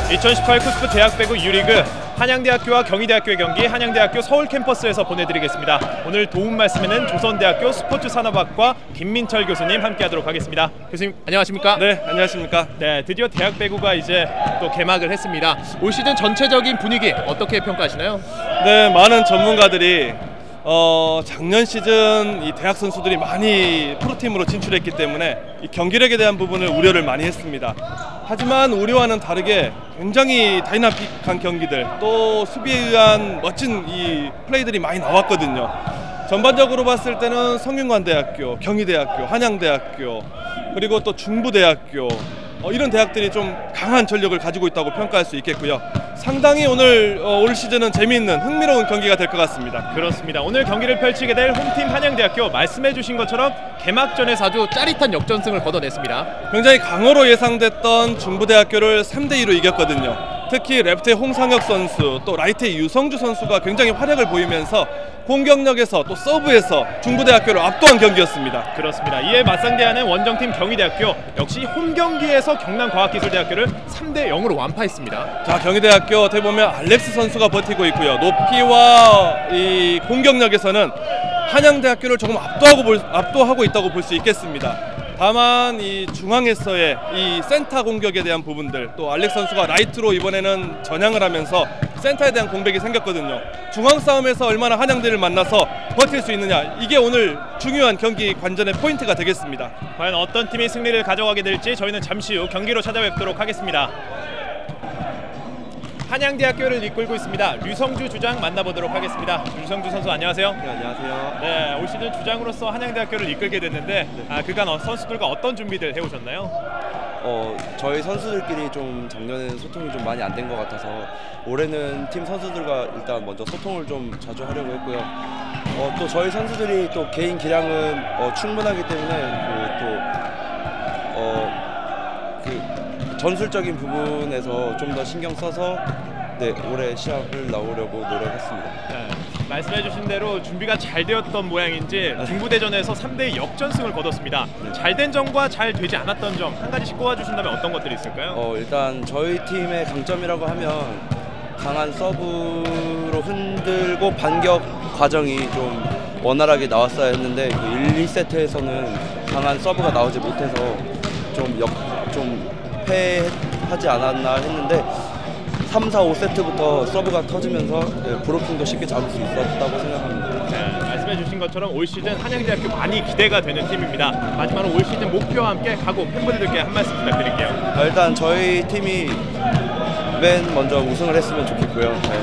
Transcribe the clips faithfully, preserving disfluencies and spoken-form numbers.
이천십팔 쿠스프 대학배구 유리그 한양대학교와 경희대학교의 경기 한양대학교 서울 캠퍼스에서 보내드리겠습니다. 오늘 도움 말씀에는 조선대학교 스포츠산업학과 김민철 교수님 함께하도록 하겠습니다. 교수님 안녕하십니까? 네, 안녕하십니까? 네, 드디어 대학배구가 이제 또 개막을 했습니다. 올 시즌 전체적인 분위기 어떻게 평가하시나요? 네, 많은 전문가들이 어, 작년 시즌 이 대학 선수들이 많이 프로팀으로 진출했기 때문에 이 경기력에 대한 부분을 우려를 많이 했습니다. 하지만 우려와는 다르게 굉장히 다이나믹한 경기들, 또 수비에 의한 멋진 이 플레이들이 많이 나왔거든요. 전반적으로 봤을 때는 성균관대학교, 경희대학교, 한양대학교, 그리고 또 중부대학교, 어, 이런 대학들이 좀 강한 전력을 가지고 있다고 평가할 수 있겠고요. 상당히 오늘 어, 올 시즌은 재미있는 흥미로운 경기가 될 것 같습니다. 그렇습니다. 오늘 경기를 펼치게 될 홈팀 한양대학교, 말씀해주신 것처럼 개막전에서 아주 짜릿한 역전승을 거둬냈습니다. 굉장히 강호로 예상됐던 중부대학교를 삼 대 이로 이겼거든요. 특히 레프트의 홍상혁 선수, 또 라이트의 유성주 선수가 굉장히 활약을 보이면서 공격력에서 또 서브에서 중부대학교를 압도한 경기였습니다. 그렇습니다. 이에 맞상대하는 원정팀 경희대학교, 역시 홈경기에서 경남과학기술대학교를 삼 대 영으로 완파했습니다. 자, 경희대학교 어떻게 보면 알렉스 선수가 버티고 있고요. 높이와 이 공격력에서는 한양대학교를 조금 압도하고, 볼, 압도하고 있다고 볼 수 있겠습니다. 다만 이 중앙에서의 이 센터 공격에 대한 부분들, 또 알렉스 선수가 라이트로 이번에는 전향을 하면서 센터에 대한 공백이 생겼거든요. 중앙 싸움에서 얼마나 한양대를 만나서 버틸 수 있느냐, 이게 오늘 중요한 경기 관전의 포인트가 되겠습니다. 과연 어떤 팀이 승리를 가져가게 될지 저희는 잠시 후 경기로 찾아뵙도록 하겠습니다. 한양대학교를 이끌고 있습니다. 류성주 주장 만나보도록 하겠습니다. 류성주 선수 안녕하세요. 네, 안녕하세요. 네, 올 시즌 주장으로서 한양대학교를 이끌게 됐는데 네. 아, 그간 선수들과 어떤 준비들 해오셨나요? 어, 저희 선수들끼리 좀 작년에는 소통이 좀 많이 안 된 것 같아서 올해는 팀 선수들과 일단 먼저 소통을 좀 자주 하려고 했고요. 어, 또 저희 선수들이 또 개인 기량은 어, 충분하기 때문에 그, 또 어, 그 전술적인 부분에서 좀 더 신경 써서 네, 올해 시합을 나오려고 노력했습니다. 네, 말씀해주신 대로 준비가 잘 되었던 모양인지 중부대전에서 삼 대 역전승을 거뒀습니다. 네. 잘된 점과 잘 되지 않았던 점 한 가지씩 꼽아주신다면 어떤 것들이 있을까요? 어, 일단 저희 팀의 강점이라고 하면 강한 서브로 흔들고 반격 과정이 좀 원활하게 나왔어야 했는데 그 일, 이 세트에서는 강한 서브가 나오지 못해서 좀, 역, 좀 패하지 않았나 했는데 삼, 사, 오 세트부터 서브가 터지면서 브로킹도 쉽게 잡을 수 있었다고 생각합니다. 네, 말씀해주신 것처럼 올 시즌 한양대학교 많이 기대가 되는 팀입니다. 마지막으로 올 시즌 목표와 함께 각오 팬분들께 한 말씀 부탁드릴게요. 일단 저희 팀이 맨 먼저 우승을 했으면 좋겠고요. 네.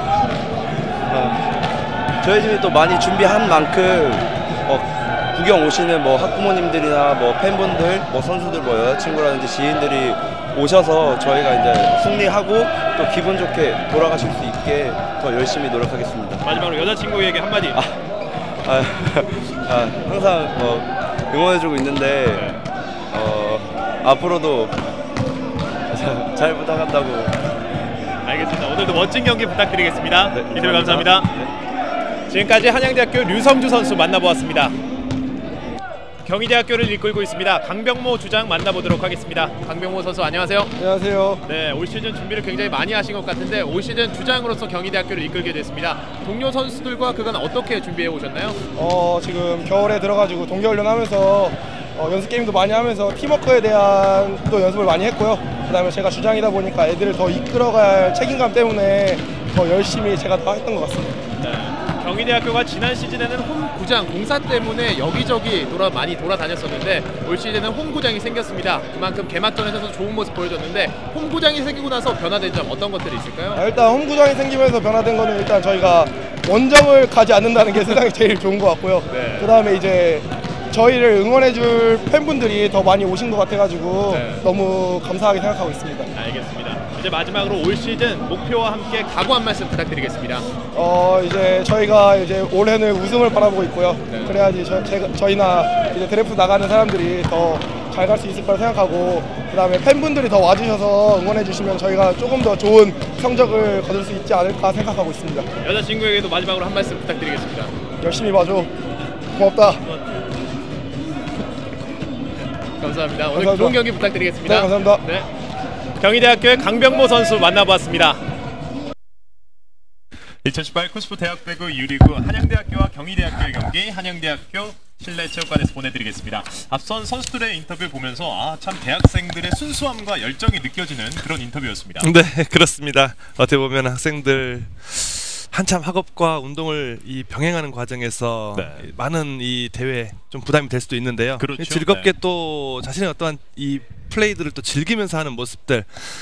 어, 저희 팀이 또 많이 준비한 만큼 어, 구경 오시는 뭐 학부모님들이나 뭐 팬분들, 뭐 선수들, 뭐 여자친구라든지 지인들이 오셔서 저희가 이제 승리하고 또 기분 좋게 돌아가실 수 있게 더 열심히 노력하겠습니다. 마지막으로 여자친구에게 한마디. 아, 아, 아, 항상 뭐 응원해주고 있는데 네. 어, 앞으로도 잘 부탁한다고. 알겠습니다. 오늘도 멋진 경기 부탁드리겠습니다. 네, 인터뷰 감사합니다. 네. 지금까지 한양대학교 류성주 선수 만나보았습니다. 경희대학교를 이끌고 있습니다. 강병모 주장 만나보도록 하겠습니다. 강병모 선수 안녕하세요. 안녕하세요. 네, 올 시즌 준비를 굉장히 많이 하신 것 같은데 올 시즌 주장으로서 경희대학교를 이끌게 됐습니다. 동료 선수들과 그간 어떻게 준비해 오셨나요? 어, 지금 겨울에 들어가지고 동계훈련하면서 어, 연습 게임도 많이 하면서 팀워크에 대한 또 연습을 많이 했고요. 그다음에 제가 주장이다 보니까 애들을 더 이끌어갈 책임감 때문에 더 열심히 제가 더 했던 것 같습니다. 네. 경희대학교가 지난 시즌에는 홈구장 공사 때문에 여기저기 돌아 많이 돌아다녔었는데 올 시즌에는 홈구장이 생겼습니다. 그만큼 개막전에서도 좋은 모습 보여줬는데 홈구장이 생기고 나서 변화된 점 어떤 것들이 있을까요? 아, 일단 홈구장이 생기면서 변화된 거는 일단 저희가 원정을 가지 않는다는 게 세상에 제일 좋은 것 같고요. 네. 그다음에 이제 저희를 응원해줄 팬분들이 더 많이 오신 것 같아가지고 네. 너무 감사하게 생각하고 있습니다. 알겠습니다. 이제 마지막으로 올 시즌 목표와 함께 각오 한 말씀 부탁드리겠습니다. 어 이제 저희가 이제 올해는 우승을 바라보고 있고요. 네. 그래야지 저, 제가, 저희나 이제 드래프트 나가는 사람들이 더 잘 갈 수 있을 거라 생각하고 그다음에 팬분들이 더 와주셔서 응원해 주시면 저희가 조금 더 좋은 성적을 거둘 수 있지 않을까 생각하고 있습니다. 여자친구에게도 마지막으로 한 말씀 부탁드리겠습니다. 열심히 봐줘. 고맙다. 감사합니다. 오늘 감사합니다. 좋은 경기 부탁드리겠습니다. 네, 감사합니다. 네. 경희대학교의 강병모 선수 만나보았습니다. 이천십팔 쿠스프 대학배구 유리구 한양대학교와 경희대학교의 경기 한양대학교 실내체육관에서 보내드리겠습니다. 앞선 선수들의 인터뷰 보면서 아, 참 대학생들의 순수함과 열정이 느껴지는 그런 인터뷰였습니다. 네, 그렇습니다. 어떻게 보면 학생들 한참 학업과 운동을 이 병행하는 과정에서 네. 많은 이 대회 좀 부담이 될 수도 있는데요. 그렇죠. 즐겁게 네. 또 자신의 어떠한 이 플레이들을 또 즐기면서 하는 모습들,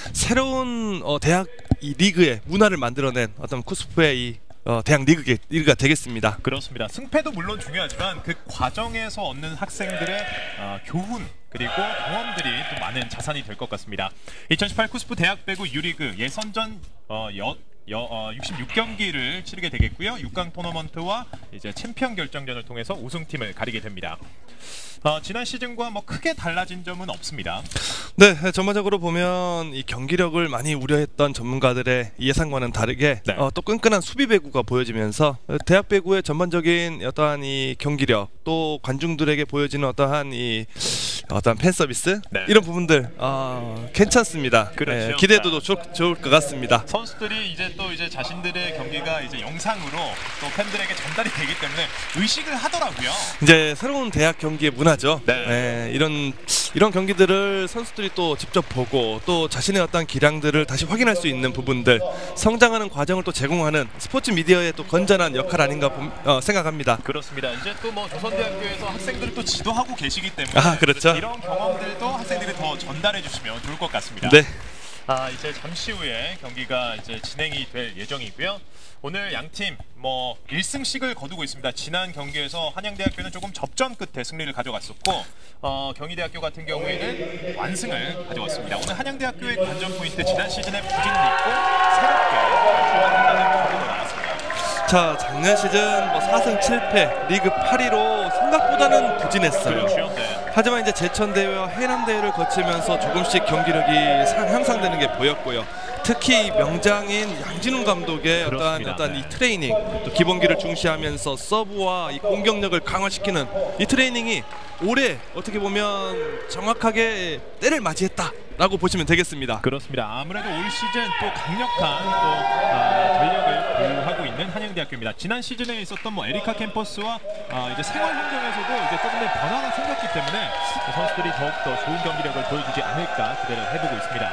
새로운 어, 대학 이 리그의 문화를 만들어낸 어떤 쿠스프의 이 어, 대학 리그, 리그가 되겠습니다. 그렇습니다. 승패도 물론 중요하지만 그 과정에서 얻는 학생들의 어, 교훈 그리고 경험들이 또 많은 자산이 될 것 같습니다. 이천십팔 쿠스프 대학배구 유리그 예선전 어, 여, 여, 어, 육십육 경기를 치르게 되겠고요. 육 강 토너먼트와 이제 챔피언 결정전을 통해서 우승팀을 가리게 됩니다. 어, 지난 시즌과 뭐 크게 달라진 점은 없습니다. 네, 전반적으로 보면 이 경기력을 많이 우려했던 전문가들의 예상과는 다르게 네. 어, 또 끈끈한 수비 배구가 보여지면서 대학 배구의 전반적인 어떠한 이 경기력, 또 관중들에게 보여지는 어떠한 이 어떠한 팬 서비스 네. 이런 부분들 어, 괜찮습니다. 그렇죠. 네, 기대도도 좋, 좋을 것 같습니다. 선수들이 이제 또 이제 자신들의 경기가 이제 영상으로 또 팬들에게 전달이 되기 때문에 의식을 하더라고요. 이제 새로운 대학 경기의 문화죠. 네. 네, 이런 이런 경기들을 선수들이 또 직접 보고 또 자신의 어떤 기량들을 다시 확인할 수 있는 부분들, 성장하는 과정을 또 제공하는 스포츠 미디어의 또 건전한 역할 아닌가 봄, 어, 생각합니다. 그렇습니다. 이제 또 뭐 조선대학교에서 학생들을 또 지도하고 계시기 때문에 아, 그렇죠. 이런 경험들도 학생들이 더 전달해 주시면 좋을 것 같습니다. 네. 아, 이제 잠시 후에 경기가 이제 진행이 될 예정이고요. 오늘 양팀 뭐 일 승씩을 거두고 있습니다. 지난 경기에서 한양대학교는 조금 접전 끝에 승리를 가져갔었고 어, 경희대학교 같은 경우에는 완승을 가져왔습니다. 오늘 한양대학교의 관전 포인트 지난 시즌의 부진을 잊고 새롭게 출발한다는 각오가 나왔습니다. 자, 작년 시즌 뭐 사 승 칠 패 리그 팔 위로 생각보다는 부진했어요. 그렇죠. 네. 하지만 이제 제천대회와 해남대회를 거치면서 조금씩 경기력이 상, 향상되는 게 보였고요. 특히 명장인 양진훈 감독의 어떤 그렇습니다. 어떤 네. 이 트레이닝, 또 기본기를 중시하면서 서브와 이 공격력을 강화시키는 이 트레이닝이 올해 어떻게 보면 정확하게 때를 맞이했다라고 보시면 되겠습니다. 그렇습니다. 아무래도 올 시즌 또 강력한 또 아, 전력을 보유하고 있는 한양대학교입니다. 지난 시즌에 있었던 뭐 에리카 캠퍼스와 아, 이제 생활 환경에서도 이제 조금의 변화가 생겼기 때문에 선수들이 더욱 더 좋은 경기력을 보여주지 않을까 기대를 해보고 있습니다.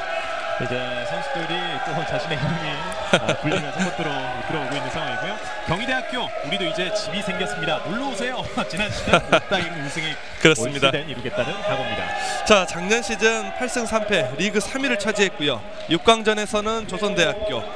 이제 선수들이 또 자신의 힘이 어, 불리면서 코트로 들어오고 있는 상황이고요. 경희대학교 우리도 이제 집이 생겼습니다. 놀러 오세요. 지난 시즌 못다인 우승이 그렇습니다. 올 시즌 이루겠다는 각오입니다. 자, 작년 시즌 팔 승 삼 패 리그 삼 위를 차지했고요. 육 강전에서는 조선대학교,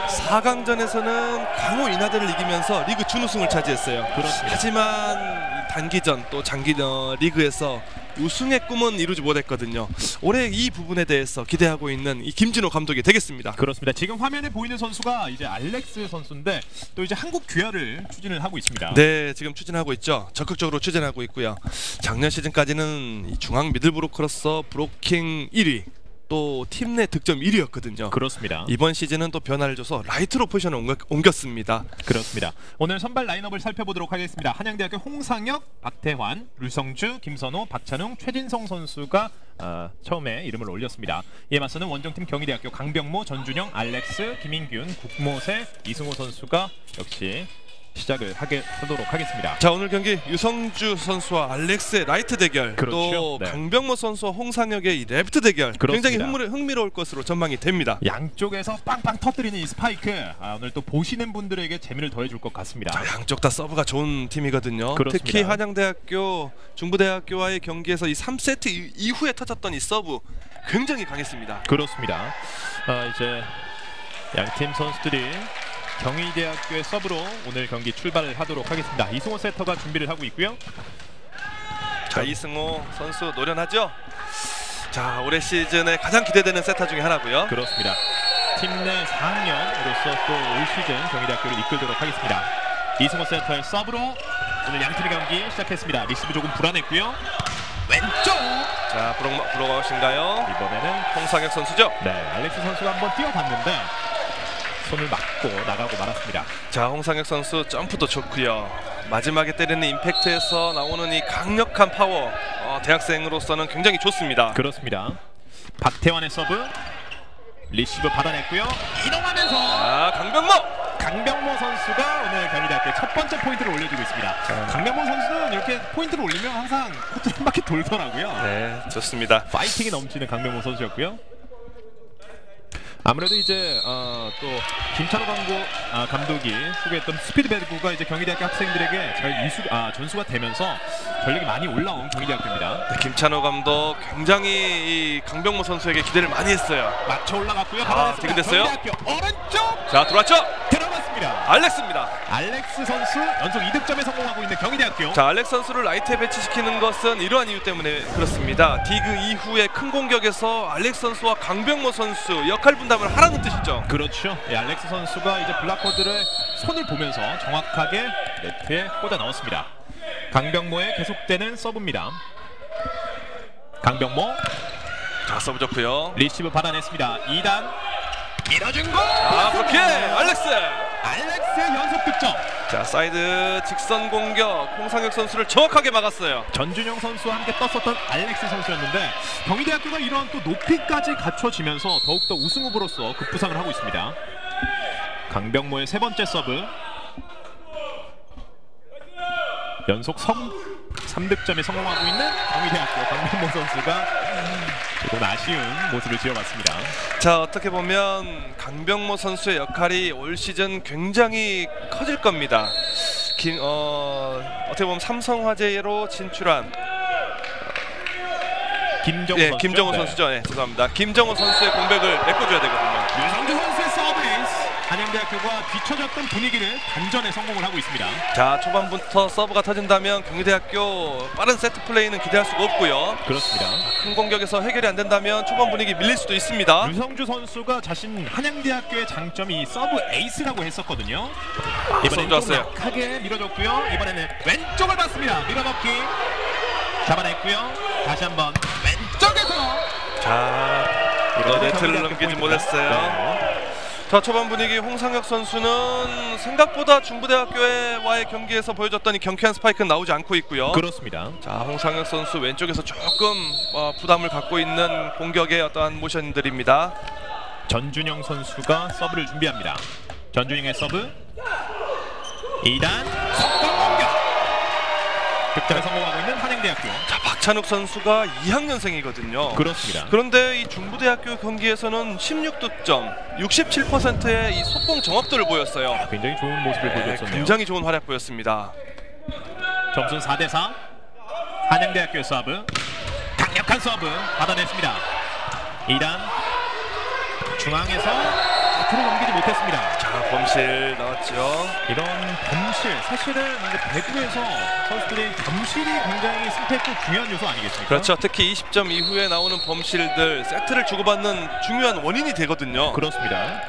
사 강전에서는 강호 인하대를 이기면서 리그 준우승을 차지했어요. 그렇습니다. 하지만 이 단기전 또 장기 어, 리그에서 우승의 꿈은 이루지 못했거든요. 올해 이 부분에 대해서 기대하고 있는 이 김진호 감독이 되겠습니다. 그렇습니다. 지금 화면에 보이는 선수가 이제 알렉스 선수인데 또 이제 한국 귀화를 추진을 하고 있습니다. 네, 지금 추진하고 있죠. 적극적으로 추진하고 있고요. 작년 시즌까지는 이 중앙 미들브로커로서 브로킹 일 위, 또 팀 내 득점 일 위였거든요. 그렇습니다. 이번 시즌은 또 변화를 줘서 라이트로 포지션을 옮겨, 옮겼습니다. 그렇습니다. 오늘 선발 라인업을 살펴보도록 하겠습니다. 한양대학교 홍상혁, 박태환, 류성주, 김선호, 박찬웅, 최진성 선수가 어, 처음에 이름을 올렸습니다. 이에 맞서는 원정팀 경희대학교 강병모, 전준영, 알렉스, 김인균, 국모세, 이승호 선수가 역시 시작을 하게 하도록 하겠습니다. 자, 오늘 경기 유성주 선수와 알렉스의 라이트 대결, 그렇죠. 또 네. 강병모 선수와 홍상혁의 이 레프트 대결, 그렇습니다. 굉장히 흥미로, 흥미로울 것으로 전망이 됩니다. 양쪽에서 빵빵 터뜨리는 이 스파이크, 아, 오늘 또 보시는 분들에게 재미를 더해줄 것 같습니다. 자, 양쪽 다 서브가 좋은 팀이거든요. 그렇습니다. 특히 한양대학교, 중부대학교와의 경기에서 이 삼 세트 이후에 터졌던 이 서브 굉장히 강했습니다. 그렇습니다. 아, 이제 양팀 선수들이 경희대학교의 서브로 오늘 경기 출발을 하도록 하겠습니다. 이승호 세터가 준비를 하고 있고요. 자, 이승호 선수 노련하죠? 자, 올해 시즌에 가장 기대되는 세터 중에 하나고요. 그렇습니다. 팀 내 사 학년으로서 또 올 시즌 경희대학교를 이끌도록 하겠습니다. 이승호 세터의 서브로 오늘 양팀의 경기 시작했습니다. 리시브 조금 불안했고요. 왼쪽! 자, 브록, 브록아웃인가요? 이번에는 홍상혁 선수죠? 네, 알렉스 선수가 한번 뛰어봤는데 손을 맞고 나가고 말았습니다. 자, 홍상혁 선수 점프도 좋고요. 마지막에 때리는 임팩트에서 나오는 이 강력한 파워, 어, 대학생으로서는 굉장히 좋습니다. 그렇습니다. 박태환의 서브. 리시브 받아냈고요. 이동하면서 아, 강병모. 강병모 선수가 오늘 경희대학교의 첫 번째 포인트를 올려주고 있습니다. 자. 강병모 선수는 이렇게 포인트를 올리면 항상 코트 한 바퀴 돌더라고요. 네, 좋습니다. 파이팅이 넘치는 강병모 선수였고요. 아무래도 이제 어, 또 김찬호 감독, 아, 감독이 소개했던 스피드 배구가 이제 경희대학교 학생들에게 잘 이수, 아, 전수가 되면서 전력이 많이 올라온 경희대학교입니다. 네, 김찬호 감독 굉장히 이 강병모 선수에게 기대를 많이 했어요. 맞춰 올라갔고요. 아, 디귿됐어요. 경희대학교 오른쪽 자, 들어왔죠? 들어갔습니다. 알렉스입니다. 알렉스 선수 연속 이득점에 성공하고 있는 경희대학교. 자, 알렉스 선수를 라이트에 배치시키는 것은 이러한 이유 때문에 그렇습니다. 디그 이후에 큰 공격에서 알렉스 선수와 강병모 선수 역할 분담을 하라는 뜻이죠. 그렇죠. 예, 알렉스 선수가 이제 블락코드를 손을 보면서 정확하게 네트에 꽂아 넣었습니다. 강병모의 계속되는 서브입니다. 강병모. 자, 서브 좋고요. 리시브 받아냈습니다. 이 단 밀어준 거. 아, 그렇게 알렉스. 알렉스의 연속 득점. 자, 사이드 직선 공격 홍상혁 선수를 정확하게 막았어요. 전준영 선수와 함께 떴었던 알렉스 선수였는데 경희대학교가 이런 또 높이까지 갖춰지면서 더욱더 우승 후보로서 급부상을 하고 있습니다. 강병모의 세 번째 서브. 연속 삼 득점에 성공하고 있는 경희대학교 강병모 선수가 조금 아쉬운 모습을 지어봤습니다. 자, 어떻게 보면 강병모 선수의 역할이 올 시즌 굉장히 커질 겁니다. 김, 어, 어떻게 보면 삼성화재로 진출한 김정우 예, 선수죠? 김정우 네. 선수죠. 네, 죄송합니다. 김정우 선수의 공백을 메꿔줘야 되거든요. 유성주 선수의 서브에이스. 한양대학교가 뒤처졌던 분위기를 반전에 성공을 하고 있습니다. 자, 초반부터 서브가 터진다면 경희대학교 빠른 세트 플레이는 기대할 수가 없고요. 그렇습니다. 큰 공격에서 해결이 안 된다면 초반 분위기 밀릴 수도 있습니다. 유성주 선수가 자신 한양대학교의 장점이 서브 에이스라고 했었거든요. 이번엔 좀 약하게 밀어줬고요. 이번에는 왼쪽을 봤습니다. 밀어넣기 잡아냈고요. 다시 한번 왼쪽에서. 자, 이거 네트를 넘기지 못했어요. 네. 자, 초반 분위기 홍상혁 선수는 생각보다 중부대학교와의 경기에서 보여줬던 이 경쾌한 스파이크는 나오지 않고 있고요. 그렇습니다. 자, 홍상혁 선수 왼쪽에서 조금 어, 부담을 갖고 있는 공격의 어떠한 모션들입니다. 전준영 선수가 서브를 준비합니다. 전준영의 서브. 이 단 속공 공격. 득점에 성공하고 있는 한양대학교. 자, 박찬욱 선수가 이 학년생이거든요. 그렇습니다. 그런데 이 중부대학교 경기에서는 십육 득점, 육십칠 퍼센트의 이 속공 정확도를 보였어요. 굉장히 좋은 모습을 네, 보여줬었네요. 굉장히 좋은 활약 보였습니다. 점수는 사 대 사. 한양대학교의 서브. 강력한 서브 받아냈습니다. 이 단 중앙에서 앞으로 넘기지 못했습니다. 자, 범실 나왔죠. 이런 범실, 사실은 이제 배구에서 선수들이 범실이 굉장히 승패했고 중요한 요소 아니겠습니까? 그렇죠. 특히 이십 점 이후에 나오는 범실들 세트를 주고받는 중요한 원인이 되거든요. 그렇습니다.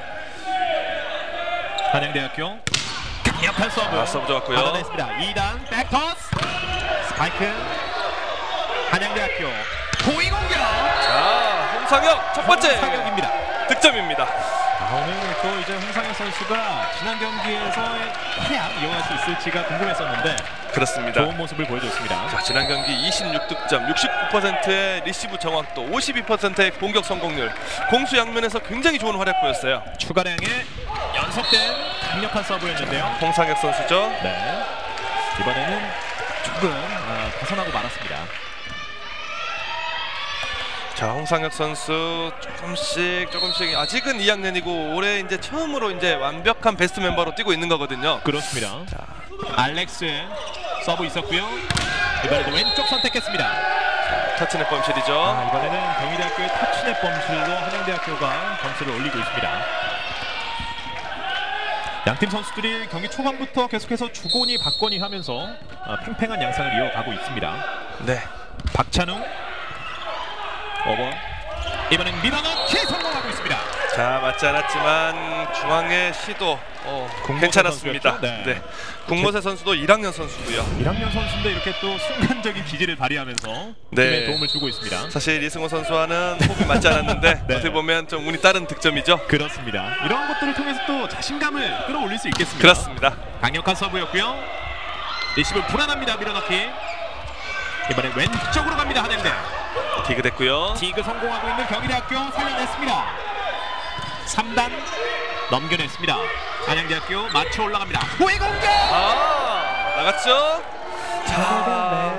한양대학교 강력한 서브. 아, 서브 좋았고요. 받아냈습니다. 이 단 백토스 스파이크. 한양대학교 고위 공격. 자, 홍상혁 첫 번째 홍상혁입니다. 득점입니다. 아, 오늘 또 이제 홍상혁 선수가 지난 경기에서의 활약 이어갈 수 있을지가 궁금했었는데 그렇습니다. 좋은 모습을 보여줬습니다. 자, 지난 경기 이십육 득점, 육십구 퍼센트의 리시브 정확도, 오십이 퍼센트의 공격 성공률, 공수 양면에서 굉장히 좋은 활약 보였어요. 추가량의 연속된 강력한 서브였는데요. 홍상혁 선수죠. 네. 이번에는 조금 아, 벗어나고 말았습니다. 자, 홍상혁 선수 조금씩 조금씩 아직은 이 학년이고 올해 이제 처음으로 이제 완벽한 베스트 멤버로 뛰고 있는 거거든요. 그렇습니다. 자, 알렉스의 서브 있었고요. 이번에도 왼쪽 선택했습니다. 터치넷 범실이죠. 아, 이번에는 경희대학교의 터치넷 범실로 한양대학교가 점수를 올리고 있습니다. 양팀 선수들이 경기 초반부터 계속해서 주거니 받거니 하면서 아, 팽팽한 양상을 이어가고 있습니다. 네. 박찬웅 오버. 이번엔 밀어넣기 성공하고 있습니다. 자, 맞지 않았지만 중앙의 시도 어, 국모세 괜찮았습니다. 선수였죠? 네. 네. 국모세 선수도 일 학년 선수고요. 일 학년 선수인데 이렇게 또 순간적인 기질을 발휘하면서 네. 팀에 도움을 주고 있습니다. 사실 이승호 선수와는 호흡이 맞지 않았는데 네. 어떻게 보면 좀 운이 따른 득점이죠. 그렇습니다. 이런 것들을 통해서 또 자신감을 끌어올릴 수 있겠습니다. 그렇습니다. 강력한 서브였고요. 리시브 불안합니다. 밀어넣기. 이번에 왼쪽으로 갑니다. 한양대. 디그 됐고요. 디그 성공하고 있는 경희대학교 살려냈습니다. 삼 단 넘겨냈습니다. 한양대학교 맞춰 올라갑니다. 후위 공격! 아, 나갔죠? 자,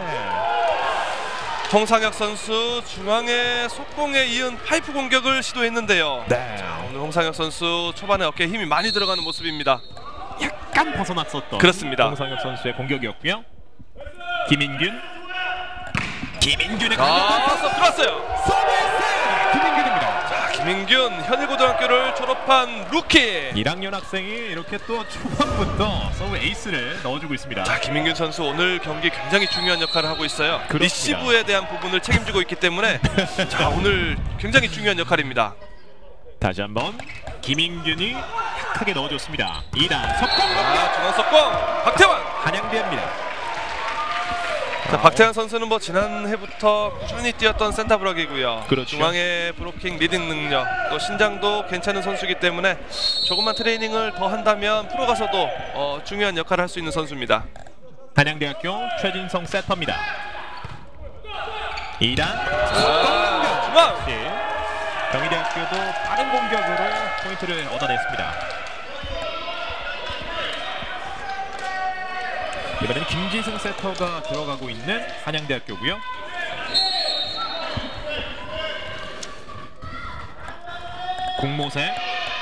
홍상혁 선수 중앙의 속공에 이은 파이프 공격을 시도했는데요. 네. 자, 오늘 홍상혁 선수 초반에 어깨에 힘이 많이 들어가는 모습입니다. 약간 벗어났었던 그렇습니다. 홍상혁 선수의 공격이었고요. 김인균, 김인균의 아, 서 들어왔어요. 서비스! 김인균입니다. 자, 김인균 현일고등학교를 졸업한 루키. 일 학년 학생이 이렇게 또 초반부터 서브 에이스를 넣어주고 있습니다. 자, 김인균 선수 오늘 경기 굉장히 중요한 역할을 하고 있어요. 그렇습니다. 리시브에 대한 부분을 책임지고 있기 때문에 자, 오늘 굉장히 중요한 역할입니다. 다시 한번 김인균이 약하게 넣어줬습니다. 이 단 석공 아, 중앙 석공 박태환. 한양대입니다. 자, 박태환 선수는 뭐 지난해부터 꾸준히 뛰었던 센터브럭이고요. 그렇죠. 중앙의 브로킹 리딩 능력, 또 신장도 괜찮은 선수이기 때문에 조금만 트레이닝을 더 한다면 프로 가서도 어, 중요한 역할을 할 수 있는 선수입니다. 한양대학교 최진성 세터입니다. 이 단 자, 중앙. 경희대학교도 빠른 공격으로 포인트를 얻어냈습니다. 이번에는 김지승 세터가 들어가고 있는 한양대학교고요. 공모세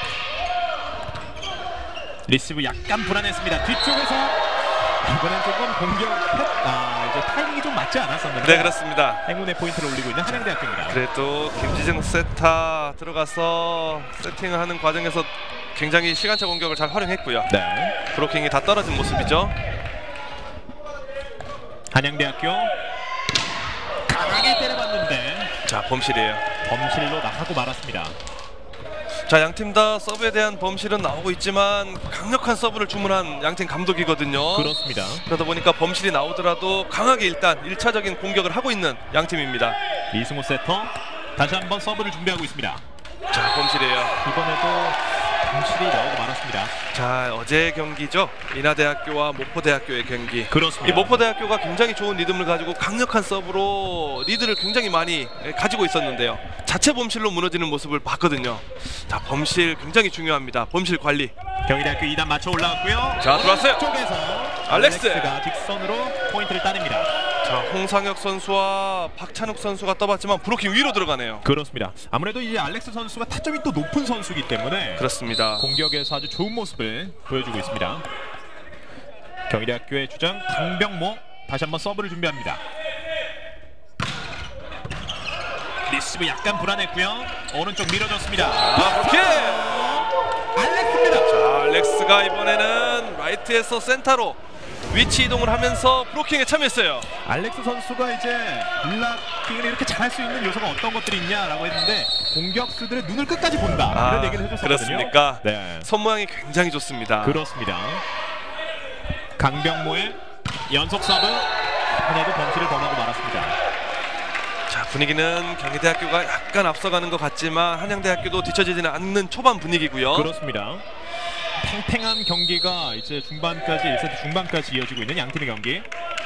리시브 약간 불안했습니다. 뒤쪽에서 이번엔 조금 공격 아, 이제 타이밍이 좀 맞지 않았었는데 네, 그렇습니다. 행운의 포인트를 올리고 있는 한양대학교입니다. 그래도 김지승 세타 들어가서 세팅을 하는 과정에서 굉장히 시간차 공격을 잘 활용했고요. 네. 브로킹이 다 떨어진 모습이죠. 한양대학교 강하게 때려봤는데 자, 범실이에요. 범실로 나가고 말았습니다. 자, 양팀 다 서브에 대한 범실은 나오고 있지만 강력한 서브를 주문한 양팀 감독이거든요. 그렇습니다. 그러다 보니까 범실이 나오더라도 강하게 일단 일 차적인 공격을 하고 있는 양팀입니다. 이승호 세터 다시 한번 서브를 준비하고 있습니다. 자, 범실이에요. 이번에도 범실이 나오고 말았습니다. 자, 어제 경기죠. 인하대학교와 목포대학교의 경기. 그렇습니다. 이 목포대학교가 굉장히 좋은 리듬을 가지고 강력한 서브로 리드를 굉장히 많이 가지고 있었는데요. 자체 범실로 무너지는 모습을 봤거든요. 자, 범실 굉장히 중요합니다. 범실 관리. 경희대학교 이 단 맞춰 올라왔고요. 자, 들어왔어요. 쪽에서 알렉스. 알렉스가 직선으로 포인트를 따냅니다. 자, 홍상혁 선수와 박찬욱 선수가 떠봤지만 브로킹 위로 들어가네요. 그렇습니다. 아무래도 이제 알렉스 선수가 타점이 또 높은 선수이기 때문에 그렇습니다. 공격에서 아주 좋은 모습을 보여주고 있습니다. 경희대학교의 주장 강병모 다시 한번 서브를 준비합니다. 리시브 약간 불안했고요. 오른쪽 밀어줬습니다. 아, 브로킹! 알렉스입니다. 자, 알렉스가 이번에는 라이트에서 센터로 위치 이동을 하면서 브로킹에 참여했어요. 알렉스 선수가 이제 블락킹을 이렇게 잘할 수 있는 요소가 어떤 것들이 있냐라고 했는데 공격수들의 눈을 끝까지 본다 아, 이런 얘기를 해줬었거든요. 그렇습니까? 네, 손 모양이 굉장히 좋습니다. 그렇습니다. 강병모의 연속 서브 한해도 범실을 범하고 말았습니다. 자, 분위기는 경희대학교가 약간 앞서가는 것 같지만 한양대학교도 뒤처지지는 않는 초반 분위기고요. 그렇습니다. 팽팽한 경기가 이제 중반까지 일 세트 중반까지 이어지고 있는 양팀의 경기.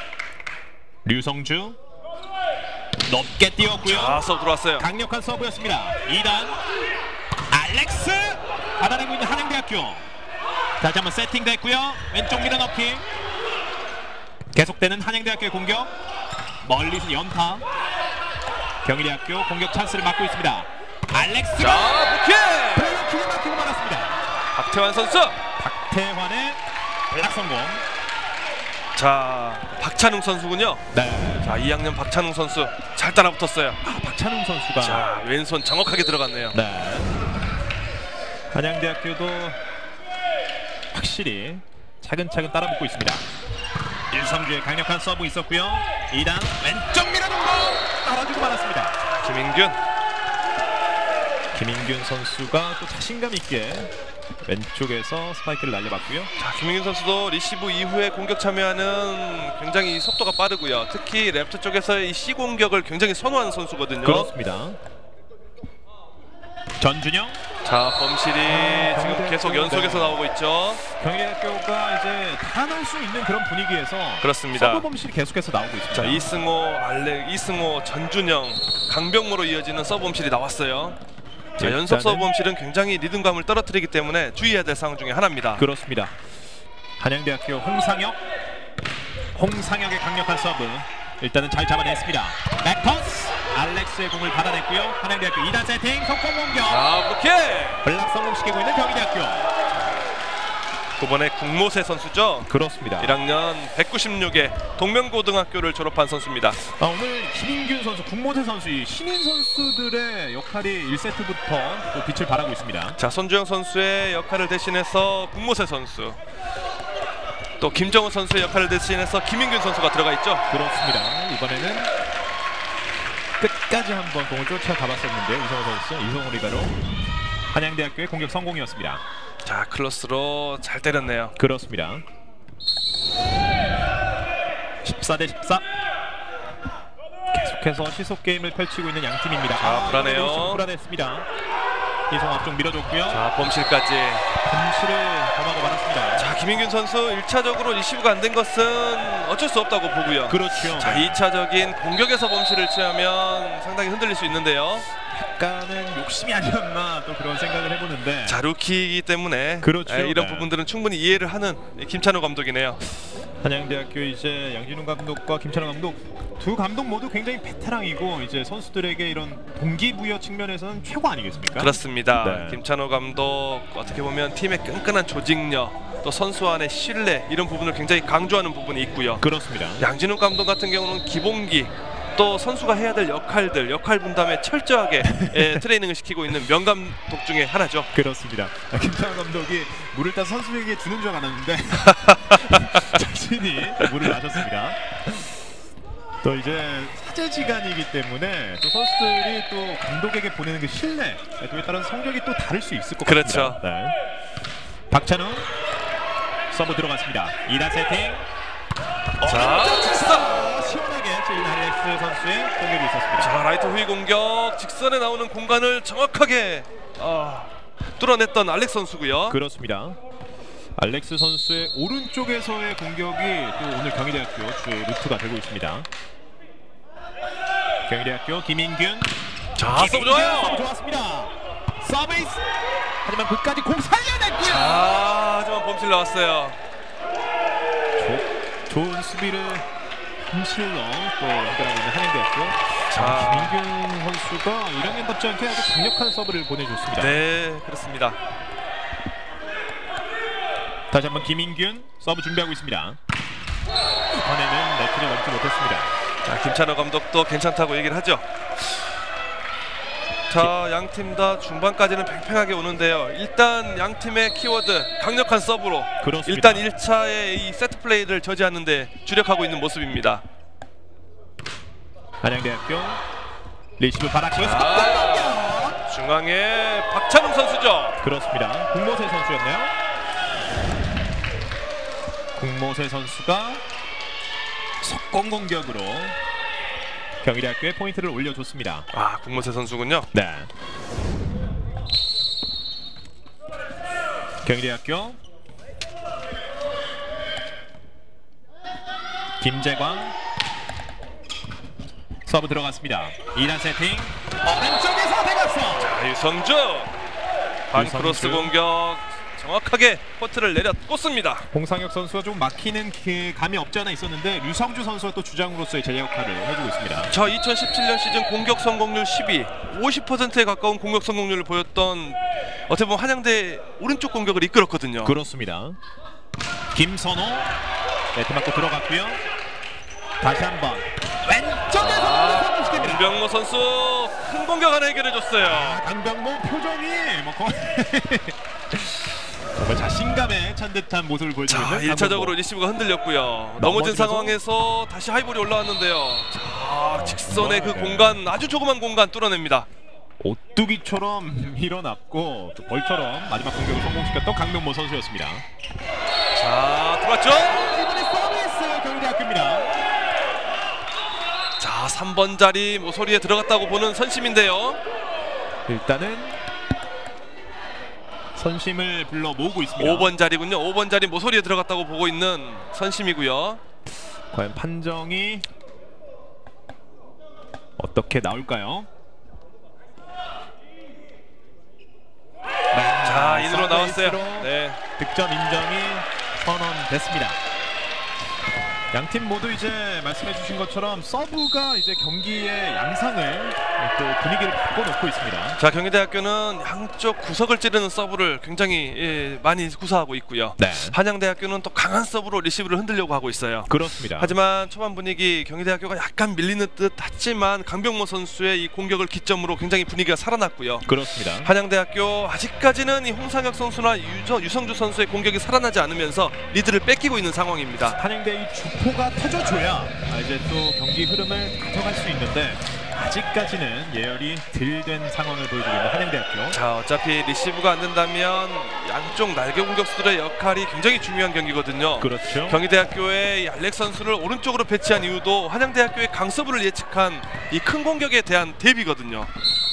류성주 높게 띄웠고요. 자, 서브 들어왔어요. 강력한 서브였습니다. 이 단 알렉스 받아내고 있는 한양대학교. 다시 한번 세팅됐고요. 왼쪽 밀어넣기. 계속되는 한양대학교의 공격. 멀리서 연타. 경희대학교 공격 찬스를 맞고 있습니다. 알렉스가 자, 브로킹! 블락킹에 막히고 말았습니다. 박태환 선수. 박태환의 블락 성공. 자, 박찬웅 선수군요. 네. 자, 이 학년 박찬웅 선수 잘 따라붙었어요. 아, 박찬웅 선수가 자, 왼손 정확하게 들어갔네요. 네. 한양대학교도 확실히 차근차근 따라붙고 있습니다. 일성주의 강력한 서브 있었고요. 이 단 왼쪽 밀어놓은 거 따라주고 말았습니다. 김인균. 김인균 선수가 또 자신감 있게 왼쪽에서 스파이크를 날려봤고요. 자, 김인균 선수도 리시브 이후에 공격 참여하는 굉장히 속도가 빠르고요. 특히 레프트 쪽에서의 이 C 공격을 굉장히 선호하는 선수거든요. 그렇습니다. 전준영. 자, 범실이 아, 지금 경희대학교, 계속 연속해서 네. 나오고 있죠. 경희대학교가 이제 달아날 수 있는 그런 분위기에서 그렇습니다. 서브 범실이 계속해서 나오고 있습니다. 자, 이승호, 알렉, 이승호, 전준영, 강병모로 이어지는 서브 범실이 나왔어요. 자, 연속 서브 범실은 굉장히 리듬감을 떨어뜨리기 때문에 주의해야 될 상황 중에 하나입니다. 그렇습니다. 한양대학교 홍상혁, 홍상혁의 강력한 서브 일단은 잘 잡아냈습니다. 백터스 알렉스의 공을 받아냈고요. 한양대학교 이 단 세팅 속공 공격. 아, 그렇게 블락 성공시키고 있는 경희대학교. 이번에 국모세 선수죠. 그렇습니다. 일 학년 백구십육에 동명고등학교를 졸업한 선수입니다. 아, 오늘 김인균 선수, 국모세 선수 이 신인 선수들의 역할이 일 세트부터 또 빛을 발하고 있습니다. 자, 손주영 선수의 역할을 대신해서 국모세 선수, 또 김정우 선수의 역할을 대신해서 김인균 선수가 들어가 있죠. 그렇습니다. 이번에는 끝까지 한번 공을 쫓아가봤었는데 이성호 선수, 이성호 리가로 한양대학교의 공격 성공이었습니다. 자, 클로스로 잘 때렸네요. 그렇습니다. 십사 대 십사. 계속해서 시속 게임을 펼치고 있는 양 팀입니다. 자, 아, 불안해요. 좀 불안했습니다. 이성 앞쪽 밀어줬고요. 자, 범실까지. 범실을 범하고 말았습니다. 자, 김인균 선수 일 차적으로 리시브가 안 된 것은 어쩔 수 없다고 보고요. 그렇죠. 자, 이 차적인 공격에서 범실을 취하면 상당히 흔들릴 수 있는데요. 약간은 욕심이 아니었나 또 그런 생각을 해보는데. 자, 루키이기 때문에 그렇죠. 에, 이런 네. 부분들은 충분히 이해를 하는 김찬호 감독이네요. 한양대학교 이제 양진훈 감독과 김찬호 감독 두 감독 모두 굉장히 베테랑이고 이제 선수들에게 이런 동기부여 측면에서는 최고 아니겠습니까? 그렇습니다. 네. 김찬호 감독 어떻게 보면 팀의 끈끈한 조직력, 또 선수 안의 신뢰 이런 부분을 굉장히 강조하는 부분이 있고요. 그렇습니다. 양진훈 감독 같은 경우는 기본기, 또 선수가 해야 될 역할들, 역할 분담에 철저하게 예, 트레이닝을 시키고 있는 명감독 중에 하나죠. 그렇습니다. 김찬호 감독이 물을 따 선수에게 주는 줄 알았는데 자신이 물을 마셨습니다. 또 이제 사제 시간이기 때문에 또 선수들이 또 감독에게 보내는 그 신뢰, 또에 따른 성적이 또 다를 수 있을 것 그렇죠. 같습니다. 네. 박찬우 서브 들어갔습니다. 이 단 세팅. 자, 직선 시원하게 제인 알렉스 선수의 공격이 있었습니다. 자, 라이트 후위 공격, 직선에 나오는 공간을 정확하게 아, 뚫어냈던 알렉스 선수고요. 그렇습니다. 알렉스 선수의 오른쪽에서의 공격이 또 오늘 경희대학교 주의 루트가 되고 있습니다. 경희대학교 김인균. 자, 서브 좋아요. 서브 좋았습니다. 서비스. 하지만 끝까지 공 살려냈고요. 아, 하지만 범실 나왔어요. 조, 좋은 수비를 힘실로 또 연결하고 있는 한양대학교. 자, 김인균 선수가 일 학년답지 않게 아주 강력한 서브를 보내줬습니다. 네, 그렇습니다. 다시 한번 김인균 서브 준비하고 있습니다. 이번에는 네트를 넘지 못했습니다. 자, 김찬호 감독도 괜찮다고 얘기를 하죠. 자, 양 팀 다 중반까지는 팽팽하게 오는데요. 일단 양 팀의 키워드 강력한 서브로 그렇습니다. 일단 일 차의 이 세트 플레이를 저지하는 데 주력하고 있는 모습입니다. 한양대학교 리시브 받았고요. 아, 중앙에 박찬웅 선수죠. 그렇습니다. 국모세 선수였나요? 국모세 선수가 속공 공격으로 경희대학교의 포인트를 올려줬습니다. 아, 국모세 선수군요. 네. 경희대학교 김재광 서브 들어갔습니다. 이 단 세팅 오른쪽에서 대각선. 자, 유성주 반크로스 유성주. 공격 정확하게 코트를 내려 꽂습니다. 홍상혁 선수가 좀 막히는 그 감이 없지 않아 있었는데 류성주 선수가 또 주장으로서의 제 역할을 해주고 있습니다. 자, 이천십칠 년 시즌 공격 성공률 십이, 오십 퍼센트에 가까운 공격 성공률을 보였던 어떻게 보면 한양대 오른쪽 공격을 이끌었거든요. 그렇습니다. 김선호 네트 맞고 들어갔고요. 다시 한번 왼쪽에서 아, 성공시킵니다. 강병모 선수 큰 공격 하나 해결해줬어요. 아, 강병모 표정이 뭐 거의 정말 자신감에 찬 듯한 모습을 보여주고 자, 있는 일 차적으로 강병모. 리시브가 흔들렸고요. 넘어진 넘어지면서- 상황에서 다시 하이볼이 올라왔는데요. 자, 직선의 그 네. 공간, 아주 조그만 공간 뚫어냅니다. 오뚜기처럼 일어났고 또 벌처럼 마지막 공격을 성공시켰던 강병모 선수였습니다. 자, 들어왔죠? 이번에 서비스 경희대학교입니다. 자, 삼 번 자리 모서리에 들어갔다고 보는 선심인데요. 일단은 선심을 불러 모으고 있습니다. 오 번 자리군요. 오 번 자리 모서리에 들어갔다고 보고 있는 선심이고요. 과연 판정이 어떻게 나올까요? 자, 인으로 나왔어요. 서브에이스로 네. 득점 인정이 선언됐습니다. 양팀 모두 이제 말씀해주신 것처럼 서브가 이제 경기의 양상을 또 분위기를 바꿔놓고 있습니다. 자, 경희대학교는 양쪽 구석을 찌르는 서브를 굉장히 예, 많이 구사하고 있고요. 네. 한양대학교는 또 강한 서브로 리시브를 흔들려고 하고 있어요. 그렇습니다. 하지만 초반 분위기 경희대학교가 약간 밀리는 듯 했지만 강병모 선수의 이 공격을 기점으로 굉장히 분위기가 살아났고요. 그렇습니다. 한양대학교 아직까지는 이 홍상혁 선수나 유저, 유성주 선수의 공격이 살아나지 않으면서 리드를 뺏기고 있는 상황입니다. 한양대 이 주포가 터져줘야 아, 이제 또 경기 흐름을 가져갈 수 있는데 아직까지는 예열이 덜 된 상황을 보여주고 있는 한양대학교. 자, 어차피 리시브가 안 된다면 양쪽 날개 공격수들의 역할이 굉장히 중요한 경기거든요. 그렇죠. 경희대학교의 이 알렉 선수를 오른쪽으로 배치한 이유도 한양대학교의 강서부를 예측한 이 큰 공격에 대한 대비거든요.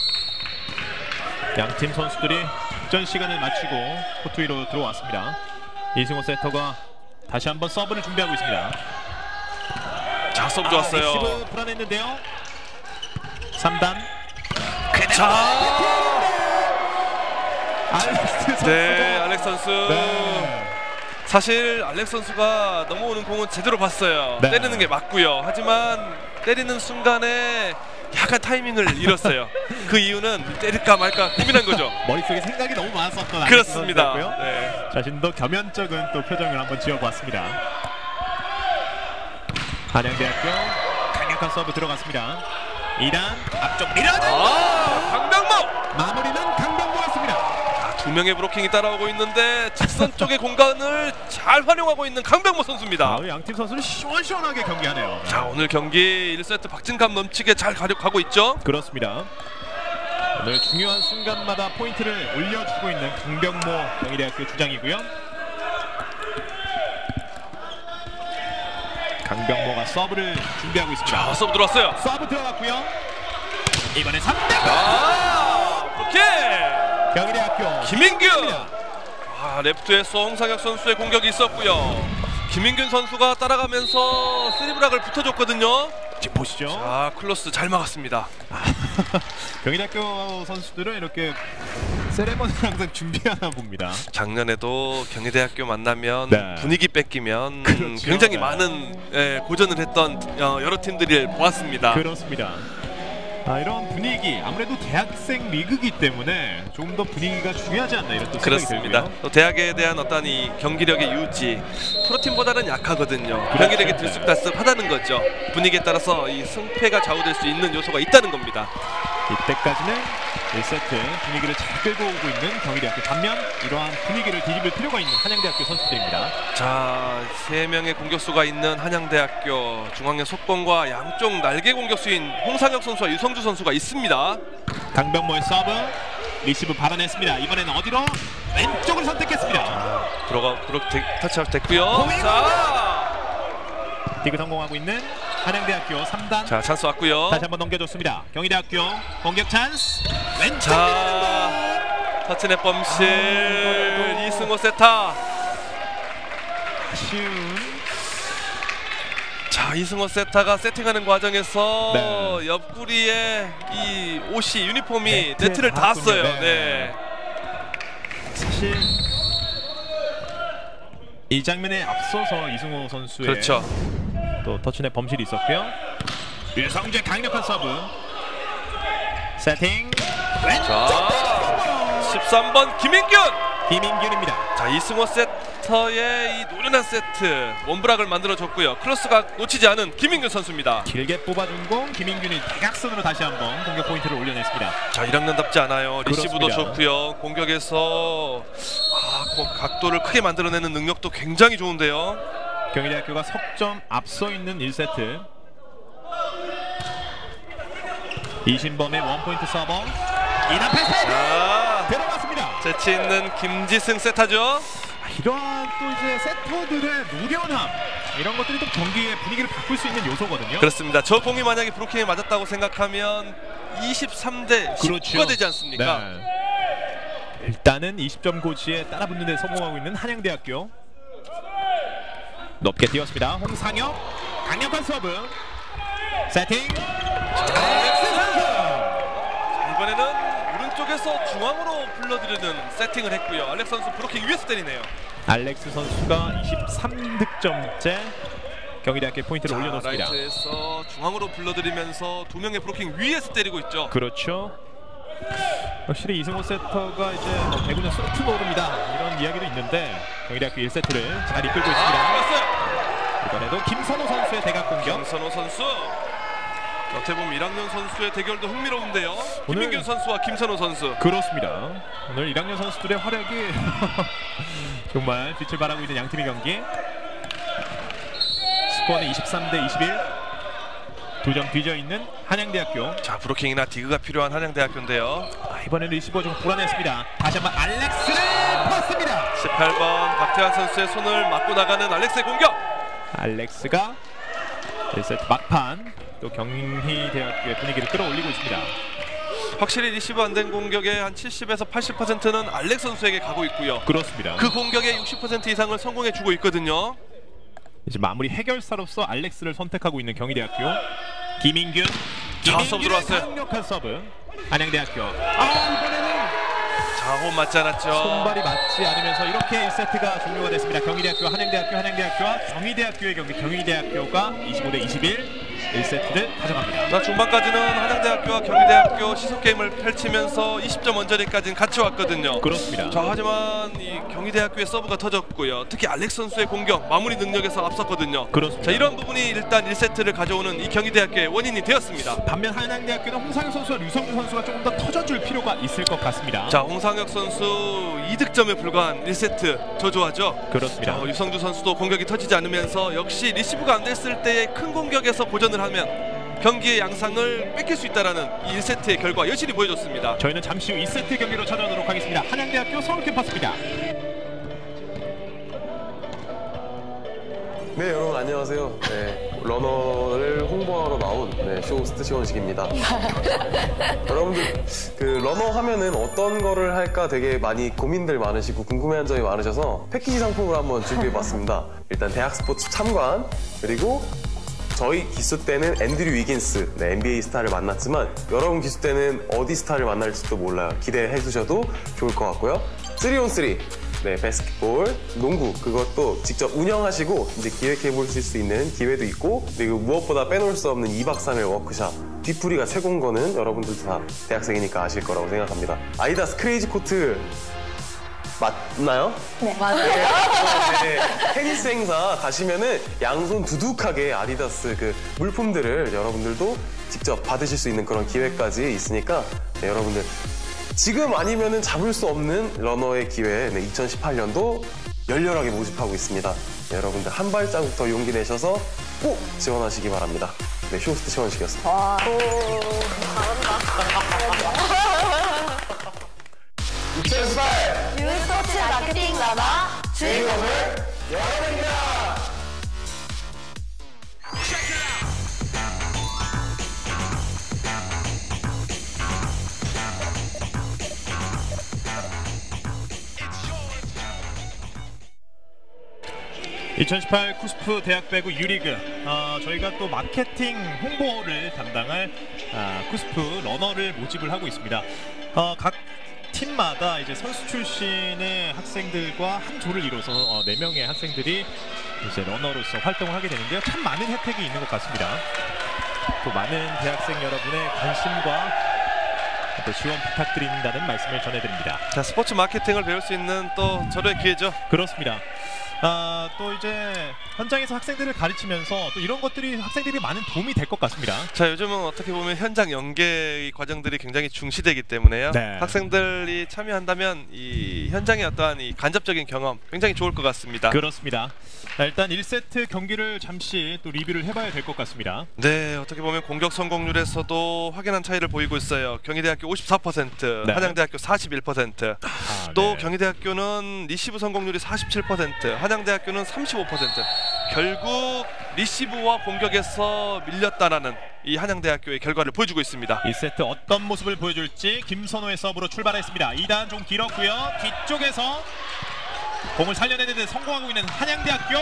양팀 선수들이 전 시간을 마치고 코트 위로 들어왔습니다. 이승호 세터가 다시 한번 서브를 준비하고 있습니다. 자, 서브 아, 좋았어요. 리시브 불안했는데요. 삼 단. 자, 알렉스 선수. 네, 알렉 선수. 네. 사실 알렉 선수가 넘어오는 공은 제대로 봤어요. 네. 때리는 게 맞고요. 하지만 때리는 순간에 약간 타이밍을 잃었어요. 그 이유는 때릴까 말까 고민한 거죠. 머릿속에 생각이 너무 많았었던 그렇습니다. 알렉스 선수였고요. 네. 자신도 겸연쩍은 또 표정을 한번 지어봤습니다. 한양대학교 강력한 서브 들어갔습니다. 이 단 앞쪽 밀어준 아, 강병모! 마무리는 강병모였습니다. 자, 두 명의 브로킹이 따라오고 있는데 직선 쪽의 공간을 잘 활용하고 있는 강병모 선수입니다. 아, 양팀 선수는 시원시원하게 경기하네요. 자, 오늘 경기 일 세트 박진감 넘치게 잘 가고 있죠. 그렇습니다. 오늘 중요한 순간마다 포인트를 올려주고 있는 강병모 경희대학교 주장이고요. 강병모가 서브를 준비하고 있습니다. 자, 서브 들어왔어요. 서브 들어갔고요. 이번에 삼 점. 아, 오케이. 경희대학교 김인균. 아, 레프트에서 홍상혁 선수의 공격이 있었고요. 김인균 선수가 따라가면서 스리브락을 붙어줬거든요. 지금 보시죠. 아, 클로스 잘 막았습니다. 경희대학교 선수들은 이렇게 세레머니를 항상 준비하나 봅니다. 작년에도 경희대학교 만나면 네. 분위기 뺏기면 그렇죠. 굉장히 네. 많은 예, 고전을 했던 어, 여러 팀들을 보았습니다. 그렇습니다. 아, 이런 분위기 아무래도 대학생 리그이기 때문에 조금 더 분위기가 중요하지 않나 이런 또 생각이 그렇습니다. 들고요. 또 대학에 대한 어떤 이 경기력의 유지, 프로팀보다는 약하거든요. 그렇죠. 경기력이 들쑥날쑥하다는 거죠. 분위기에 따라서 이 승패가 좌우될 수 있는 요소가 있다는 겁니다. 이때까지는 일 세트 분위기를 잘 끌고 오고 있는 경희대학교, 반면 이러한 분위기를 뒤집을 필요가 있는 한양대학교 선수들입니다. 자, 세 명의 공격수가 있는 한양대학교, 중앙의 속공과 양쪽 날개 공격수인 홍상혁 선수와 유성주 선수가 있습니다. 강병모의 서브 리시브 받아냈습니다. 이번에는 어디로? 왼쪽을 선택했습니다. 자, 들어가 들어 터치아웃 됐고요. 자, 디그 성공하고 있는 한양대학교 삼 단. 자, 찬스 왔고요. 다시 한번 넘겨줬습니다. 경희대학교 공격 찬스. 왼쪽. 자, 터치넷 범실 아, 이승호 세타. 아쉬운. 자, 이승호 세타가 세팅하는 과정에서 네. 옆구리에 이 옷이 유니폼이 네트에 네트를 닿았군요. 닿았어요. 네. 네. 사실 이 장면에 앞서서 이승호 선수의 그렇죠. 또 터치넷 범실이 있었고요. 유성주의 강력한 서브. 세팅. 자, 십삼 번 김인균. 김인균입니다. 자, 이승호 세터의 이 노련한 세트 원브락을 만들어줬고요. 클로스가 놓치지 않은 김인균 선수입니다. 길게 뽑아준 공 김인균이 대각선으로 다시 한번 공격 포인트를 올려냈습니다. 자, 일 학년답지 않아요. 리시브도 그렇습니다. 좋고요. 공격에서 아, 그 각도를 크게 만들어내는 능력도 굉장히 좋은데요. 경희대학교가 석점 앞서 있는 일 세트. 이신범의 원포인트 서버. 이단 패스. 자, 들어갔습니다. 재치 있는 김지승 세타죠. 이러한 또 이제 세터들의 노련함, 이런 것들이 또 경기의 분위기를 바꿀 수 있는 요소거든요. 그렇습니다. 저 공이 만약에 브로킹에 맞았다고 생각하면 이십삼 대 십구가 되지 않습니까? 네. 일단은 이십 점 고지에 따라붙는 데 성공하고 있는 한양대학교. 높게 띄웠습니다. 홍상혁 강력한 서브. 세팅. 자, 이번에는 쪽에서 중앙으로 불러들이는 세팅을 했고요. 알렉스 선수 브로킹 위에서 때리네요. 알렉스 선수가 이십삼 득점째 경희대학교 포인트를 자, 올려놓습니다. 라이트에서 중앙으로 불러들이면서 두 명의 브로킹 위에서 때리고 있죠. 그렇죠. 확실히 이승호 세터가 이제 뭐 배구는 소프트 모드입니다 이런 이야기도 있는데 경희대학교 일 세트를 잘 이끌고 있습니다. 아, 이번에도 김선호 선수의 대각 공격. 김선호 선수. 어떻게 보면 일 학년 선수의 대결도 흥미로운데요. 오늘... 김민균 선수와 김선호 선수. 그렇습니다. 오늘 일 학년 선수들의 활약이 정말 빛을 발하고 있는 양팀의 경기. 스코어는 이십삼 대 이십일. 두 점 뒤져 있는 한양대학교. 자, 브로킹이나 디그가 필요한 한양대학교인데요. 아, 이번에는 리시버 좀 불안했습니다. 다시 한번 알렉스를 풀었습니다. 십팔 번 박태환 선수의 손을 맞고 나가는 알렉스의 공격. 알렉스가 일 세트 막판 또 경희대학교의 분위기를 끌어올리고 있습니다. 확실히 리시브 안 된 공격의 한 칠십에서 팔십 퍼센트는 알렉스 선수에게 가고 있고요. 그렇습니다. 그 공격의 육십 퍼센트 이상을 성공해 주고 있거든요. 이제 마무리 해결사로서 알렉스를 선택하고 있는 경희대학교. 김인균. 자, 서브 들어왔어요. 강력한 서브. 한양대학교. 아, 이번에는 자, 홈 맞지 않았죠. 손발이 맞지 않으면서 이렇게 일 세트가 종료가 됐습니다. 경희대학교, 한양대학교, 한양대학교와 경희대학교의 경기. 경희대학교가 이십오 대 이십일 일 세트를 가져갑니다. 자, 중반까지는 한양대학교와 경희대학교 시속 게임을 펼치면서 이십 점 원저리까지는 같이 왔거든요. 그렇습니다. 자, 하지만 이 경희대학교의 서브가 터졌고요. 특히 알렉스 선수의 공격, 마무리 능력에서 앞섰거든요. 그렇습니다. 자, 이런 부분이 일단 일 세트를 가져오는 이 경희대학교의 원인이 되었습니다. 반면 한양대학교는 홍상혁 선수와 류성규 선수가 조금 더 터져줄 필요가 있을 것 같습니다. 자, 홍상혁 선수 이 득점에 불과한 일 세트 저조하죠. 그렇습니다. 자, 유성주 선수도 공격이 터지지 않으면서 역시 리시브가 안 됐을 때의 큰 공격에서 고전을 하면 경기의 양상을 뺏길 수 있다는 이 일 세트의 결과 여실히 보여줬습니다. 저희는 잠시 후 이 세트 경기로 찾아오도록 하겠습니다. 한양대학교 서울 캠퍼스입니다. 네, 여러분 안녕하세요. 네, 러너를 홍보하러 나온 네, 쇼호스트 시원식입니다. 여러분들 그 러너 하면은 어떤 거를 할까 되게 많이 고민들 많으시고 궁금해한 점이 많으셔서 패키지 상품을 한번 준비해봤습니다. 일단 대학 스포츠 참관, 그리고 저희 기수 때는 앤드류 위긴스, 네, 엔비에이 스타를 만났지만 여러분 기수 때는 어디 스타를 만날지도 몰라요. 기대해 주셔도 좋을 것 같고요. 쓰리 온 쓰리, 네, 바스켓볼, 농구 그것도 직접 운영하시고 이제 기획해 보실 수 있는 기회도 있고, 그리고 무엇보다 빼놓을 수 없는 이 박 삼 일 워크샵. 뒤풀이가 최고인 거는 여러분들도 다 대학생이니까 아실 거라고 생각합니다. 아디다스 크레이지 코트 맞나요? 네, 맞아요. 네, 테니스 행사 가시면은 양손 두둑하게 아디다스 그 물품들을 여러분들도 직접 받으실 수 있는 그런 기회까지 있으니까 네, 여러분들 지금 아니면은 잡을 수 없는 러너의 기회, 네, 이천십팔 년도 열렬하게 모집하고 있습니다. 네, 여러분들 한 발자국 더 용기 내셔서 꼭 지원하시기 바랍니다. 네, 쇼호스트 시원식이었습니다. 와, 오, 잘한다. 이천십팔 유스포츠 마케팅 러너 주인공을 열어봅니다. 이천십팔 쿠스프 대학배구 유리그, 어, 저희가 또 마케팅 홍보를 담당할 아, 쿠스프 러너를 모집을 하고 있습니다. 어, 각 팀마다 이제 선수 출신의 학생들과 한 조를 이뤄서 어, 네 명의 학생들이 이제 러너로서 활동을 하게 되는데요. 참 많은 혜택이 있는 것 같습니다. 또 많은 대학생 여러분의 관심과 또 지원 부탁드린다는 말씀을 전해드립니다. 자, 스포츠 마케팅을 배울 수 있는 또 절호의 기회죠. 그렇습니다. 아, 또 이제 현장에서 학생들을 가르치면서 또 이런 것들이 학생들이 많은 도움이 될 것 같습니다. 자, 요즘은 어떻게 보면 현장 연계 과정들이 굉장히 중시되기 때문에요. 네. 학생들이 참여한다면 이 현장의 어떠한 이 간접적인 경험 굉장히 좋을 것 같습니다. 그렇습니다. 자, 일단 일 세트 경기를 잠시 또 리뷰를 해봐야 될 것 같습니다. 네, 어떻게 보면 공격 성공률에서도 확연한 차이를 보이고 있어요. 경희대학교 오십사 퍼센트, 네. 한양대학교 사십일 퍼센트. 아, 또 네. 경희대학교는 리시브 성공률이 사십칠 퍼센트, 한양대학교는 삼십오 퍼센트. 결국 리시브와 공격에서 밀렸다라는 이 한양대학교의 결과를 보여주고 있습니다. 이 세트 어떤 모습을 보여줄지 김선호의 서브로 출발했습니다. 이 단 좀 길었고요. 뒤쪽에서 공을 살려내는 데 성공하고 있는 한양대학교.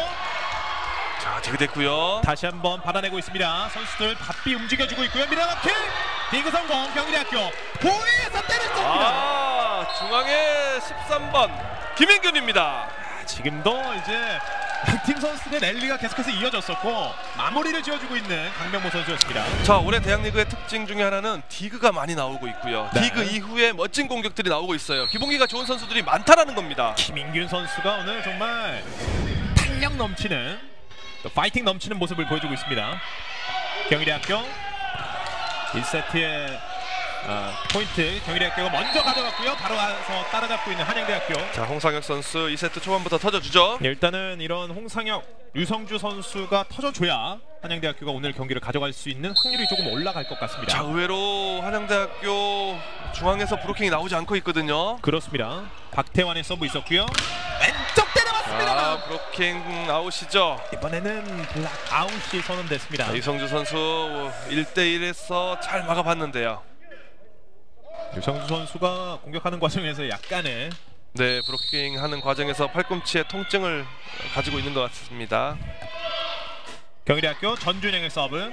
자, 디그됐고요. 다시 한번 받아내고 있습니다. 선수들 바삐 움직여주고 있고요. 미라마킥! 디그 성공. 경희대학교 보위에서 때렸습니다. 아, 중앙에 십삼 번 김인균입니다. 지금도 이제 양팀 선수들의 랠리가 계속해서 이어졌었고 마무리를 지어주고 있는 강명모 선수였습니다. 자, 올해 대학리그의 특징 중에 하나는 디그가 많이 나오고 있고요. 네. 디그 이후에 멋진 공격들이 나오고 있어요. 기본기가 좋은 선수들이 많다라는 겁니다. 김인균 선수가 오늘 정말 탄력 넘치는 또 파이팅 넘치는 모습을 보여주고 있습니다. 경희대학교 일 세트의 어, 포인트 경희대학교가 먼저 가져갔고요. 바로 와서 따라잡고 있는 한양대학교. 자, 홍상혁 선수 이 세트 초반부터 터져주죠. 일단은 이런 홍상혁, 유성주 선수가 터져줘야 한양대학교가 오늘 경기를 가져갈 수 있는 확률이 조금 올라갈 것 같습니다. 자, 의외로 한양대학교 중앙에서 브로킹이 나오지 않고 있거든요. 그렇습니다. 박태환의 서브 있었고요. 왼쪽 때려봤습니다. 아, 브로킹 아웃이죠. 이번에는 블락 아웃이 선언됐습니다. 자, 이성주 선수 일 대 일에서 잘 막아봤는데요. 유성주 선수가 공격하는 과정에서 약간의 네, 브로킹 하는 과정에서 팔꿈치에 통증을 가지고 있는 것 같습니다. 경희대학교 전준영의 서브.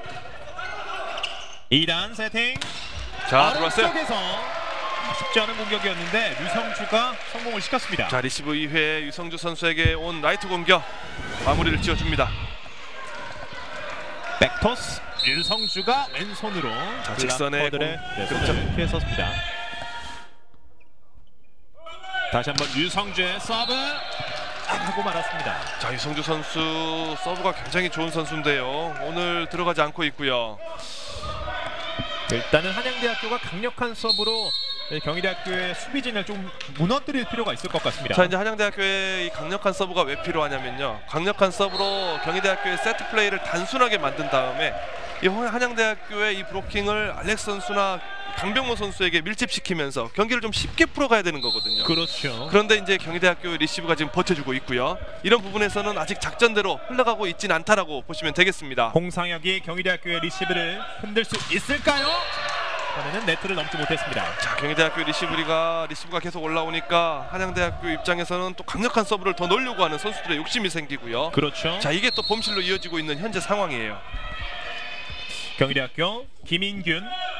이 단 세팅. 자, 들어왔어요. 쪽에서 쉽지 않은 공격이었는데 유성주가 성공을 시켰습니다. 자, 리시브 이후에 유성주 선수에게 온 라이트 공격 마무리를 지어줍니다. 백토스 유성주가 왼손으로 자, 직선에 블락커들의 공- 네, 손을 피해섰습니다. 다시 한번 유성주의 서브 하고 말았습니다. 자, 유성주 선수 서브가 굉장히 좋은 선수인데요. 오늘 들어가지 않고 있고요. 일단은 한양대학교가 강력한 서브로 경희대학교의 수비진을 좀 무너뜨릴 필요가 있을 것 같습니다. 자, 이제 한양대학교의 이 강력한 서브가 왜 필요하냐면요. 강력한 서브로 경희대학교의 세트 플레이를 단순하게 만든 다음에 이 한양대학교의 이 브로킹을 알렉스 선수나 강병모 선수에게 밀집시키면서 경기를 좀 쉽게 풀어가야 되는 거거든요. 그렇죠. 그런데 이제 경희대학교 리시브가 지금 버텨주고 있고요. 이런 부분에서는 아직 작전대로 흘러가고 있진 않다라고 보시면 되겠습니다. 홍상혁이 경희대학교의 리시브를 흔들 수 있을까요? 이번에는 네트를 넘지 못했습니다. 자, 경희대학교 리시브리가 리시브가 계속 올라오니까 한양대학교 입장에서는 또 강력한 서브를 더 넣으려고 하는 선수들의 욕심이 생기고요. 그렇죠. 자, 이게 또 범실로 이어지고 있는 현재 상황이에요. 경희대학교 김인균.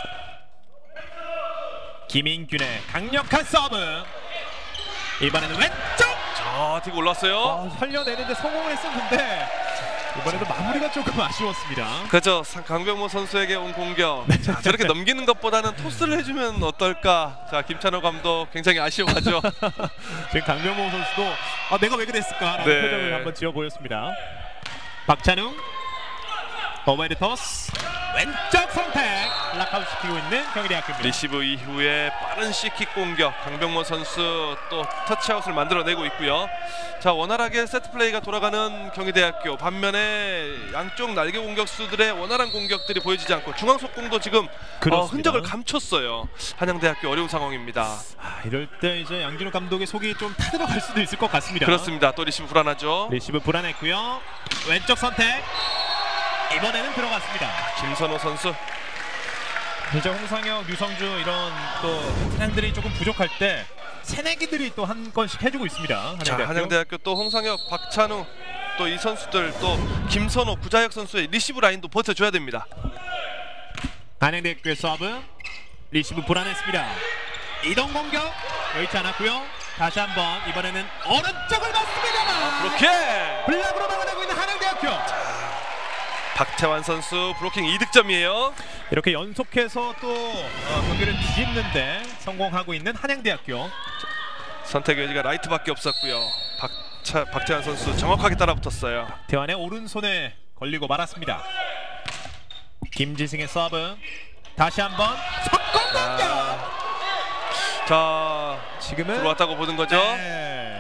김인균의 강력한 서브. 이번에는 왼쪽. 자, 뒤로 올랐어요. 아, 살려내는데 성공을 했었는데 이번에도 마무리가 조금 아쉬웠습니다. 그렇죠. 강병모 선수에게 온 공격. 자, 저렇게 넘기는 것보다는 토스를 해주면 어떨까. 자, 김찬호 감독 굉장히 아쉬워하죠. 지금 강명호 선수도 아, 내가 왜 그랬을까라는 네. 표정을 한번 지어 보였습니다. 박찬웅 오버헤드 토스 왼쪽 선택 락아웃 시키고 있는 경희대학교입니다. 리시브 이후에 빠른 C킥 공격 강병모 선수 또 터치아웃을 만들어내고 있고요. 자, 원활하게 세트 플레이가 돌아가는 경희대학교, 반면에 양쪽 날개 공격수들의 원활한 공격들이 보여지지 않고 중앙 속공도 지금 어, 흔적을 감췄어요. 한양대학교 어려운 상황입니다. 아, 이럴 때 이제 양진욱 감독의 속이 좀 타들어갈 수도 있을 것 같습니다. 그렇습니다. 또 리시브 불안하죠. 리시브 불안했고요. 왼쪽 선택 이번에는 들어갔습니다. 김선호 선수. 이제 홍상혁, 유성주 이런 또 베테랑들이 조금 부족할 때 새내기들이 또 한 건씩 해주고 있습니다. 한양대학교. 자, 한양대학교 또 홍상혁, 박찬우 또 이 선수들 또 김선호, 구자혁 선수의 리시브 라인도 버텨줘야 됩니다. 한양대학교의 서브 리시브 불안했습니다. 이동 공격 여의치 않았고요. 다시 한번 이번에는 오른쪽을 맞습니다만 그렇게 블락으로 막아내고 있는 한양대학교. 박태환 선수 브로킹 이 득점이에요. 이렇게 연속해서 또 어, 경기를 뒤집는데 성공하고 있는 한양대학교. 선택 여지가 라이트밖에 없었고요. 박차, 박태환 선수 정확하게 따라붙었어요. 대환의 오른손에 걸리고 말았습니다. 김지승의 서브 다시 한번 석공 공격. 자, 지금은 들어왔다고 보는 거죠. 네.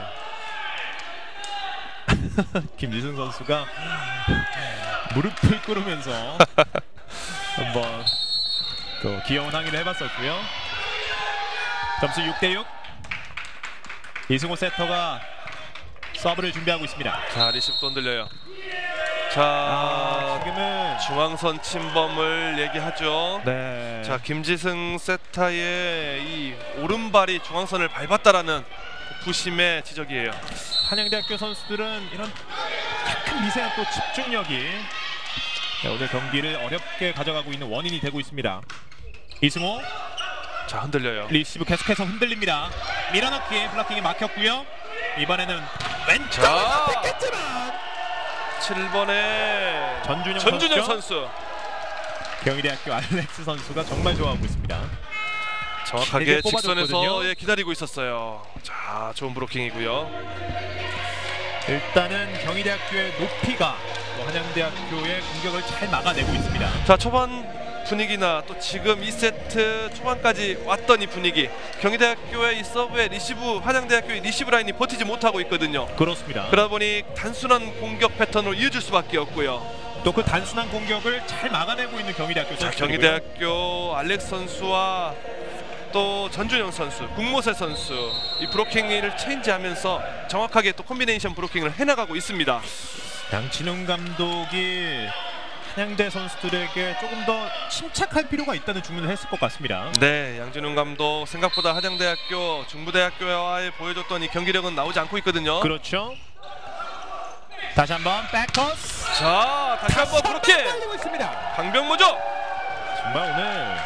김지승 선수가 무릎을 꿇으면서 한번 또 귀여운 항의를 해봤었고요. 점수 육 대 육. 이승호 세터가 서브를 준비하고 있습니다. 자, 리시브 또 흔들려요. 자, 아, 지금은 중앙선 침범을 얘기하죠. 네. 자, 김지승 세타의 이 오른발이 중앙선을 밟았다라는 부심의 지적이에요. 한양대학교 선수들은 이런 약간 미세한 또 집중력이 네, 오늘 경기를 어렵게 가져가고 있는 원인이 되고 있습니다. 이승호. 자, 흔들려요. 리시브 계속해서 흔들립니다. 밀어넣기 블락킹이 막혔고요. 이번에는 왼쪽 자. 선택했지만 칠 번에 전준영, 전준영 선수죠? 선수. 경희대학교 알렉스 선수가 정말 좋아하고 있습니다. 정확하게 길게 직선에서 뽑아줬거든요. 예, 기다리고 있었어요. 자, 좋은 브로킹이고요. 일단은 경희대학교의 높이가 또 한양대학교의 공격을 잘 막아내고 있습니다. 자, 초반 분위기나 또 지금 이 세트 초반까지 왔던 이 분위기, 경희대학교의 이 서브의 리시브, 한양대학교의 리시브 라인이 버티지 못하고 있거든요. 그렇습니다. 그러다 보니 단순한 공격 패턴으로 이어질 수밖에 없고요. 또 그 단순한 공격을 잘 막아내고 있는 경희대학교 자, 선수들이고요. 경희대학교 알렉스 선수와 또 전준영 선수, 국모세 선수 이 브로킹을 체인지하면서 정확하게 또 콤비네이션 브로킹을 해나가고 있습니다. 양진웅 감독이 한양대 선수들에게 조금 더 침착할 필요가 있다는 주문을 했을 것 같습니다. 네, 양진웅 감독 생각보다 한양대학교, 중부대학교와의 보여줬던 이 경기력은 나오지 않고 있거든요. 그렇죠. 다시 한번 백커스. 자, 다시 한번 브로킹. 달리고 있습니다. 강병모죠. 정말 오늘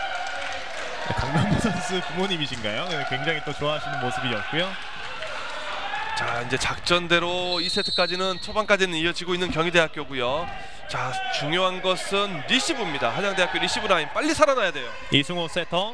강병모 선수 부모님이신가요? 네, 굉장히 또 좋아하시는 모습이었고요. 자, 이제 작전대로 이 세트까지는 초반까지는 이어지고 있는 경희대학교고요. 자, 중요한 것은 리시브입니다. 한양대학교 리시브 라인 빨리 살아나야 돼요. 이승호 세터.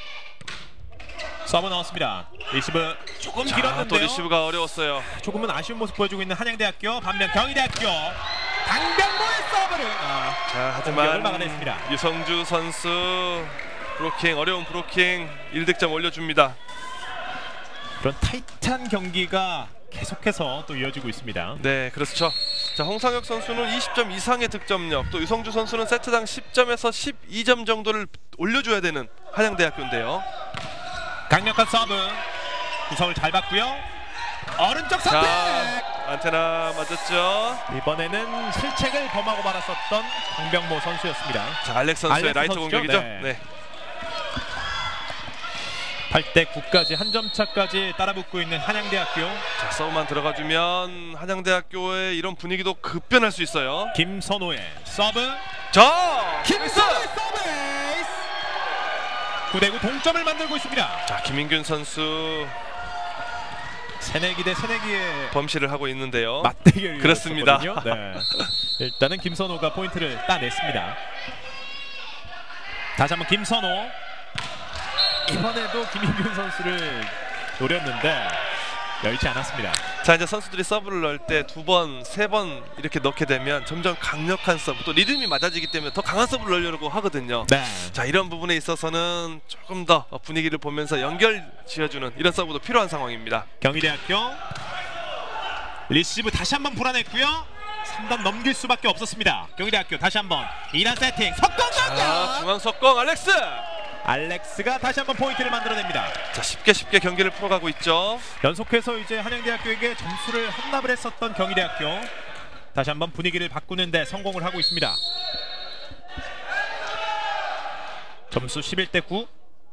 서브 나왔습니다. 리시브 조금 자, 길었는데요. 또 리시브가 어려웠어요. 조금은 아쉬운 모습 보여주고 있는 한양대학교. 반면 경희대학교 강병모의 서브를 아, 자, 공격을 하지만 막아냈습니다. 유성주 선수 브로킹, 어려운 브로킹 일 득점 올려줍니다. 그런 타이트한 경기가 계속해서 또 이어지고 있습니다. 네, 그렇죠. 자, 홍상혁 선수는 이십 점 이상의 득점력, 또 유성주 선수는 세트당 십 점에서 십이 점 정도를 올려줘야 되는 한양대학교인데요. 강력한 서브. 구석을 잘 봤고요. 오른쪽 선택. 자, 안테나 맞았죠. 이번에는 실책을 범하고 말았었던 강병모 선수였습니다. 자, 알렉스 선수의 알렉스 라이트 선수죠? 공격이죠. 네. 네. 팔 대 구까지 한 점 차까지 따라붙고 있는 한양대학교. 자, 서브만 들어가주면 한양대학교의 이런 분위기도 급변할 수 있어요. 김선호의 서브. 자, 김선호의 서브 에이스. 구 대 구 동점을 만들고 있습니다. 자, 김인균 선수 새내기 대 새내기의 범실을 하고 있는데요. 맞대결이 그렇습니다. 네. 일단은 김선호가 포인트를 따냈습니다. 다시 한번 김선호. 이번에도 김인균 선수를 노렸는데 여의치 않았습니다. 자, 이제 선수들이 서브를 넣을 때 두 번, 세 번 이렇게 넣게 되면 점점 강력한 서브, 또 리듬이 맞아지기 때문에 더 강한 서브를 넣으려고 하거든요. 네. 자, 이런 부분에 있어서는 조금 더 분위기를 보면서 연결 지어주는 이런 서브도 필요한 상황입니다. 경희대학교 리시브 다시 한번 불안했고요. 삼 단 넘길 수밖에 없었습니다. 경희대학교 다시 한번 이 단 세팅 석공 자, 강력. 중앙 석공 알렉스. 알렉스가 다시 한번 포인트를 만들어냅니다. 자, 쉽게 쉽게 경기를 풀어가고 있죠. 연속해서 이제 한양대학교에게 점수를 헌납을 했었던 경희대학교 다시 한번 분위기를 바꾸는데 성공을 하고 있습니다. 점수 십일 대 구.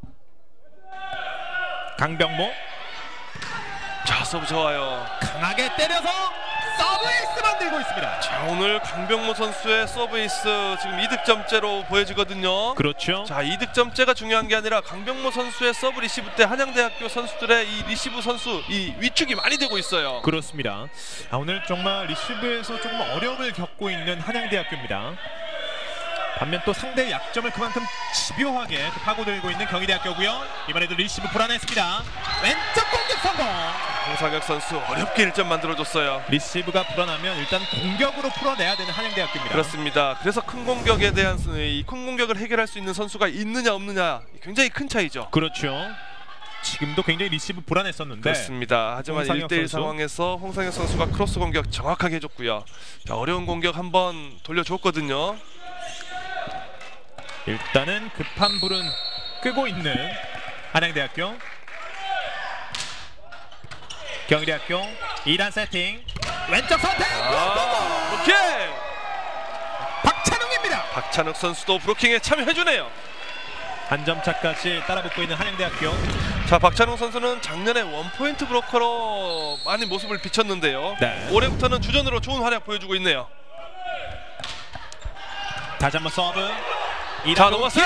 강병모 자, 서브 좋아요. 강하게 때려서 서브 에이스 만들고 있습니다. 자, 오늘 강병모 선수의 서브 에이스 지금 이 득점째로 보여지거든요. 그렇죠. 자, 이 득점째가 중요한 게 아니라 강병모 선수의 서브 리시브 때 한양대학교 선수들의 이 리시브 선수 이 위축이 많이 되고 있어요. 그렇습니다. 아, 오늘 정말 리시브에서 조금 어려움을 겪고 있는 한양대학교입니다. 반면 또 상대의 약점을 그만큼 집요하게 파고들고 있는 경희대학교고요. 이번에도 리시브 불안했습니다. 왼쪽 공격 성공. 홍상혁 선수 어렵게 일 점 만들어줬어요. 리시브가 불안하면 일단 공격으로 풀어내야 되는 한양대학교입니다. 그렇습니다. 그래서 큰 공격에 대한 이 큰 공격을 해결할 수 있는 선수가 있느냐 없느냐 굉장히 큰 차이죠. 그렇죠. 지금도 굉장히 리시브 불안했었는데 그렇습니다. 하지만 홍상혁 일 대 일 선수. 상황에서 홍상혁 선수가 크로스 공격 정확하게 해줬고요. 자, 어려운 공격 한번 돌려줬거든요. 일단은 급한 불은 끄고 있는 한양대학교. 경희대학교 이 단 세팅 왼쪽 선택. 아, 오케이. 박찬웅입니다. 박찬욱 선수도 브로킹에 참여해주네요. 한 점 차까지 따라붙고 있는 한양대학교. 자, 박찬욱 선수는 작년에 원포인트 브로커로 많이 모습을 비쳤는데요. 네. 올해부터는 주전으로 좋은 활약 보여주고 있네요. 다시 한번 서브. 자, 넘어왔어요.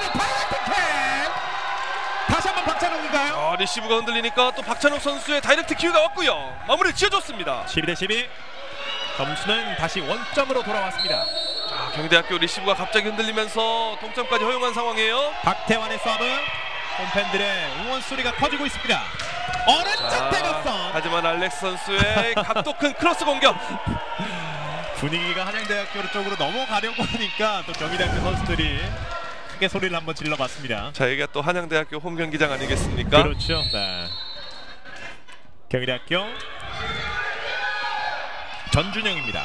다시 한번 박찬욱인가요? 어, 리시브가 흔들리니까 또 박찬욱 선수의 다이렉트 큐가 왔고요. 마무리 지어줬습니다. 십이 대 십이. 점수는 다시 원점으로 돌아왔습니다. 자, 경희대학교 리시브가 갑자기 흔들리면서 동점까지 허용한 상황이에요. 박태환의 서브. 홈팬들의 응원 소리가 커지고 있습니다. 오른쪽 대각선. 하지만 알렉스 선수의 각도 큰 크로스 공격. 분위기가 한양대학교 쪽으로 넘어가려고 하니까 또 경희대학교 선수들이 크게 소리를 한번 질러봤습니다. 자, 여기가 또 한양대학교 홈 경기장 아니겠습니까? 그렇죠. 네. 경희대학교 전준영입니다.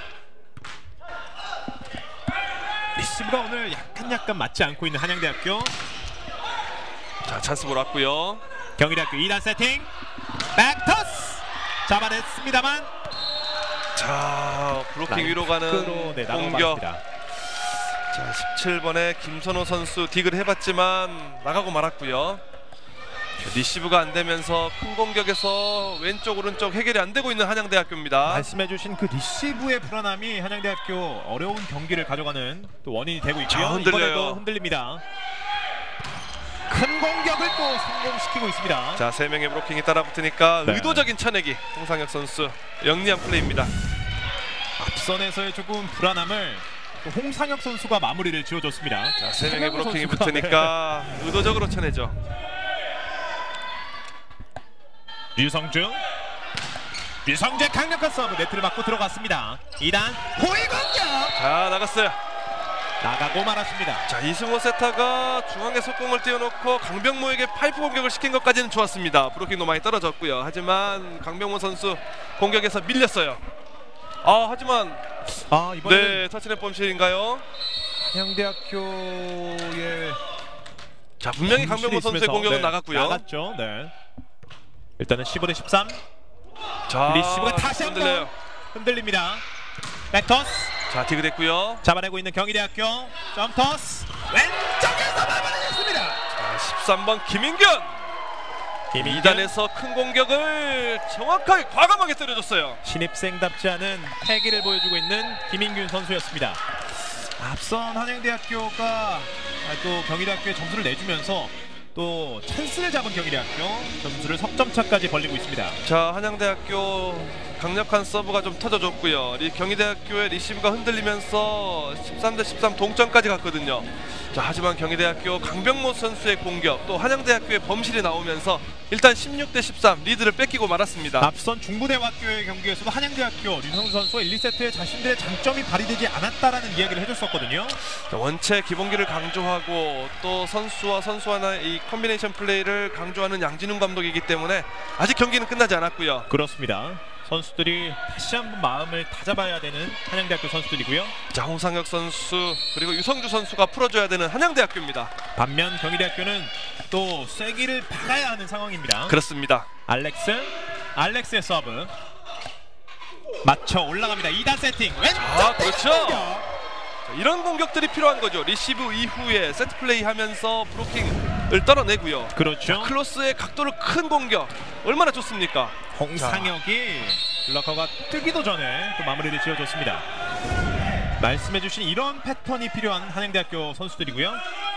리시브가 오늘 약간 약간 맞지 않고 있는 한양대학교. 자, 찬스볼 왔고요. 경희대학교 이 단 세팅. 백토스 잡아냈습니다만. 자, 브로킹 위로 가는 네, 공격. 자, 십칠 번의 김선호 선수 딕을 해봤지만 나가고 말았고요. 리시브가 안 되면서 큰 공격에서 왼쪽 오른쪽 해결이 안 되고 있는 한양대학교입니다. 말씀해주신 그 리시브의 불안함이 한양대학교 어려운 경기를 가져가는 또 원인이 되고 있고요. 자, 흔들려요. 이번에도 흔들립니다. 큰 공격을 또 성공시키고 있습니다. 자, 세 명의 브로킹이 따라붙으니까 네. 의도적인 찬내기. 홍상혁 선수 영리한 플레이입니다. 앞선에서의 조금 불안함을 또 홍상혁 선수가 마무리를 지어줬습니다. 자, 세 명의 브로킹이 선수가, 붙으니까 네. 의도적으로 쳐내죠. 류성중, 류성재 강력한 서브 네트를 맞고 들어갔습니다. 이 단 호의 공격. 자, 나갔어요. 나가고 말았습니다. 자, 이승호 세타가 중앙에 속공을 띄워놓고 강병모에게 파이프 공격을 시킨 것까지는 좋았습니다. 브로킹도 많이 떨어졌고요. 하지만 강병모 선수 공격에서 밀렸어요. 아, 하지만 아, 이번에는 네, 터치넷 범실인가요? 한양대학교의 자, 분명히 강병모 선수의 공격은 네, 나갔고요. 나갔죠. 네. 일단은 십오 대 십삼. 자, 리시브가 다시 한번 흔들려요. 흔들립니다. 백토스 자, 디그 됐고요. 잡아내고 있는 경희대학교. 점토스 왼쪽에서 마무리했습니다. 자, 십삼 번 김인균. 김인균. 이 단에서 큰 공격을 정확하게 과감하게 때려줬어요. 신입생답지 않은 패기를 보여주고 있는 김인균 선수였습니다. 앞선 한양대학교가 또 경희대학교에 점수를 내주면서 또 찬스를 잡은 경희대학교 점수를 석점차까지 벌리고 있습니다. 자, 한양대학교 강력한 서브가 좀 터져줬고요. 이 경희대학교의 리시브가 흔들리면서 십삼 대 십삼 동점까지 갔거든요. 자, 하지만 경희대학교 강병모 선수의 공격 또 한양대학교의 범실이 나오면서 일단 십육 대 십삼 리드를 뺏기고 말았습니다. 앞선 중부대학교의 경기에서도 한양대학교 류성주 선수가 일, 이 세트에 자신들의 장점이 발휘되지 않았다라는 이야기를 해줬었거든요. 자, 원체 기본기를 강조하고 또 선수와 선수 하나의 이 콤비네이션 플레이를 강조하는 양진훈 감독이기 때문에 아직 경기는 끝나지 않았고요. 그렇습니다. 선수들이 다시 한번 마음을 다잡아야 되는 한양대학교 선수들이고요. 자, 홍상혁 선수 그리고 유성주 선수가 풀어줘야 되는 한양대학교입니다. 반면 경희대학교는 또 쐐기를 박아야 하는 상황입니다. 그렇습니다. 알렉스, 알렉스의 서브 맞춰 올라갑니다. 이 단 세팅 왼쪽. 아, 그렇죠. 공격. 자, 이런 공격들이 필요한 거죠. 리시브 이후에 세트 플레이 하면서 브로킹을 떨어내고요. 그렇죠. 자, 클로스의 각도를 큰 공격 얼마나 좋습니까? 홍상혁이 블러커가 뜨기도 전에 또 마무리를 지어줬습니다. 말씀해주신 이런 패턴이 필요한 한양대학교 선수들이고요.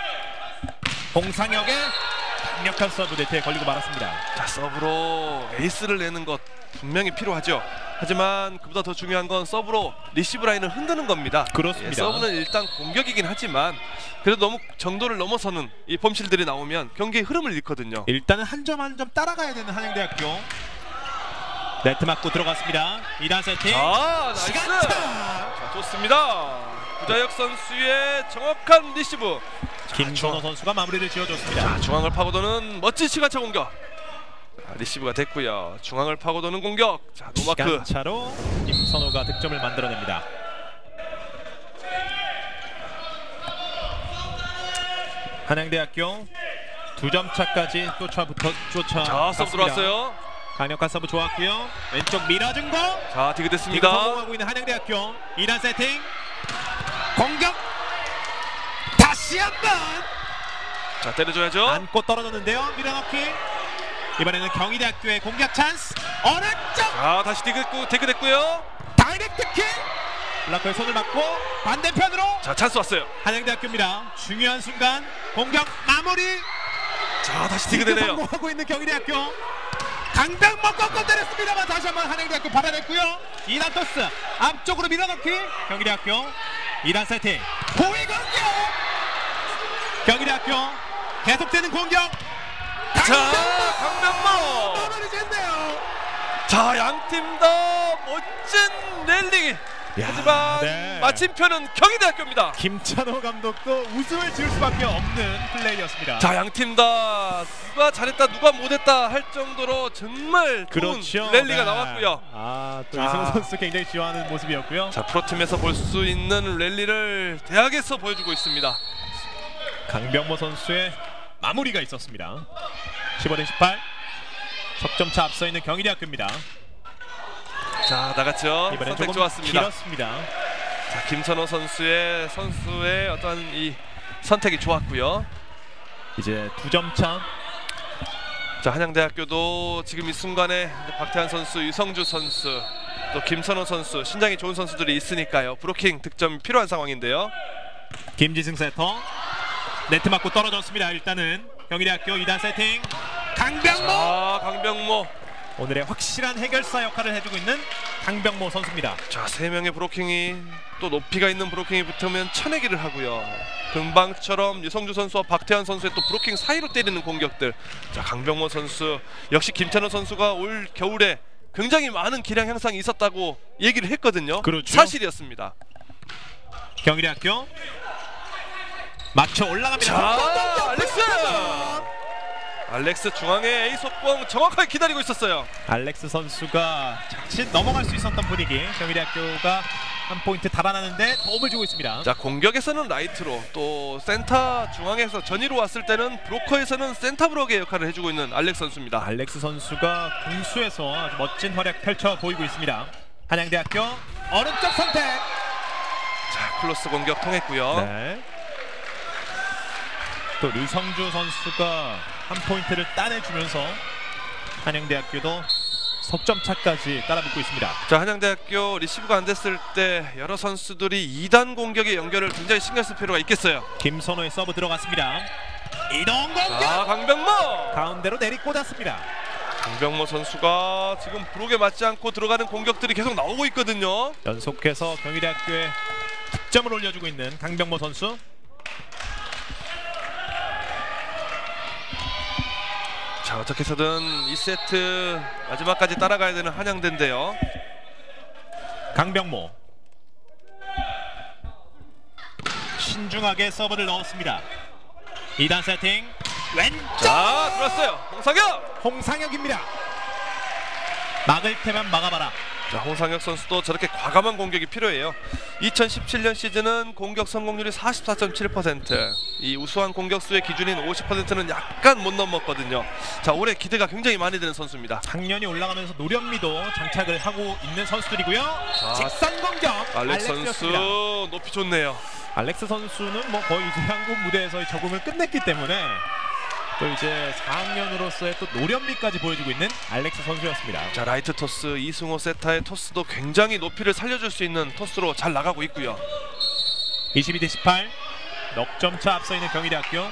홍상혁의 강력한 서브 네트에 걸리고 말았습니다. 자, 서브로 에이스를 내는 것 분명히 필요하죠. 하지만 그보다 더 중요한 건 서브로 리시브 라인을 흔드는 겁니다. 그렇습니다. 예, 서브는 일단 공격이긴 하지만 그래도 너무 정도를 넘어서는 이 범실들이 나오면 경기의 흐름을 잃거든요. 일단은 한 점 한 점 따라가야 되는 한양대학교. 네트 맞고 들어갔습니다. 이 단 세팅. 자, 나이스. 시간차. 자, 좋습니다. 구자혁 선수의 정확한 리시브. 김선호 선수가 마무리를 지어줬습니다. 자, 중앙을 파고드는 멋진 시간차 공격. 자, 리시브가 됐고요. 중앙을 파고드는 공격. 자, 노마크. 시간차로 김선호가 득점을 만들어냅니다. 한양대학교 두 점 차까지 쫓아붙어 쫓아. 자, 서브 들어왔어요. 강력한 서브 좋았고요. 왼쪽 밀어준 거. 자, 디그 지금 됐습니다. 성공하고 있는 한양대학교 이 단 세팅 공격 다시 한번 자, 때려줘야죠. 안고 떨어졌는데요. 밀어넣기. 이번에는 경희대학교의 공격 찬스. 오른쪽 자, 다시 디그, 디그 됐고요. 다이렉트 킥 블락커의 손을 맞고 반대편으로 자, 찬스 왔어요. 한양대학교입니다. 중요한 순간 공격 마무리. 자, 다시 디그되네요. 성공하고 있는 경희대학교. 강병모 꺾어 때렸습니다만 다시 한번 한양대학교 받아냈고요. 이 단 토스 앞쪽으로 밀어넣기. 경희대학교 이 단 세팅 호위 공격. 경희대학교 계속되는 공격. 자, 강병모 마무리 짓네요. 자, 양팀 다 멋진 랠리. 야, 하지만 네. 마침표는 경희대학교입니다. 김찬호 감독도 웃음을 지을 수밖에 없는 플레이였습니다. 자, 양팀 다 누가 잘했다 누가 못했다 할 정도로 정말 그렇죠. 좋은 랠리가 네. 나왔고요. 아, 또 자. 이승우 선수 굉장히 좋아하는 모습이었고요. 자, 프로팀에서 볼 수 있는 랠리를 대학에서 보여주고 있습니다. 강병모 선수의 마무리가 있었습니다. 십오 대 십팔. 석점차 앞서 있는 경희대학교입니다. 자, 나갔죠. 이번엔 선택 조금 좋았습니다. 길었습니다. 자, 김찬호 선수의 선수의 어떤 이 선택이 좋았고요. 이제 두 점 차. 자, 한양대학교도 지금 이 순간에 박태환 선수, 유성주 선수, 또 김선호 선수, 신장이 좋은 선수들이 있으니까요. 브로킹 득점이 필요한 상황인데요. 김지승 세터. 네트 맞고 떨어졌습니다. 일단은 경희대학교 이 단 세팅. 강병모. 자, 강병모. 오늘의 확실한 해결사 역할을 해주고 있는 강병모 선수입니다. 자, 세 명의 브로킹이 또 높이가 있는 브로킹이 붙으면 쳐내기를 하고요. 금방처럼 유성주 선수와 박태환 선수의 또 브로킹 사이로 때리는 공격들. 자, 강병모 선수 역시 김찬호 선수가 올 겨울에 굉장히 많은 기량 향상이 있었다고 얘기를 했거든요. 그렇죠. 사실이었습니다. 경희대학교 맞춰 올라갑니다. 자, 알렉스! 알렉스 중앙에 A 속공 정확하게 기다리고 있었어요. 알렉스 선수가 자칫 넘어갈 수 있었던 분위기. 경희대학교가 한 포인트 달아나는데 도움을 주고 있습니다. 자, 공격에서는 라이트로, 또 센터 중앙에서 전위로 왔을 때는 브로커에서는 센터 브록의 역할을 해주고 있는 알렉스 선수입니다. 알렉스 선수가 공수에서 아주 멋진 활약 펼쳐 보이고 있습니다. 한양대학교 오른쪽 선택. 자, 클로스 공격 통했고요. 네. 또 류성주 선수가 한 포인트를 따내주면서 한양대학교도 석점차까지 따라붙고 있습니다. 자, 한양대학교 리시브가 안 됐을 때 여러 선수들이 이 단 공격의 연결을 굉장히 신경 쓸 필요가 있겠어요. 김선호의 서브 들어갔습니다. 이동 공격. 자, 강병모! 가운데로 내리꽂았습니다. 강병모 선수가 지금 브록에 맞지 않고 들어가는 공격들이 계속 나오고 있거든요. 연속해서 경희대학교에 득점을 올려주고 있는 강병모 선수. 자, 어떻게 해서든 이 세트 마지막까지 따라가야 되는 한양대인데요. 강병모 신중하게 서브를 넣었습니다. 이 단 세팅 왼쪽. 자, 들어왔어요. 홍상혁! 홍상혁입니다. 막을 테면 막아봐라. 자, 홍상혁 선수도 저렇게 과감한 공격이 필요해요. 이천십칠 년 시즌은 공격 성공률이 사십사 점 칠 퍼센트. 이 우수한 공격수의 기준인 오십 퍼센트는 약간 못 넘었거든요. 자, 올해 기대가 굉장히 많이 되는 선수입니다. 작년이 올라가면서 노련미도 장착을 하고 있는 선수들이고요. 자, 직선 공격. 알렉스 알렉스였습니다. 선수 높이 좋네요. 알렉스 선수는 뭐 거의 이제 한국 무대에서의 적응을 끝냈기 때문에 또 이제 사 학년으로서의 또 노련미까지 보여주고 있는 알렉스 선수였습니다. 자, 라이트 토스 이승호 세타의 토스도 굉장히 높이를 살려줄 수 있는 토스로 잘 나가고 있고요. 이십이 대 십팔. 넉 점 차 앞서 있는 경희대학교.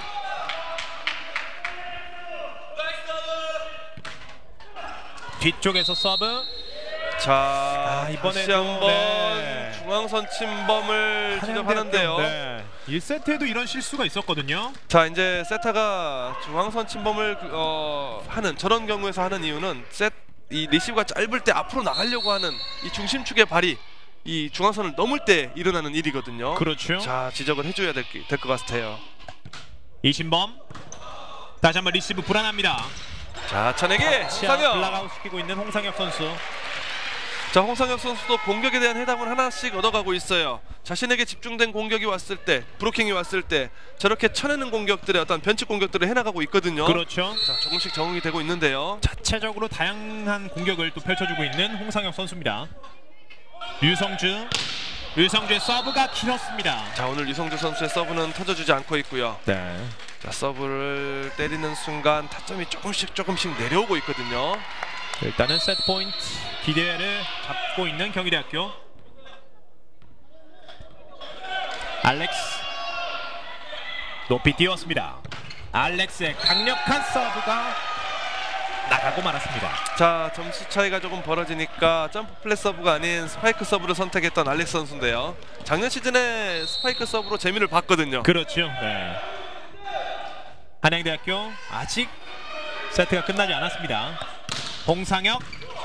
뒤쪽에서 서브. 자, 아, 이번에도, 다시 한번 네. 중앙선 침범을 지적하는데요. 네. 일 세트에도 이런 실수가 있었거든요. 자, 이제 세타가 중앙선 침범을 어, 하는 저런 경우에서 하는 이유는 셋 이 리시브가 짧을 때 앞으로 나가려고 하는 이 중심축의 발이 이 중앙선을 넘을 때 일어나는 일이거든요. 그렇죠. 자, 지적을 해줘야 될 것 같아요. 이신범 다시 한번 리시브 불안합니다. 자, 천에게 시야 홍상혁. 블락아웃 시키고 있는 홍상혁 선수. 자, 홍상혁 선수도 공격에 대한 해답을 하나씩 얻어가고 있어요. 자신에게 집중된 공격이 왔을 때, 브로킹이 왔을 때 저렇게 쳐내는 공격들의 어떤 변칙 공격들을 해나가고 있거든요. 그렇죠. 자, 조금씩 적응이 되고 있는데요. 자체적으로 다양한 공격을 또 펼쳐주고 있는 홍상혁 선수입니다. 류성주, 류성주의 서브가 길었습니다. 자, 오늘 유성주 선수의 서브는 터져주지 않고 있고요. 네. 자, 서브를 때리는 순간 타점이 조금씩 조금씩 내려오고 있거든요. 일단은 세트 포인트 기대를 잡고 있는 경희대학교. 알렉스 높이 띄웠습니다. 알렉스의 강력한 서브가 나가고 말았습니다. 자, 점수 차이가 조금 벌어지니까 점프 플랫 서브가 아닌 스파이크 서브를 선택했던 알렉스 선수인데요. 작년 시즌에 스파이크 서브로 재미를 봤거든요. 그렇죠. 네. 한양대학교 아직 세트가 끝나지 않았습니다. 홍상혁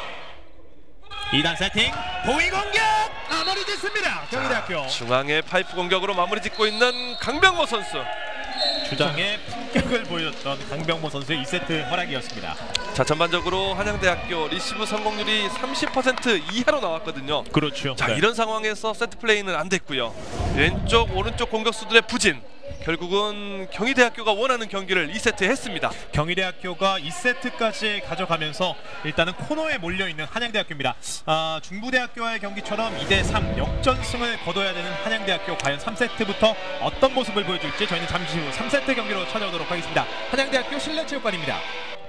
이 단 세팅 보위 공격 마무리 짓습니다. 경희대학교 중앙의 파이프 공격으로 마무리 짓고 있는 강병모 선수. 주장의 품격을 보여줬던 강병모 선수의 이 세트 활약이었습니다. 자, 전반적으로 한양대학교 리시브 성공률이 삼십 퍼센트 이하로 나왔거든요. 그렇죠. 자, 네. 이런 상황에서 세트 플레이는 안 됐고요. 왼쪽 오른쪽 공격수들의 부진, 결국은 경희대학교가 원하는 경기를 이 세트에 했습니다. 경희대학교가 이 세트까지 가져가면서 일단은 코너에 몰려있는 한양대학교입니다. 아, 중부대학교와의 경기처럼 이 대 삼 역전승을 거둬야 되는 한양대학교, 과연 삼 세트부터 어떤 모습을 보여줄지 저희는 잠시 후 삼 세트 경기로 찾아오도록 하겠습니다. 한양대학교 실내체육관입니다.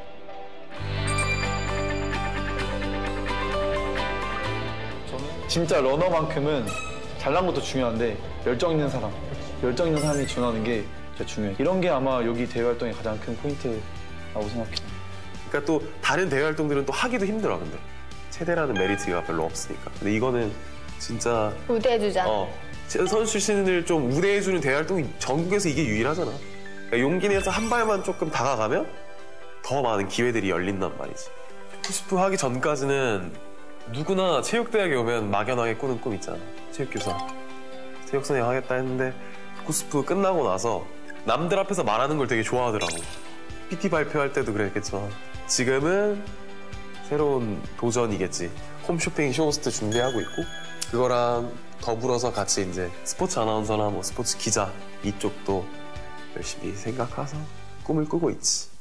저는 진짜 러너만큼은 잘난 것도 중요한데 열정 있는 사람, 열정 있는 사람이 준하는 게 진짜 중요해요. 이런 게 아마 여기 대회 활동의 가장 큰 포인트라고 생각해요. 그러니까 또 다른 대회 활동들은 또 하기도 힘들어. 근데 체대라는 메리트가 별로 없으니까. 근데 이거는 진짜 우대해주자. 어, 선수 출신을 좀 우대해주는 대회 활동이 전국에서 이게 유일하잖아. 그러니까 용기 내서 한 발만 조금 다가가면 더 많은 기회들이 열린단 말이지. 쿠스프 하기 전까지는 누구나 체육대학에 오면 막연하게 꾸는 꿈 있잖아. 체육교사. 체육선생 하겠다 했는데 쿠스프 끝나고 나서 남들 앞에서 말하는 걸 되게 좋아하더라고. 피티 발표할 때도 그랬겠지만 지금은 새로운 도전이겠지. 홈쇼핑 쇼호스트 준비하고 있고, 그거랑 더불어서 같이 이제 스포츠 아나운서나 뭐 스포츠 기자 이쪽도 열심히 생각해서 꿈을 꾸고 있지.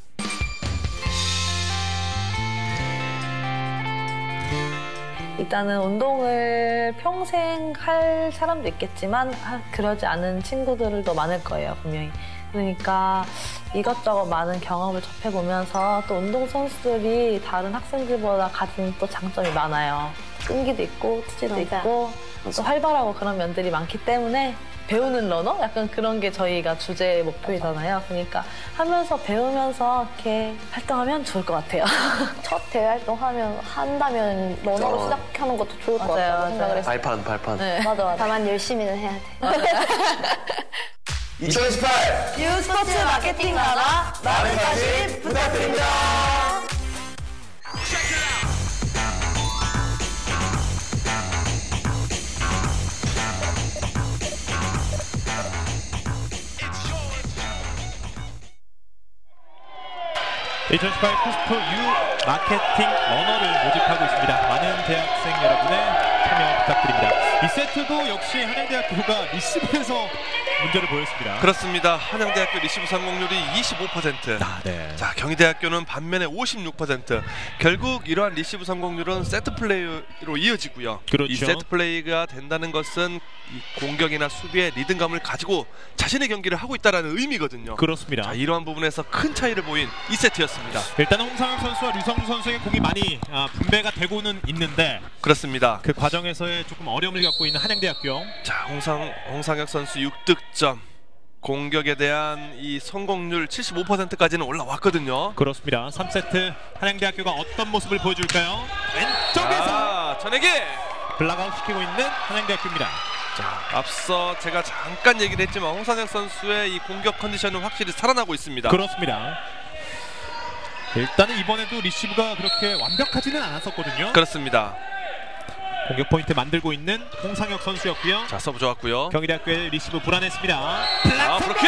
일단은 운동을 평생 할 사람도 있겠지만 그러지 않은 친구들도 많을 거예요, 분명히. 그러니까 이것저것 많은 경험을 접해보면서 또 운동선수들이 다른 학생들보다 가진 또 장점이 많아요. 끈기도 있고 투지도 맞아. 있고 또 활발하고 그런 면들이 많기 때문에 배우는 러너? 약간 그런 게 저희가 주제 목표이잖아요. 그러니까 하면서 배우면서 이렇게 활동하면 좋을 것 같아요. 첫 대회 활동하면 한다면 러너로 어. 시작하는 것도 좋을 것 맞아요, 같다고 생각을 맞아요. 했어요. 발판 발판. 네. 맞아, 맞아. 다만 열심히는 해야 돼. 이천십팔 뉴 스포츠 마케팅 러너 많은 관심 부탁드립니다. 이천십팔 쿠스프 U 마케팅 러너를 모집하고 있습니다. 많은 대학생 여러분의 참여 부탁드립니다. 이 세트도 역시 한양대학교가 리시브에서 문제를 보였습니다. 그렇습니다. 한양대학교 리시브 성공률이 이십오 퍼센트. 아, 네. 자, 경희대학교는 반면에 오십육 퍼센트. 결국 이러한 리시브 성공률은 세트 플레이로 이어지고요. 그렇죠. 이 세트 플레이가 된다는 것은 이 공격이나 수비의 리듬감을 가지고 자신의 경기를 하고 있다는 의미거든요. 그렇습니다. 자, 이러한 부분에서 큰 차이를 보인 이 세트였습니다. 일단 홍상혁 선수와 류성주 선수의 공이 많이 아, 분배가 되고는 있는데 그렇습니다. 그 과정에서의 조금 어려움을 겪고 있는 한양대학교. 자, 홍상, 홍상혁 선수 육 득점. 공격에 대한 이 성공률 칠십오 퍼센트까지는 올라왔거든요. 그렇습니다. 삼 세트 한양대학교가 어떤 모습을 보여줄까요? 왼쪽에서 아, 전에게 블락아웃 시키고 있는 한양대학교입니다. 자, 앞서 제가 잠깐 얘기를 했지만 홍상혁 선수의 이 공격 컨디션은 확실히 살아나고 있습니다. 그렇습니다. 일단은 이번에도 리시브가 그렇게 완벽하지는 않았었거든요. 그렇습니다. 공격 포인트 만들고 있는 홍상혁 선수였고요. 자, 서브 좋았고요. 경희대학교의 리시브 불안했습니다. 아, 그렇게!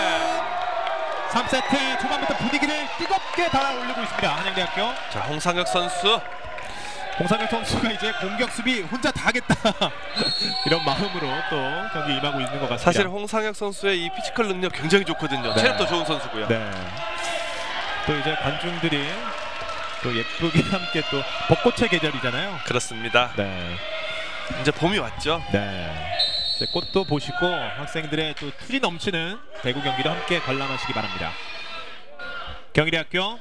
삼 세트 초반부터 분위기를 뜨겁게 달아올리고 있습니다. 한양대학교. 자, 홍상혁 선수. 홍상혁 선수가 이제 공격 수비 혼자 다 하겠다 이런 마음으로 또 경기 임하고 있는 것 같습니다. 사실 홍상혁 선수의 이 피지컬 능력 굉장히 좋거든요. 네. 체력도 좋은 선수고요. 네. 또 이제 관중들이 또 예쁘게 함께 또 벚꽃의 계절이잖아요. 그렇습니다. 네. 이제 봄이 왔죠. 네. 이제 꽃도 보시고 학생들의 또 투지 넘치는 배구 경기를 함께 관람하시기 바랍니다. 경희대학교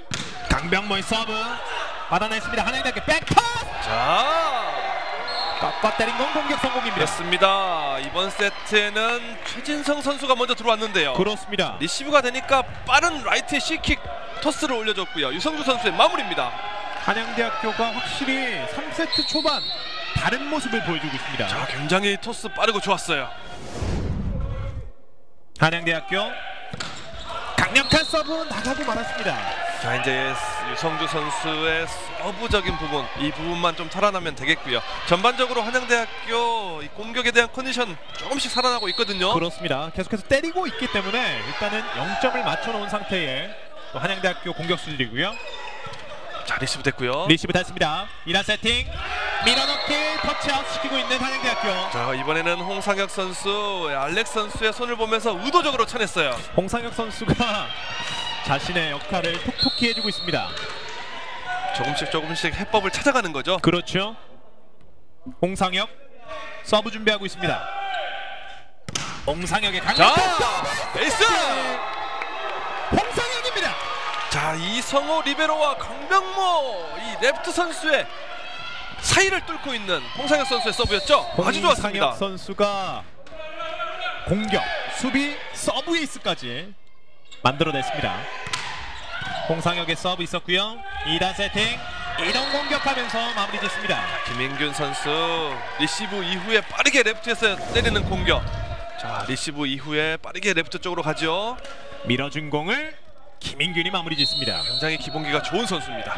강병모의 서브 받아냈습니다. 한양대학교 백파스! 자, 바꿔 때린 건 공격 성공입니다. 그렇습니다. 이번 세트에는 최진성 선수가 먼저 들어왔는데요. 그렇습니다. 리시브가 되니까 빠른 라이트 C킥 토스를 올려줬고요. 유성주 선수의 마무리입니다. 한양대학교가 확실히 삼 세트 초반 다른 모습을 보여주고 있습니다. 자, 굉장히 토스 빠르고 좋았어요. 한양대학교 강력한 서브는 나가고 말았습니다. 자, 이제 유성주 선수의 서브적인 부분, 이 부분만 좀 살아나면 되겠고요. 전반적으로 한양대학교 이 공격에 대한 컨디션 조금씩 살아나고 있거든요. 그렇습니다. 계속해서 때리고 있기 때문에 일단은 영 점을 맞춰놓은 상태의 또 한양대학교 공격수들이고요. 자, 리시브 됐고요. 리시브 됐습니다. 이란 세팅 밀어넣기 터치아웃 시키고 있는 한양대학교. 자, 이번에는 홍상혁 선수, 알렉스 선수의 손을 보면서 의도적으로 쳐냈어요. 홍상혁 선수가 자신의 역할을 톡톡히 해주고 있습니다. 조금씩 조금씩 해법을 찾아가는 거죠. 그렇죠. 홍상혁 서브 준비하고 있습니다. 홍상혁의 강력 자, 에이스! 홍상혁입니다. 자, 이성호 리베로와 강병모 이 레프트 선수의 사이를 뚫고 있는 홍상혁 선수의 서브였죠. 아주 좋았습니다. 홍상혁 선수가 공격, 수비, 서브 에이스까지 만들어냈습니다. 홍상혁의 서브 있었고요. 이 단 세팅 이동 공격하면서 마무리 짓습니다. 김민균 선수 리시브 이후에 빠르게 레프트에서 때리는 공격. 자, 리시브 이후에 빠르게 레프트 쪽으로 가죠. 밀어준 공을 김민균이 마무리 짓습니다. 굉장히 기본기가 좋은 선수입니다.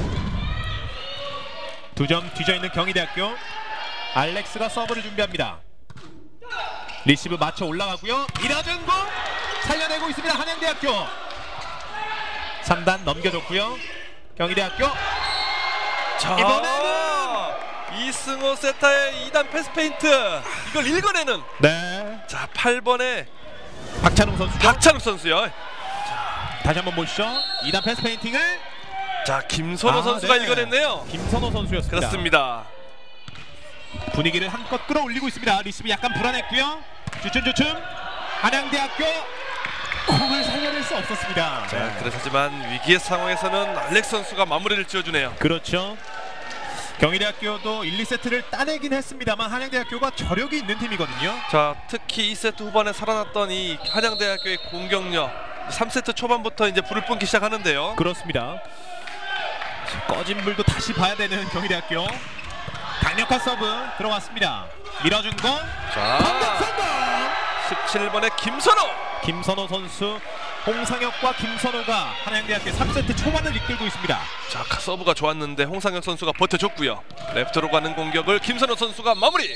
두 점 뒤져있는 경희대학교. 알렉스가 서브를 준비합니다. 리시브 맞춰 올라가고요. 밀어준 공 살려내고 있습니다. 한양대학교. 삼 단 넘겨줬고요. 경희대학교. 자, 이번에는 이승호 세타의 이 단 패스 페인트 이걸 읽어내는. 네. 자, 팔 번에 박찬웅 선수죠. 박찬욱 선수요. 다시 한번 보시죠. 이 단 패스 페인팅을 자, 김선호 아, 선수가 네. 읽어냈네요. 김선호 선수였습니다. 그렇습니다. 분위기를 한껏 끌어올리고 있습니다. 리시브 약간 불안했고요. 주춤주춤 한양대학교 공을 살려낼 수 없었습니다. 자, 네. 그렇지만 위기의 상황에서는 알렉스 선수가 마무리를 지어주네요. 그렇죠. 경희대학교도 일, 이 세트를 따내긴 했습니다만 한양대학교가 저력이 있는 팀이거든요. 자, 특히 이 세트 후반에 살아났던 이 한양대학교의 공격력, 삼 세트 초반부터 이제 불을 뿜기 시작하는데요. 그렇습니다. 꺼진 불도 다시 봐야 되는 경희대학교. 강력한 서브 들어갔습니다. 밀어준 공. 자, 공격 성공. 십칠 번의 김선호. 김선호 선수, 홍상혁과 김선호가 한양대학교 삼 세트 초반을 이끌고 있습니다. 자, 서브가 좋았는데 홍상혁 선수가 버텨줬고요. 레프트로 가는 공격을 김선호 선수가 마무리.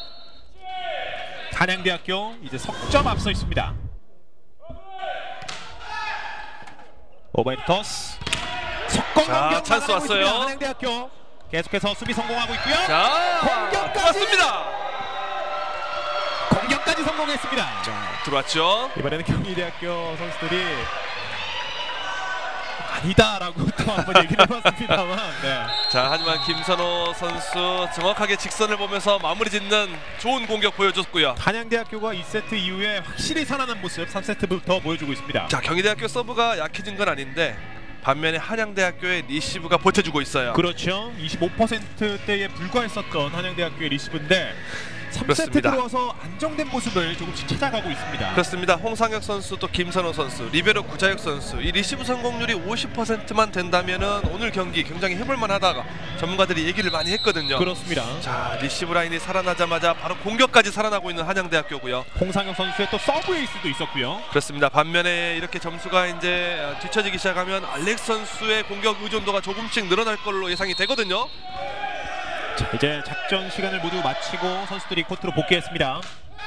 한양대학교 이제 석점 앞서 있습니다. 오버헤드 토스. 속공 자, 공격 찬스 막아내고 왔어요. 있습니다. 한양대학교 계속해서 수비 성공하고 있고요. 자, 공격까지! 고맙습니다. 공격까지 성공했습니다. 자, 들어왔죠. 이번에는 경희대학교 선수들이 아니다라고 또 한번 얘기를 해봤습니다만 네. 자, 하지만 김선호 선수 정확하게 직선을 보면서 마무리 짓는 좋은 공격 보여줬고요. 한양대학교가 이 세트 이후에 확실히 살아난 모습 삼 세트부터 보여주고 있습니다. 자, 경희대학교 서브가 약해진 건 아닌데 반면에 한양대학교의 리시브가 버텨주고 있어요. 그렇죠. 이십오 퍼센트대에 불과했었던 한양대학교의 리시브인데 삼 세트 그렇습니다. 들어와서 안정된 모습을 조금씩 찾아가고 있습니다. 그렇습니다. 홍상혁 선수 또 김선호 선수, 리베로 구자혁 선수 이 리시브 성공률이 오십 퍼센트만 된다면은 오늘 경기 굉장히 해볼만 하다가 전문가들이 얘기를 많이 했거든요. 그렇습니다. 자, 리시브 라인이 살아나자마자 바로 공격까지 살아나고 있는 한양대학교고요. 홍상혁 선수의 또 서브 에이스도 있었고요. 그렇습니다. 반면에 이렇게 점수가 이제 뒤처지기 시작하면 알렉스 선수의 공격 의존도가 조금씩 늘어날 걸로 예상이 되거든요. 자, 이제 작전 시간을 모두 마치고 선수들이 코트로 복귀했습니다.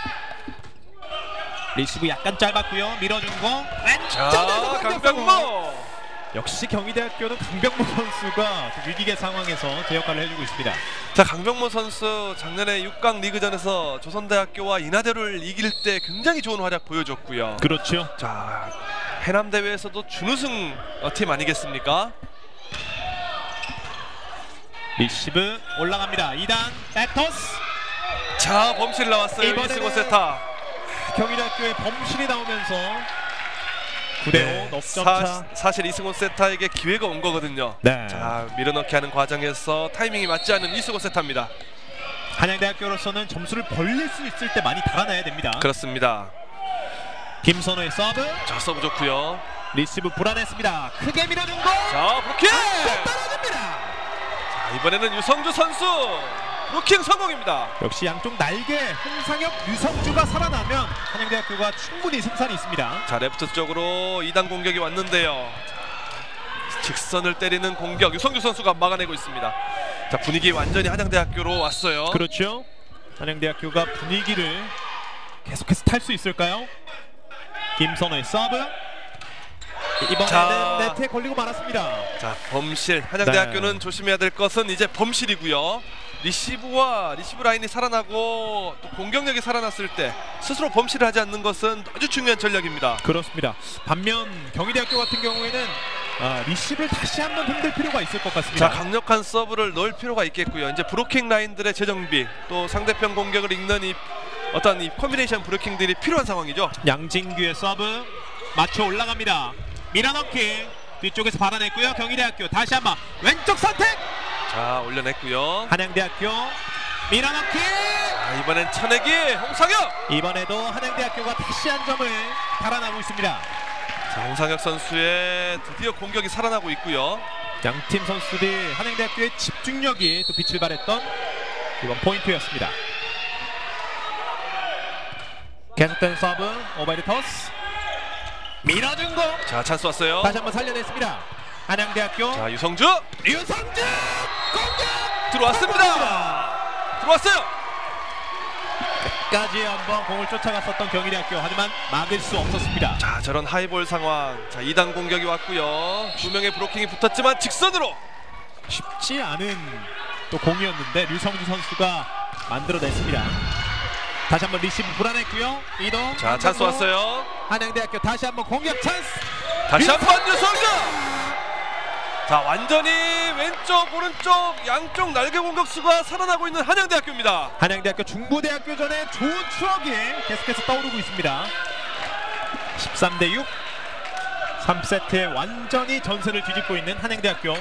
리시브 약간 짧았고요. 밀어준 거. 자, 강병모. 역시 경희대학교는 강병모 선수가 위기의 상황에서 제 역할을 해주고 있습니다. 자, 강병모 선수 작년에 육 강 리그전에서 조선대학교와 인하대를 이길 때 굉장히 좋은 활약 보여줬고요. 그렇죠. 자, 해남 대회에서도 준우승 팀 아니겠습니까? 리시브 올라갑니다. 이 단 백토스. 자, 범실 나왔어요. 이번에는 이승호 세타. 경희대학교의 범실이 나오면서 구 대 오 네, 넉점 사, 차. 사실 이승호 세타에게 기회가 온 거거든요. 네. 자, 밀어넣기 하는 과정에서 타이밍이 맞지 않은 이승호 세타입니다. 한양대학교로서는 점수를 벌릴 수 있을 때 많이 달아나야 됩니다. 그렇습니다. 김선호의 서브. 자, 서브 좋고요. 리시브 불안했습니다. 크게 밀어준 거. 자, 브로킹! 또 떨어집니다. 자, 이번에는 유성주 선수 브로킹 성공입니다. 역시 양쪽 날개 홍상혁, 유성주가 살아나면 한양대학교가 충분히 승산이 있습니다. 자, 레프트 쪽으로 이 단 공격이 왔는데요. 자, 직선을 때리는 공격 유성주 선수가 막아내고 있습니다. 자, 분위기 완전히 한양대학교로 왔어요. 그렇죠. 한양대학교가 분위기를 계속해서 탈 수 있을까요? 김선호의 서브. 이번에는 자, 네트에 걸리고 말았습니다. 자, 범실. 한양대학교는 네. 조심해야 될 것은 이제 범실이고요. 리시브와 리시브 라인이 살아나고 또 공격력이 살아났을 때 스스로 범실을 하지 않는 것은 아주 중요한 전략입니다. 그렇습니다. 반면 경희대학교 같은 경우에는 아, 리시브를 다시 한번 흔들 필요가 있을 것 같습니다. 자, 강력한 서브를 넣을 필요가 있겠고요. 이제 브로킹 라인들의 재정비, 또 상대편 공격을 읽는 이 어떤 이 커뮤니케이션 브로킹들이 필요한 상황이죠. 양진규의 서브 맞춰 올라갑니다. 밀어넣기 뒤쪽에서 받아냈고요. 경희대학교 다시 한번 왼쪽 선택. 자, 올려냈고요. 한양대학교 밀어넣기. 자, 이번엔 천혜기 홍상혁. 이번에도 한양대학교가 다시 한 점을 달아나고 있습니다. 자, 홍상혁 선수의 드디어 공격이 살아나고 있고요. 양팀 선수들이 한양대학교의 집중력이 또 빛을 발했던 이번 포인트였습니다. 계속된 서브 오바이드 토스 밀어준 거. 자, 찬스 왔어요. 다시 한번 살려냈습니다. 한양대학교. 자, 유성주 유성주 공격 들어왔습니다. 들어왔어요. 끝까지 한번 공을 쫓아갔었던 경희대학교. 하지만 막을 수 없었습니다. 자, 저런 하이볼 상황. 자, 이 단 공격이 왔고요. 두 명의 브로킹이 붙었지만 직선으로 쉽지 않은 또 공이었는데 류성주 선수가 만들어냈습니다. 다시 한번 리시브 불안했고요. 이동. 자, 찬스 왔어요. 한양대학교 다시 한번 공격 찬스. 다시 한번 유성주. 자, 완전히 왼쪽 오른쪽 양쪽 날개 공격수가 살아나고 있는 한양대학교입니다. 한양대학교 중부대학교 전에 좋은 추억이 계속해서 떠오르고 있습니다. 십삼 대 육. 삼 세트에 완전히 전세를 뒤집고 있는 한양대학교.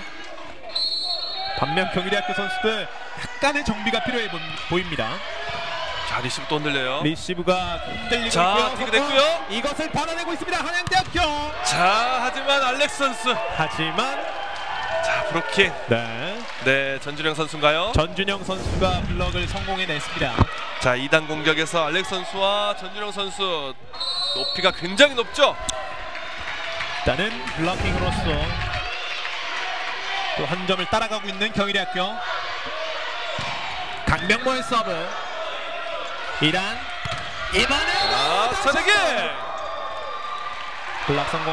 반면 경희대학교 선수들 약간의 정비가 필요해 보입니다. 자, 리시브 또 흔들려요. 리시브가 흔들리고 자, 있고요. 디그 됐고요. 이것을 받아내고 있습니다. 한양대학교. 자, 하지만 알렉스 선수. 하지만 자, 브로킹. 네. 네, 전준영 선수인가요? 전준영 선수가 블럭을 성공해냈습니다. 자, 이 단 공격에서 알렉스 선수와 전준영 선수 높이가 굉장히 높죠. 일단은 블럭킹으로서 또 한 점을 따라가고 있는 경희대학교. 강명모의 서브. 이란 이번에 아, 천혜기 블락 성공.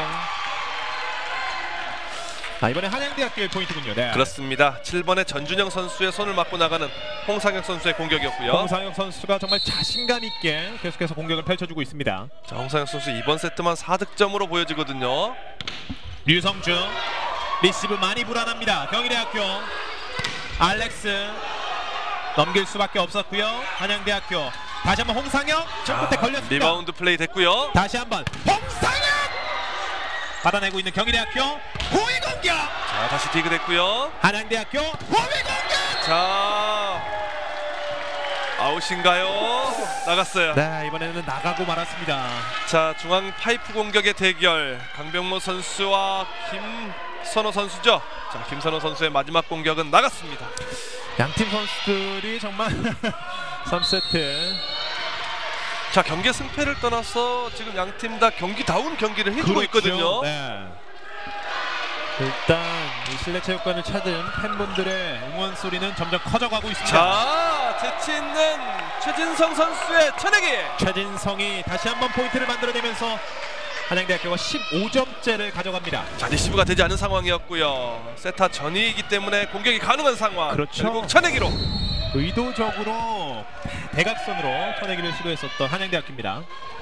아, 이번에 한양대학교의 포인트군요. 네. 그렇습니다. 칠 번의 전준영 선수의 손을 맞고 나가는 홍상혁 선수의 공격이었고요. 홍상혁 선수가 정말 자신감 있게 계속해서 공격을 펼쳐주고 있습니다. 자, 홍상혁 선수 이번 세트만 사 득점으로 보여지거든요. 류성주 리시브 많이 불안합니다. 경희대학교 알렉스 넘길 수밖에 없었고요. 한양대학교 다시 한번 홍상혁 첫 끝에 걸렸습니다. 리바운드 플레이 됐고요. 다시 한번 홍상혁 받아내고 있는 경희대학교 호위 공격. 자, 다시 디그 됐고요. 한양대학교 호위 공격. 자, 아웃인가요? 나갔어요. 네, 이번에는 나가고 말았습니다. 자, 중앙 파이프 공격의 대결. 강병모 선수와 김선호 선수죠. 자, 김선호 선수의 마지막 공격은 나갔습니다. 양팀 선수들이 정말 삼 세트. 자, 경기 승패를 떠나서 지금 양팀 다 경기다운 경기를 해주고 그렇죠. 있거든요. 네. 일단 이 실내체육관을 찾은 팬분들의 응원 소리는 점점 커져가고 있습니다. 자, 재치 있는 최진성 선수의 천혜기. 최진성이 다시 한번 포인트를 만들어내면서 한양대학교가 십오 점째를 가져갑니다. 자, 리시브가 되지 않은 상황이었고요. 세타 전이기 때문에 공격이 가능한 상황. 그렇죠. 결국 천혜기로 의도적으로 대각선으로 쳐내기를 시도했었던 한양대학교입니다.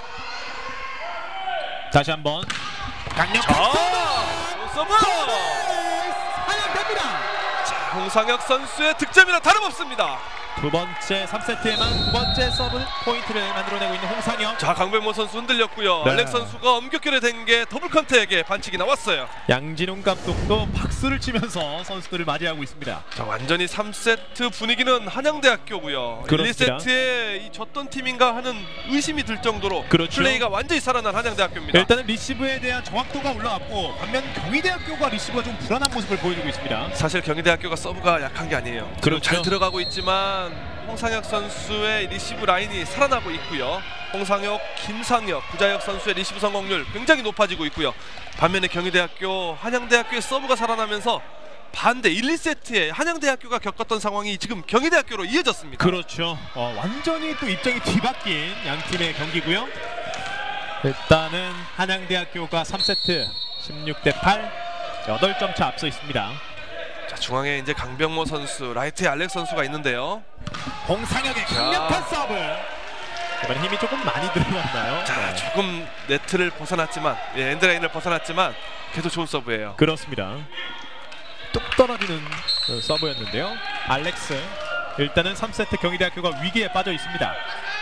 다시 한번 강력한 서브! 한양대입니다. 자, 홍상혁 선수의 득점이라 다름없습니다. 두 번째 삼 세트에만 두 번째 서브 포인트를 만들어내고 있는 홍상혁. 자, 강백모 선수 흔들렸고요. 네. 알렉 선수가 엄격결에 된 게 더블 컨택에 반칙이 나왔어요. 양진웅 감독도 박수를 치면서 선수들을 맞이하고 있습니다. 자, 완전히 삼 세트 분위기는 한양대학교고요. 그렇습니다. 일, 이 세트에 이 졌던 팀인가 하는 의심이 들 정도로 그렇죠. 플레이가 완전히 살아난 한양대학교입니다. 일단은 리시브에 대한 정확도가 올라왔고 반면 경희대학교가 리시브가 좀 불안한 모습을 보여주고 있습니다. 사실 경희대학교가 서브가 약한 게 아니에요. 그렇죠. 잘 들어가고 있지만 홍상혁 선수의 리시브 라인이 살아나고 있고요. 홍상혁, 김상혁, 구자혁 선수의 리시브 성공률 굉장히 높아지고 있고요. 반면에 경희대학교, 한양대학교의 서브가 살아나면서 반대 일, 이 세트에 한양대학교가 겪었던 상황이 지금 경희대학교로 이어졌습니다. 그렇죠. 어, 완전히 또 입장이 뒤바뀐 양 팀의 경기고요. 일단은 한양대학교가 삼 세트 십육 대 팔, 여덟 점 차 앞서 있습니다. 자, 중앙에 이제 강병모 선수, 라이트에 알렉 선수가 있는데요. 홍상혁의 강력한 서브. 이번 힘이 조금 많이 들어갔나요? 자, 네. 조금 네트를 벗어났지만, 예, 엔드라인을 벗어났지만 계속 좋은 서브예요. 그렇습니다. 뚝 떨어지는 서브였는데요. 알렉스. 일단은 삼 세트 경희대학교가 위기에 빠져 있습니다.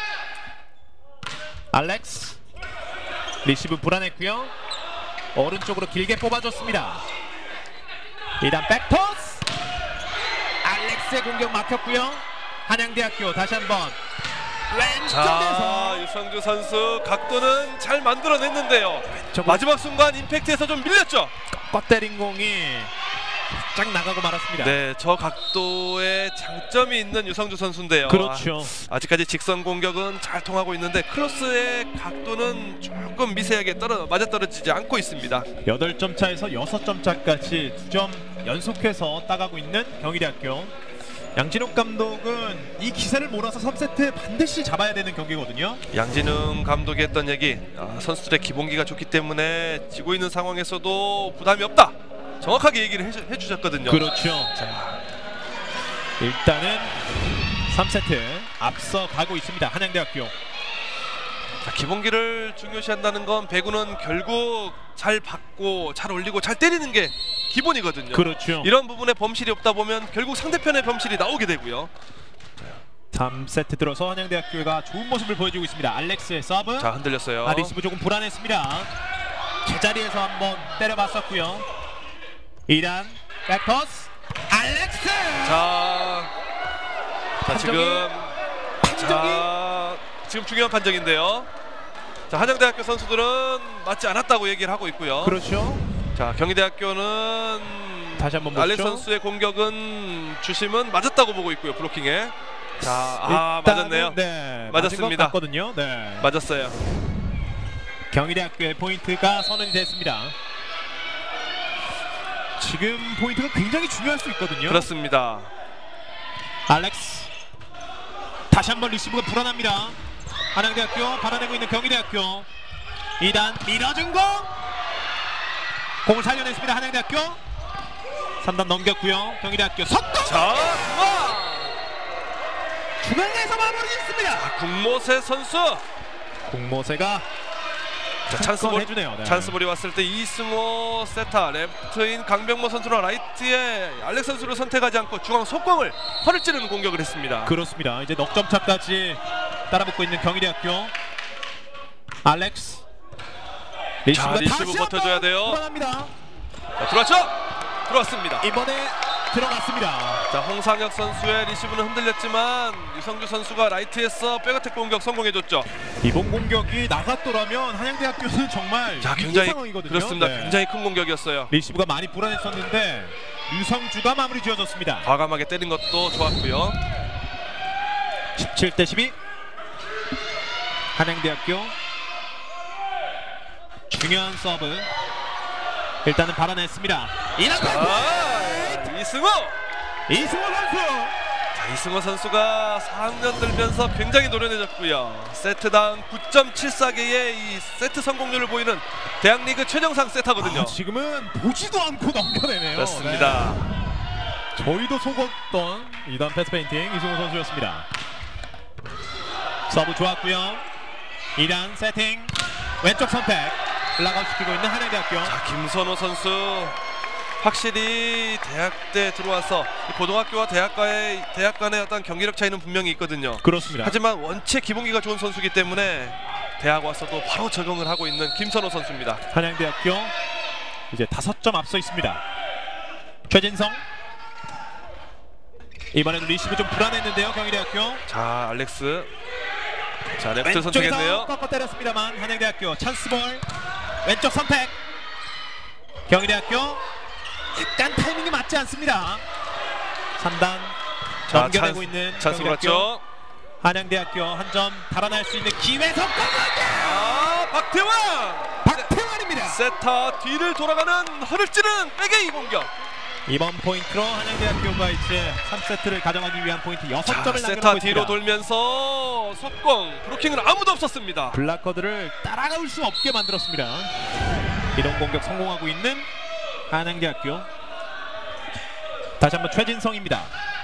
알렉스. 리시브 불안했고요. 오른쪽으로 길게 뽑아줬습니다. 이단 백토스. 알렉스의 공격 막혔고요. 한양대학교 다시 한번 왼쪽에서 자, 유성주 선수 각도는 잘 만들어냈는데요. 왼쪽으로 마지막 순간 임팩트에서 좀 밀렸죠. 꺾어 때린 공이 쫙 나가고 말았습니다. 네, 저 각도에 장점이 있는 유성주 선수인데요. 그렇죠. 아, 아직까지 직선 공격은 잘 통하고 있는데 크로스의 각도는 조금 미세하게 떨어 맞아떨어지지 않고 있습니다. 여덟 점 차에서 여섯 점 차까지 두 점 연속해서 따가고 있는 경희대학교. 양진욱 감독은 이 기세를 몰아서 삼 세트 반드시 잡아야 되는 경기거든요. 양진웅 감독이 했던 얘기, 아, 선수들의 기본기가 좋기 때문에 지고 있는 상황에서도 부담이 없다, 정확하게 얘기를 해주, 해주셨거든요. 그렇죠. 자, 일단은 삼 세트 앞서 가고 있습니다. 한양대학교. 자, 기본기를 중요시한다는 건 배구는 결국 잘 받고 잘 올리고 잘 때리는 게 기본이거든요. 그렇죠. 이런 부분에 범실이 없다 보면 결국 상대편의 범실이 나오게 되고요. 삼 세트 들어서 한양대학교가 좋은 모습을 보여주고 있습니다. 알렉스의 서브. 자, 흔들렸어요. 아, 리시브 조금 불안했습니다. 제자리에서 한번 때려봤었고요. 이단 백토스 알렉스. 자, 자 판정이, 지금 판정이. 자, 지금 중요한 판정인데요. 자, 한양대학교 선수들은 맞지 않았다고 얘기를 하고 있고요. 그렇죠. 자, 경희대학교는 다시 한번 알렉 보시죠. 선수의 공격은 주심은 맞았다고 보고 있고요. 블로킹에. 자, 아, 맞았네요. 네, 맞았습니다. 맞거든요. 네. 맞았어요. 경희대학교의 포인트가 선언이 됐습니다. 지금 포인트가 굉장히 중요할 수 있거든요. 그렇습니다. 알렉스. 다시 한번 리시브가 불안합니다. 한양대학교 받아내고 있는 경희대학교. 이단 밀어준 공. 공을 살려냈습니다. 한양대학교. 삼 단 넘겼고요. 경희대학교 석공. 자, 중앙에서 마무리했습니다. 아, 국모세 선수. 국모세가 자, 찬스볼 해주네요. 네. 찬스볼이 왔을 때 이승호 세타, 레프트인 강병모 선수랑 라이트에 알렉 선수를 선택하지 않고 중앙 속공을 허를 찌르는 공격을 했습니다. 그렇습니다. 이제 넉 점 차까지 따라붙고 있는 경희대학교. 알렉스. 자, 리시브 버텨줘야 돼요. 불안합니다. 자, 들어왔죠? 들어왔습니다. 이번에 들어갔습니다. 자, 홍상혁 선수의 리시브는 흔들렸지만 유성주 선수가 라이트에서 백어택 공격 성공해줬죠. 이번 공격이 나갔더라면 한양대학교는 정말 자, 위기 굉장히 상황이거든요. 그렇습니다. 네. 굉장히 큰 공격이었어요. 리시브가 많이 불안했었는데 유성주가 마무리 지어줬습니다. 과감하게 때린 것도 좋았고요. 십칠 대 십이. 한양대학교 중요한 서브 일단은 받아냈습니다. 자, 이승호! 이승호 선수! 자, 이승호 선수가 사 학년 들면서 굉장히 노련해졌고요. 세트당 구 점 칠사 개의 이 세트 성공률을 보이는 대학리그 최정상 세타거든요. 아, 지금은 보지도 않고 넘겨내네요. 그렇습니다. 네. 저희도 속었던 이단 패스 페인팅 이승호 선수였습니다. 서브 좋았고요. 이단 세팅 왼쪽 선택 블락아웃 시키고 있는 한양대학교. 자, 김선호 선수 확실히 대학 때 들어와서 고등학교와 대학과의 대학 간의 어떤 경기력 차이는 분명히 있거든요. 그렇습니다. 하지만 원체 기본기가 좋은 선수이기 때문에 대학 와서도 바로 적응을 하고 있는 김선호 선수입니다. 한양대학교 이제 다섯 점 앞서 있습니다. 최진성 이번에도 리시브 좀 불안했는데요. 경희대학교 자 알렉스 자 레프트 왼쪽에서 선택했네요. 꺾어 때렸습니다만 한양대학교 찬스볼 왼쪽 선택. 경희대학교 약간 타이밍이 맞지 않습니다. 삼 단 넘겨내고 찬스, 있는 찬스 경희대학교. 맞죠? 한양대학교 한 점 달아날 수 있는 기회 석권. 아 박태환 박태환입니다. 세타 뒤를 돌아가는 허를 찌르는 백의 공격. 이번 포인트로 한양대학교가 이제 삼 세트를 가져가기 위한 포인트 여섯 자, 점을 세타 남겨놓고 뒤로 있습니다. 돌면서 속공 브로킹은 아무도 없었습니다. 블락커드를 따라갈 수 없게 만들었습니다. 이동 공격 성공하고 있는 한양대학교. 다시 한번 최진성입니다.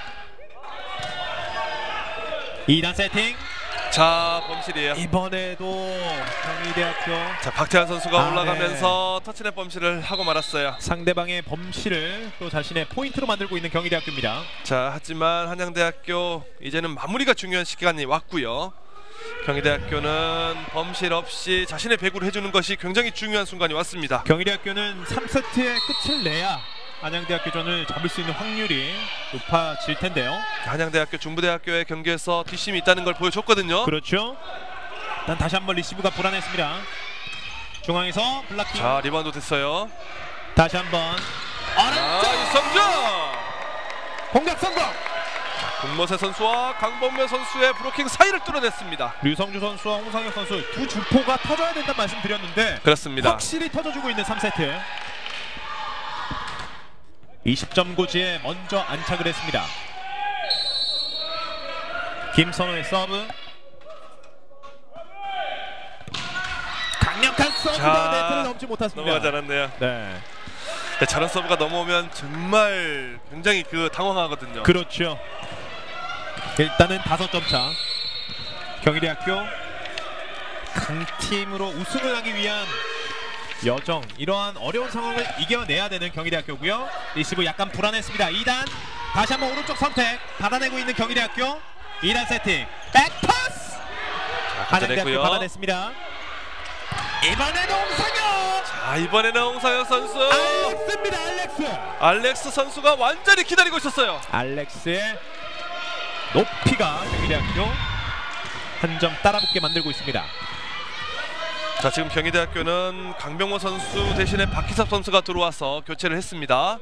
이 단 세팅. 자 범실이에요. 이번에도 경희대학교 자 박태환 선수가 아, 올라가면서 터치넷 범실을 하고 말았어요. 상대방의 범실을 또 자신의 포인트로 만들고 있는 경희대학교입니다. 자 하지만 한양대학교 이제는 마무리가 중요한 시간이 왔고요. 경희대학교는 범실 없이 자신의 배구를 해주는 것이 굉장히 중요한 순간이 왔습니다. 경희대학교는 삼 세트의 끝을 내야 한양대학교전을 잡을 수 있는 확률이 높아질 텐데요. 한양대학교 중부대학교의 경기에서 뒷심이 있다는 걸 보여줬거든요. 그렇죠. 일단 다시 한번 리시브가 불안했습니다. 중앙에서 블락킹. 자 리바운드 됐어요. 다시 한번 아 이성준 공격 성공. 국모세 선수와 강범면 선수의 브로킹 사이를 뚫어냈습니다. 류성주 선수와 홍상혁 선수 두 주포가 터져야 된다는 말씀 드렸는데 그렇습니다. 확실히 터져주고 있는 삼 세트. 이십 점 고지에 먼저 안착을 했습니다. 김선호의 서브. 강력한 서브가 네트를 넘지 못했습니다. 넘어가지 않았네요. 네. 네, 저런 서브가 넘어오면 정말 굉장히 그 당황하거든요. 그렇죠. 일단은 다섯 점 차. 경희대학교 강팀으로 우승을 하기 위한 여정, 이러한 어려운 상황을 이겨내야 되는 경희대학교고요. 리시브 약간 불안했습니다. 이 단 다시 한번 오른쪽 선택 받아내고 있는 경희대학교. 이 단 세팅 백퍼스. 한양대학교 받아냈습니다. 이번에는 홍상혁. 자 이번에는 홍상혁 선수. 알렉스입니다. 알렉스. 알렉스 선수가 완전히 기다리고 있었어요. 알렉스의 높이가 경희대학교 한 점 따라붙게 만들고 있습니다. 자 지금 경희대학교는 강병모 선수 대신에 박희섭 선수가 들어와서 교체를 했습니다.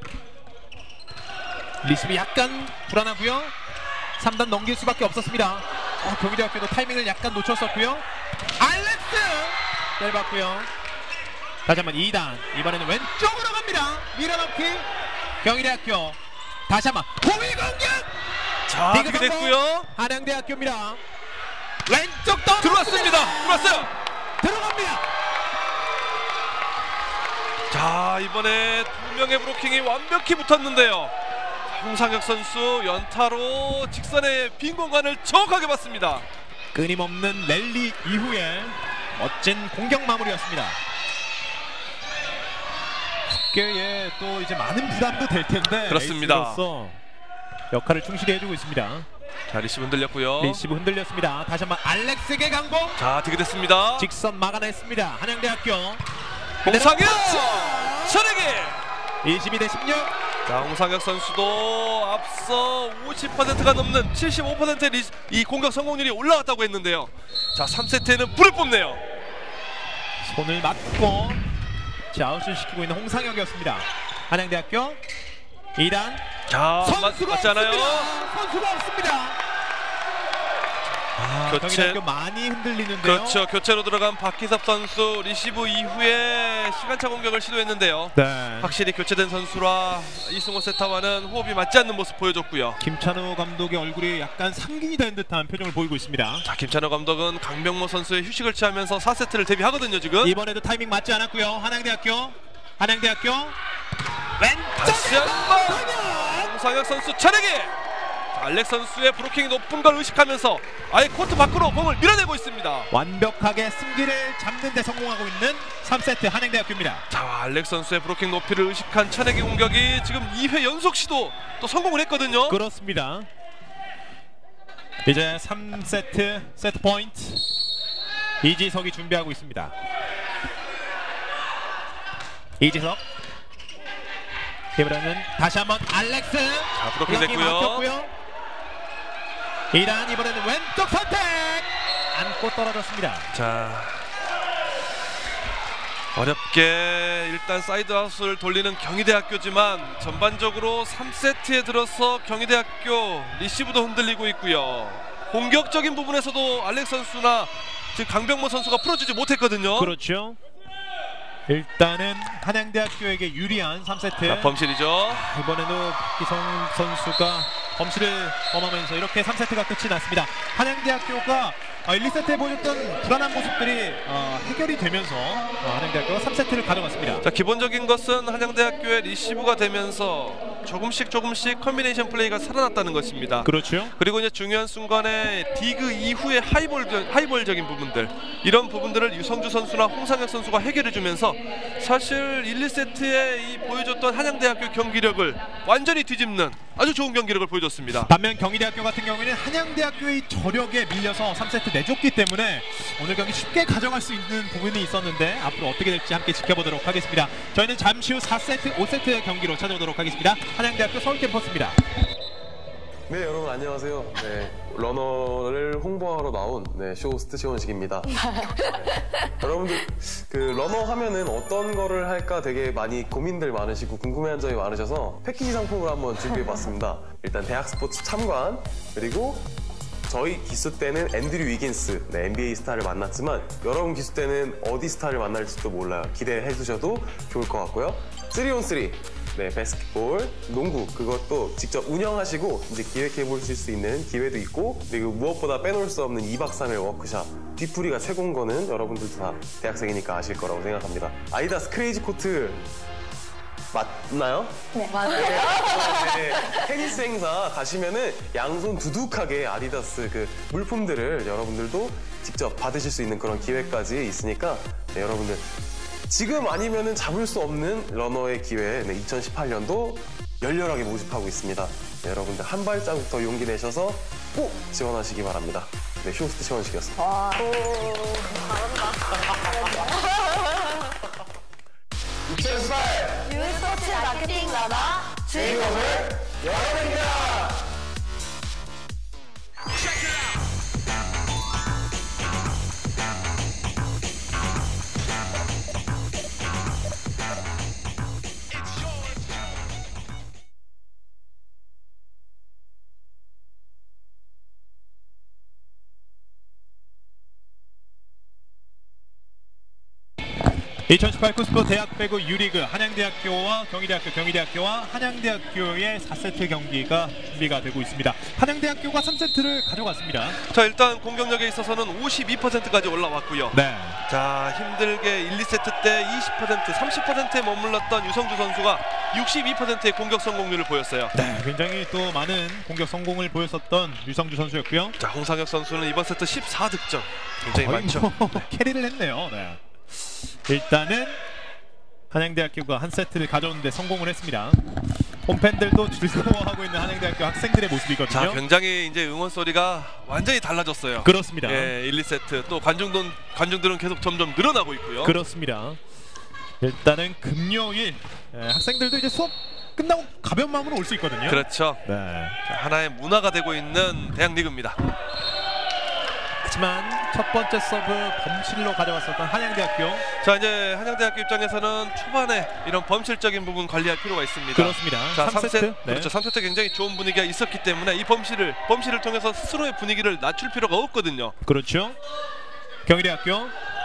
리시브 약간 불안하고요. 삼 단 넘길 수밖에 없었습니다. 어, 경희대학교도 타이밍을 약간 놓쳤었고요. 알렉스 떼봤고요. 다시 한번 이 단 이번에는 왼쪽으로 갑니다. 밀어넣기. 경희대학교 다시 한번 고위 공격. 자 디그 그게 성공. 됐고요. 한양대학교입니다. 왼쪽 더 들어왔습니다. 들어왔어요. 들어갑니다. 자 이번에 두 명의 브로킹이 완벽히 붙었는데요. 홍상혁 선수 연타로 직선의 빈 공간을 정확하게 봤습니다. 끊임없는 랠리 이후에 멋진 공격 마무리였습니다. 어깨에 또 이제 많은 부담도 될 텐데 그렇습니다. 에이스로서 역할을 충실히 해주고 있습니다. 자 리시브 흔들렸고요. 리시브 흔들렸습니다. 다시 한번 알렉스에게 강공. 자 되게 됐습니다. 직선 막아냈습니다. 한양대학교 홍상혁 천에게 이십이 대 십육. 자 홍상혁 선수도 앞서 오십 퍼센트가 넘는 칠십오 퍼센트의 리, 이 공격 성공률이 올라왔다고 했는데요. 자 삼 세트에는 불을 뽐내요. 손을 맞고 아웃을 시키고 있는 홍상혁이었습니다. 한양대학교 이 단 자 선수가 맞지 않아요? 없습니다. 선수가 없습니다. 아, 교체. 경희대학교 많이 흔들리는데요. 그렇죠. 교체로 들어간 박희섭 선수 리시브 이후에 시간차 공격을 시도했는데요. 네. 확실히 교체된 선수라 이승호 세타와는 호흡이 맞지 않는 모습 보여줬고요. 김찬호 감독의 얼굴이 약간 상기이 된 듯한 표정을 보이고 있습니다. 자 김찬호 감독은 강병모 선수의 휴식을 취하면서 사 세트를 대비하거든요 지금. 이번에도 타이밍 맞지 않았고요. 한양대학교 한양대학교 다시 왼쪽에서 한번 홍상혁 선수 차례기. 자, 알렉 선수의 브로킹이 높은 걸 의식하면서 아예 코트 밖으로 공을 밀어내고 있습니다. 완벽하게 승기를 잡는 데 성공하고 있는 삼 세트 한양대학교입니다. 자, 알렉 선수의 브로킹 높이를 의식한 천혜기 공격이 지금 이 회 연속 시도 또 성공을 했거든요. 그렇습니다. 이제 삼 세트 세트 포인트 이지석이 준비하고 있습니다. 이지석 이번에는 다시 한번 알렉스. 자, 브로킹 됐고요. 이란 이번에는 왼쪽 선택 안고 떨어졌습니다. 자, 어렵게 일단 사이드아웃을 돌리는 경희대학교지만 전반적으로 삼 세트에 들어서 경희대학교 리시브도 흔들리고 있고요. 공격적인 부분에서도 알렉 선수나 지금 강병모 선수가 풀어주지 못했거든요. 그렇죠. 일단은 한양대학교에게 유리한 삼 세트. 자, 범실이죠. 이번에도 박기성 선수가 범실을 범하면서 이렇게 삼 세트가 끝이 났습니다. 한양대학교가 일, 이 세트에 보여줬던 불안한 모습들이 어, 해결이 되면서 어, 한양대학교가 삼 세트를 가져갔습니다. 자, 기본적인 것은 한양대학교의 리시브가 되면서 조금씩 조금씩 컨비네이션 플레이가 살아났다는 것입니다. 그렇죠. 그리고 이제 중요한 순간에 디그 이후의 하이볼, 하이볼적인 부분들, 이런 부분들을 유성주 선수나 홍상혁 선수가 해결해주면서 사실 일, 이 세트에 이 보여줬던 한양대학교 경기력을 완전히 뒤집는 아주 좋은 경기력을 보여줬습니다. 반면 경희대학교 같은 경우에는 한양대학교의 저력에 밀려서 삼 세트 내줬기 때문에 오늘 경기 쉽게 가져갈 수 있는 부분이 있었는데 앞으로 어떻게 될지 함께 지켜보도록 하겠습니다. 저희는 잠시 후 사 세트, 오 세트 경기로 찾아오도록 하겠습니다. 한양대학교 서울캠퍼스입니다. 네, 여러분 안녕하세요. 네, 러너를 홍보하러 나온 네, 쇼호스트 시원식입니다. 네. 여러분들 그 러너 하면은 어떤 거를 할까 되게 많이 고민들 많으시고 궁금해한 점이 많으셔서 패키지 상품을 한번 준비해봤습니다. 일단 대학 스포츠 참관, 그리고 저희 기수 때는 앤드류 위긴스, 네, 엔비에이 스타를 만났지만 여러분 기수 때는 어디 스타를 만날지도 몰라요. 기대해 주셔도 좋을 것 같고요. 쓰리 온 쓰리, 네, 바스켓볼, 농구 그것도 직접 운영하시고 이제 기획해 보실 수 있는 기회도 있고, 그리고 무엇보다 빼놓을 수 없는 이 박 삼 일 워크샵. 뒤풀이가 최고인 거는 여러분들도 다 대학생이니까 아실 거라고 생각합니다. 아디다스 크레이지 코트 맞나요? 네, 맞아요. 네, 테니스 행사 가시면은 양손 두둑하게 아디다스 그 물품들을 여러분들도 직접 받으실 수 있는 그런 기회까지 있으니까 네, 여러분들 지금 아니면은 잡을 수 없는 러너의 기회, 네, 이천십팔 년도 열렬하게 모집하고 있습니다. 네, 여러분들 한 발자국 더 용기 내셔서 꼭 지원하시기 바랍니다. 네, 쇼호스트 시원식이었습니다. 와, 오, 잘한다. 이천십팔 유스포츠 마케팅 러너 주인공은 여러분입니다. 이천십팔 쿠스프 대학 배구 유리그 한양대학교와 경희대학교, 경희대학교와 한양대학교의 사 세트 경기가 준비가 되고 있습니다. 한양대학교가 삼 세트를 가져갔습니다. 자, 일단 공격력에 있어서는 오십이 퍼센트까지 올라왔고요. 네. 자, 힘들게 일, 이 세트 때 이십 퍼센트, 삼십 퍼센트에 머물렀던 유성주 선수가 육십이 퍼센트의 공격 성공률을 보였어요. 네, 굉장히 또 많은 공격 성공을 보였었던 유성주 선수였고요. 자, 홍상혁 선수는 이번 세트 십사 득점. 굉장히 거의 많죠. 뭐 캐리를 했네요. 네. 일단은 한양대학교가 한 세트를 가져오는데 성공을 했습니다. 홈팬들도 즐거워하고 있는 한양대학교 학생들의 모습이거든요. 자, 굉장히 이제 응원 소리가 완전히 달라졌어요. 그렇습니다. 예, 일, 이 세트 또 관중들 관중들은 계속 점점 늘어나고 있고요. 그렇습니다. 일단은 금요일 예, 학생들도 이제 수업 끝나고 가벼운 마음으로 올 수 있거든요. 그렇죠. 네. 자, 하나의 문화가 되고 있는 대학 리그입니다. 하지만 첫 번째 서브 범실로 가져갔었던 한양대학교. 자, 이제 한양대학교 입장에서는 초반에 이런 범실적인 부분 관리할 필요가 있습니다. 그렇습니다. 자, 삼 세트. 삼 세트. 네. 그렇죠. 삼 세트 굉장히 좋은 분위기가 있었기 때문에 이 범실을 범실을 통해서 스스로의 분위기를 낮출 필요가 없거든요. 그렇죠. 경희대학교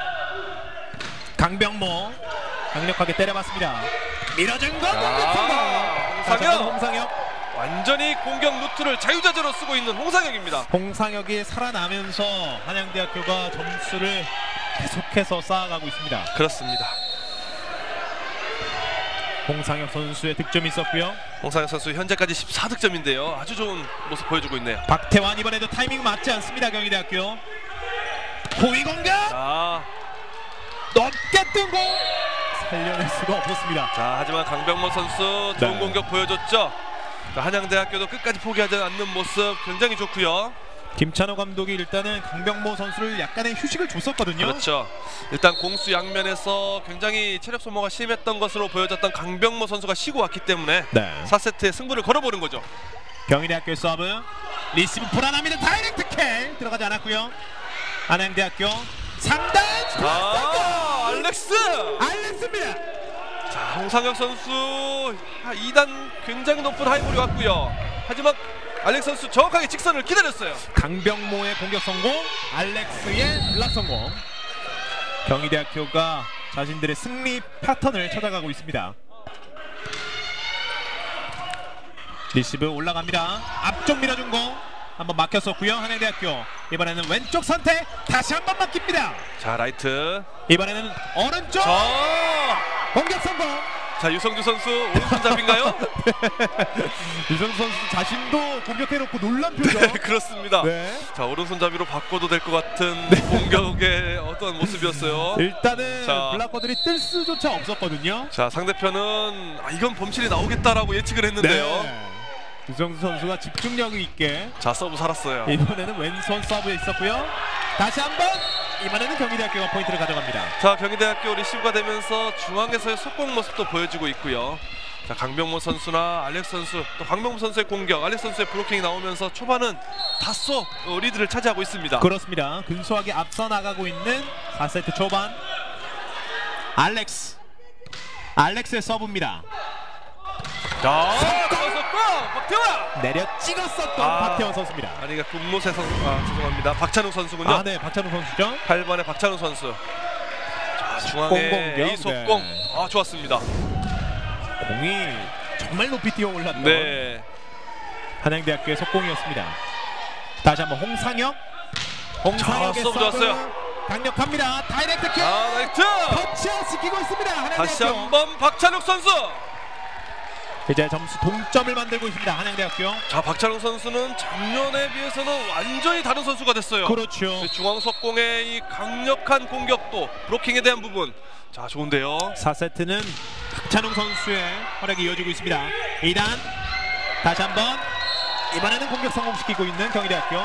강병모 강력하게 때려봤습니다. 밀어준 거 홍상혁. 홍상혁 완전히 공격 루트를 자유자재로 쓰고 있는 홍상혁입니다. 홍상혁이 살아나면서 한양대학교가 점수를 계속해서 쌓아가고 있습니다. 그렇습니다. 홍상혁 선수의 득점이 있었고요. 홍상혁 선수 현재까지 십사 득점인데요. 아주 좋은 모습 보여주고 있네요. 박태환 이번에도 타이밍 맞지 않습니다. 경희대학교 호위 공격 자, 높게 뜬 공 살려낼 수가 없었습니다. 자 하지만 강병모 선수 좋은 네. 공격 보여줬죠. 자, 한양대학교도 끝까지 포기하지 않는 모습 굉장히 좋고요. 김찬호 감독이 일단은 강병모 선수를 약간의 휴식을 줬었거든요. 그렇죠. 일단 공수 양면에서 굉장히 체력 소모가 심했던 것으로 보여졌던 강병모 선수가 쉬고 왔기 때문에 네. 사 세트에 승부를 걸어보는 거죠. 경희대학교의 서브 리시브 불안합니다. 다이렉트 캐 들어가지 않았고요. 한양대학교 상단 아, 알렉스! 알렉스입니다. 자, 홍상혁 선수 이 단 굉장히 높은 하이볼이 왔고요. 하지만 알렉스 선수 정확하게 직선을 기다렸어요. 강병모의 공격 성공, 알렉스의 블락 성공. 경희대학교가 자신들의 승리 패턴을 찾아가고 있습니다. 리시브 올라갑니다. 앞쪽 밀어준 공 한번 막혔었고요. 한양대학교 이번에는 왼쪽 선택 다시 한번 막힙니다. 자, 라이트. 이번에는 오른쪽 자, 공격 성공. 자 유성주 선수 오른손잡인가요? 유성주 선수 자신도 공격해놓고 놀란 표정. 네, 그렇습니다. 네. 자, 오른손잡이로 바꿔도 될 것 같은 네. 공격의 어떤 모습이었어요. 일단은 자, 블락커들이 뜰 수조차 없었거든요. 자, 상대편은 아, 이건 범실이 나오겠다라고 예측을 했는데요. 네. 유성수 선수가 집중력 있게 자, 서브 살았어요. 이번에는 왼손 서브에 있었고요. 다시 한번 이번에는 경희대학교가 포인트를 가져갑니다. 자, 경희대학교 리시브가 되면서 중앙에서의 속공 모습도 보여주고 있고요. 자, 강병모 선수나 알렉스 선수, 또 강병모 선수의 공격, 알렉스 선수의 브로킹이 나오면서 초반은 다소 어, 리드를 차지하고 있습니다. 그렇습니다. 근소하게 앞서 나가고 있는 사 세트 초반. 알렉스 알렉스의 서브입니다. 자, 들어섰고 박태환 내려 찍었었던 아, 박태환 선수입니다. 아니, 그러니까 국모세 선수, 아, 죄송합니다. 박찬욱 선수군요. 아, 네, 박찬욱 선수죠. 팔 번의 박찬욱 선수. 자, 중앙에 공공격. A 속공. 네. 아, 좋았습니다. 공이 정말 높이 뛰어 올랐던 네. 한양대학교의 속공이었습니다. 다시 한번 홍상혁. 홍상혁의 자, 서브 서브 좋았어요. 강력합니다. 다이렉트 킥. 아, 라이트. 터치시키고 있습니다. 한양대학교. 다시 한번 박찬욱 선수. 이제 점수 동점을 만들고 있습니다. 한양대학교. 자, 박찬욱 선수는 작년에 비해서는 완전히 다른 선수가 됐어요. 그렇죠. 중앙 속공의 이 강력한 공격도, 브로킹에 대한 부분. 자, 좋은데요. 사 세트는 박찬욱 선수의 활약이 이어지고 있습니다. 이 단 다시 한번 이번에는 공격 성공시키고 있는 경희대학교.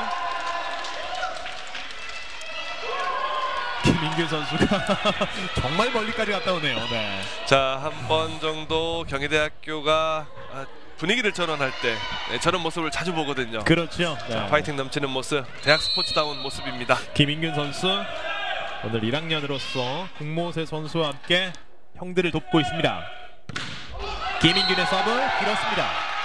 김민규 선수가 정말 멀리까지 갔다 오네요. 네. 자, 한 번 정도 경희대학교가 분위기를 전환할 때 네, 저런 모습을 자주 보거든요. 그렇죠. 네. 자, 파이팅 넘치는 모습, 대학 스포츠다운 모습입니다. 김민균 선수 오늘 일 학년으로서 국모세 선수와 함께 형들을 돕고 있습니다. 김민균의 서브 길었습니다.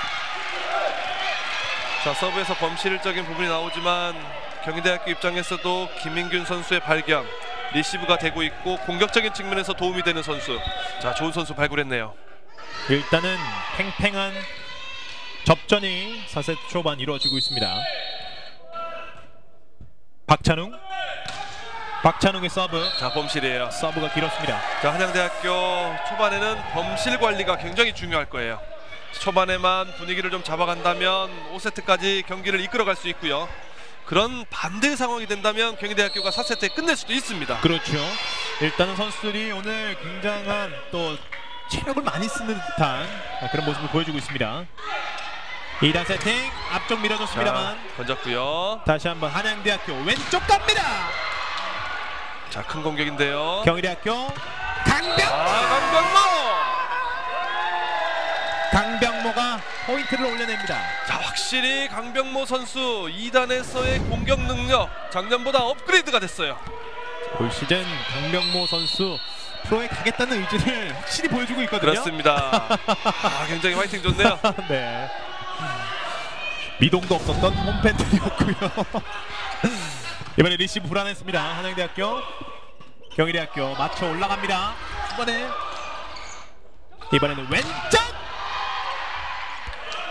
자, 서브에서 범실적인 부분이 나오지만 경희대학교 입장에서도 김민균 선수의 발견, 리시브가 되고 있고 공격적인 측면에서 도움이 되는 선수. 자, 좋은 선수 발굴했네요. 일단은 팽팽한 접전이 사 세트 초반 이루어지고 있습니다. 박찬웅 박찬웅의 서브. 자, 범실이에요. 서브가 길었습니다. 자, 한양대학교 초반에는 범실 관리가 굉장히 중요할 거예요. 초반에만 분위기를 좀 잡아간다면 오 세트까지 경기를 이끌어갈 수 있고요. 그런 반대의 상황이 된다면 경희대학교가 사 세트에 끝낼 수도 있습니다. 그렇죠. 일단은 선수들이 오늘 굉장한 또 체력을 많이 쓰는 듯한 그런 모습을 보여주고 있습니다. 이 단 세팅 앞쪽 밀어줬습니다만. 자, 건졌고요. 다시 한번 한양대학교 왼쪽 갑니다. 자, 큰 공격인데요. 경희대학교 강병모. 아, 강병모. 강병모가 포인트를 올려냅니다. 자, 확실히 강병모 선수 이 단에서의 공격 능력 작년보다 업그레이드가 됐어요. 올 시즌 강병모 선수 프로에 가겠다는 의지를 확실히 보여주고 있거든요. 그렇습니다. 아, 굉장히 화이팅 좋네요. 네. 미동도 없었던 홈팬들이었고요. 이번에 리시브 불안했습니다. 한양대학교. 경희대학교 맞춰 올라갑니다. 이번에 이번에는 왼쪽.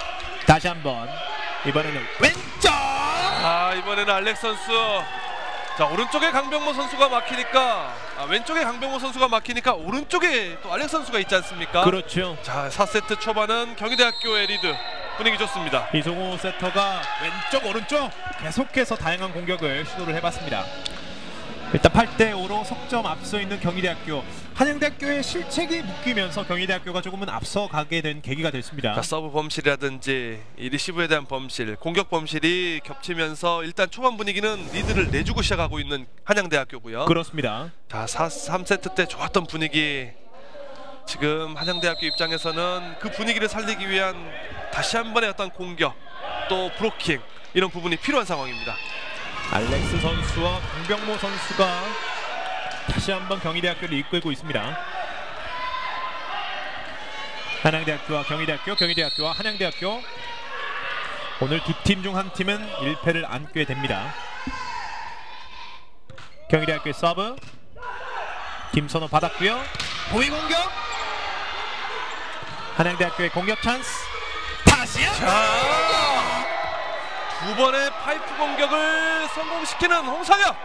다시 한번 이번에는 왼쪽. 아, 이번에는 알렉스 선수. 자, 오른쪽에 강병모 선수가 막히니까 아, 왼쪽에 강병모 선수가 막히니까 오른쪽에 또 알렉 선수가 있지 않습니까? 그렇죠. 자, 사 세트 초반은 경희대학교의 리드. 분위기 좋습니다. 이종호 세터가 왼쪽 오른쪽 계속해서 다양한 공격을 시도를 해봤습니다. 일단 팔 대 오로 석점 앞서 있는 경희대학교. 한양대학교의 실책이 묶이면서 경희대학교가 조금은 앞서가게 된 계기가 됐습니다. 자, 서브 범실이라든지 이 리시브에 대한 범실, 공격 범실이 겹치면서 일단 초반 분위기는 리드를 내주고 시작하고 있는 한양대학교고요. 그렇습니다. 자, 삼 세트 때 좋았던 분위기, 지금 한양대학교 입장에서는 그 분위기를 살리기 위한 다시 한 번의 어떤 공격, 또 브로킹, 이런 부분이 필요한 상황입니다. 알렉스 선수와 강병모 선수가 다시 한번 경희대학교를 이끌고 있습니다. 한양대학교와 경희대학교, 경희대학교와 한양대학교, 오늘 두 팀 중 한 팀은 일 패를 안게 됩니다. 경희대학교의 서브, 김선호 받았고요. 보이 공격, 한양대학교의 공격 찬스. 다시 자, 두 번의 파이프 공격을 성공시키는 홍상혁.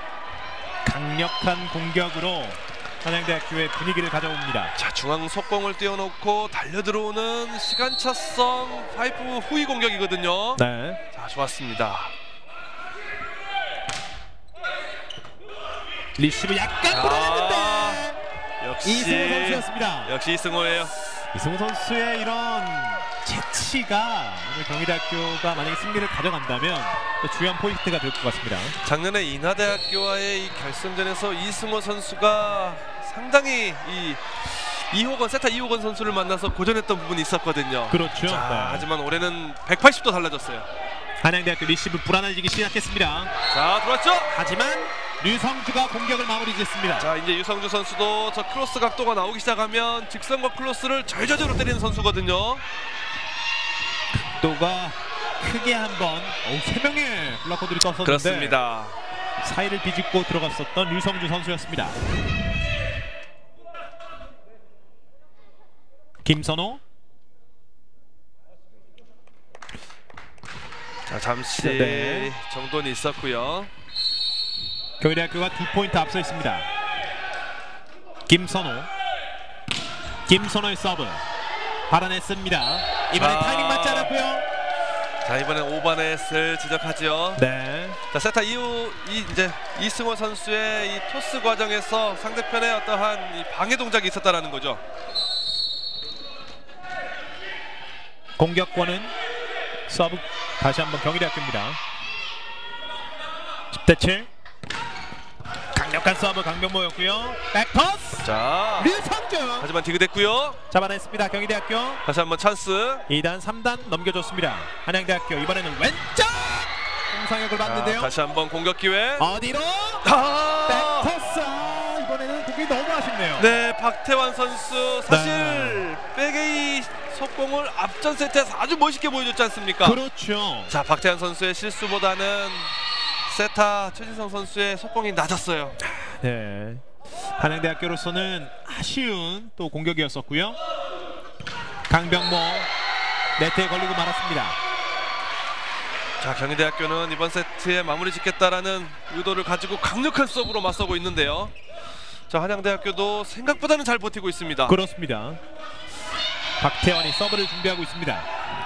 강력한 공격으로 한양대학교의 분위기를 가져옵니다. 자, 중앙 속공을 띄워놓고 달려들어오는 시간차성 파이프 후위 공격이거든요. 네. 자, 좋았습니다. 리시브 약간 불안했는데 아, 역시 이승우 선수였습니다. 역시 이승우예요. 이승우 선수의 이런 재치가 오늘 경희대학교가 만약에 승리를 가져간다면 또 중요한 포인트가 될 것 같습니다. 작년에 인하대학교와의 이 결승전에서 이승호 선수가 상당히 이 이호건 세타 이호건 선수를 만나서 고전했던 부분이 있었거든요. 그렇죠. 자, 네. 하지만 올해는 백팔십 도 달라졌어요. 한양대학교 리시브 불안해지기 시작했습니다. 자, 들어왔죠? 하지만 류성주가 공격을 마무리 짓습니다. 자, 이제 유성주 선수도 저 크로스 각도가 나오기 시작하면 직선과 클로스를 절저저로 때리는 선수거든요. 각도가 크게 한번 세 명의 블로커들이 떴었는데 그렇습니다. 사이를 비집고 들어갔었던 류성주 선수였습니다. 김선호. 자, 잠시 네. 정돈이 있었고요. 경희대학교가 두 포인트 앞서 있습니다. 김선호. 김선호의 서브 받아냈습니다. 이번에 자. 타이밍 맞지 않았고요. 자, 이번엔 오바넷을 지적하죠. 네. 자, 세타 이후 이 이제 이승호 선수의 이 토스 과정에서 상대편의 어떠한 이 방해 동작이 있었다라는 거죠. 공격권은 서브 다시 한번 경희대학교입니다. 십 대 칠. 강력한 서브 강병모였고요. 백토스. 자, 류성주. 하지만 디그됐고요. 잡아냈습니다. 경희대학교. 다시 한번 찬스. 이 단 삼 단 넘겨줬습니다. 한양대학교 이번에는 왼쪽 홍상혁을 봤는데요. 다시 한번 공격 기회. 어디로? 아! 백토스. 이번에는 공이 너무 아쉽네요. 네, 박태환 선수 사실 백에이 속공을 앞전 세트에서 아주 멋있게 보여줬지 않습니까? 그렇죠. 자, 박태환 선수의 실수보다는 세타 최진성 선수의 속공이 낮았어요. 네. 한양대학교로서는 아쉬운 또 공격이었었고요. 강병모 네트에 걸리고 말았습니다. 자, 경희대학교는 이번 세트에 마무리 짓겠다라는 의도를 가지고 강력한 서브로 맞서고 있는데요. 자, 한양대학교도 생각보다는 잘 버티고 있습니다. 그렇습니다. 박태환이 서브를 준비하고 있습니다.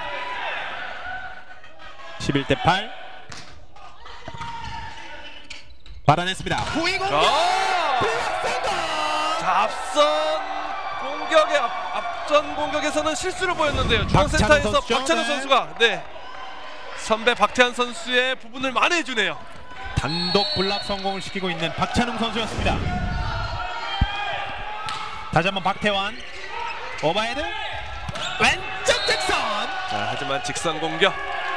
십일 대 팔. 받아냈습니다. 후위 공격. 자, 앞선 공격의 앞, 앞전 공격에서는 실수를 보였는데요. 중앙센터에서 선수죠? 박찬호 네. 선수가 네 선배 박태환 선수의 부분을 만회해주네요. 단독 블락 성공을 시키고 있는 박찬웅 선수였습니다. 다시 한번 박태환. 오버헤드. 왼쪽 직선. 자, 하지만 직선 공격.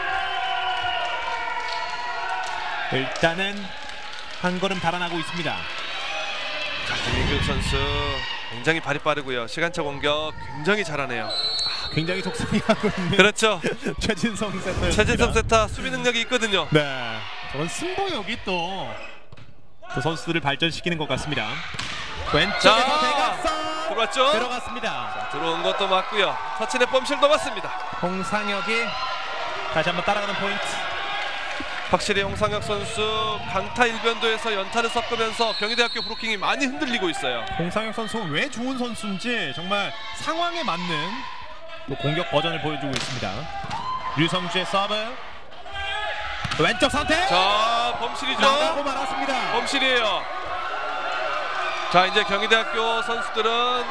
일단은 한 걸음 달아나고 있습니다. 자, 김민균 선수 굉장히 발이 빠르고요. 시간차 공격 굉장히 잘하네요. 아, 굉장히 속상해하고 있는 그렇죠. 최진성 세터. 최진성 세타 수비 능력이 있거든요. 네. 저런 승부욕이 또, 또 선수들을 발전시키는 것 같습니다. 왼쪽에서 대각선 들어왔죠? 들어갔습니다. 자, 들어온 것도 맞고요. 터치넷 범실도 맞습니다. 홍상혁이 다시 한번 따라가는 포인트. 확실히 홍상혁 선수 강타 일변도에서 연타를 섞으면서 경희대학교 브로킹이 많이 흔들리고 있어요. 홍상혁 선수 왜 좋은 선수인지 정말 상황에 맞는 또 공격 버전을 보여주고 있습니다. 류성주의 서브 왼쪽 선택. 자, 범실이죠. 나가고 말았습니다. 범실이에요. 자, 이제 경희대학교 선수들은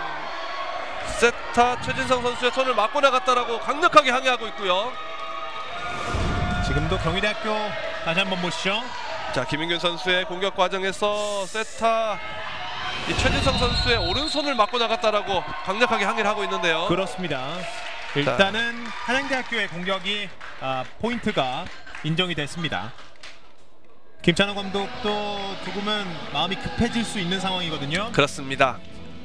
세타 최진성 선수의 손을 맞고 나갔다라고 강력하게 항의하고 있고요. 지금도 경희대학교 다시 한번 보시죠. 자, 김인균 선수의 공격 과정에서 세타 이 최진성 선수의 오른손을 맞고 나갔다라고 강력하게 항의를 하고 있는데요. 그렇습니다. 일단은 한양대학교의 공격이 아, 포인트가 인정이 됐습니다. 김찬호 감독도 조금은 마음이 급해질 수 있는 상황이거든요. 그렇습니다.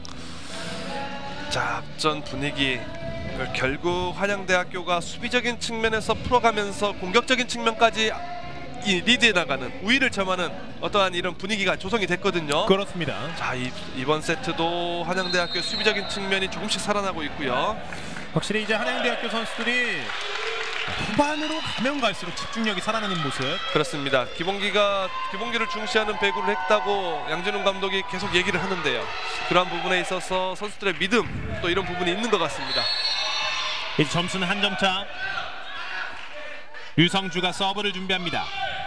자, 앞전 분위기 결국 한양대학교가 수비적인 측면에서 풀어가면서 공격적인 측면까지 이 리드해 나가는 우위를 점하는 어떠한 이런 분위기가 조성이 됐거든요. 그렇습니다. 자, 이, 이번 세트도 한양대학교의 수비적인 측면이 조금씩 살아나고 있고요. 확실히 이제 한양대학교 선수들이 후반으로 가면 갈수록 집중력이 살아나는 모습. 그렇습니다. 기본기가 기본기를 중시하는 배구를 했다고 양진훈 감독이 계속 얘기를 하는데요. 그러한 부분에 있어서 선수들의 믿음 또 이런 부분이 있는 것 같습니다. 이제 점수는 한 점 차. 유성주가 서브를 준비합니다.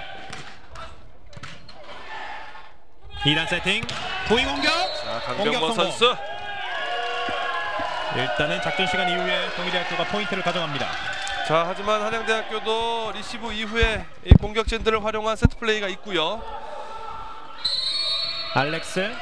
이 단 세팅 도이 공격. 자, 강병모 선수. 일단은 작전 시간 이후에 경희대학교가 포인트를 가져갑니다. 자, 하지만 한양대학교도 리시브 이후에 이 공격진들을 활용한 세트 플레이가 있고요. 알렉스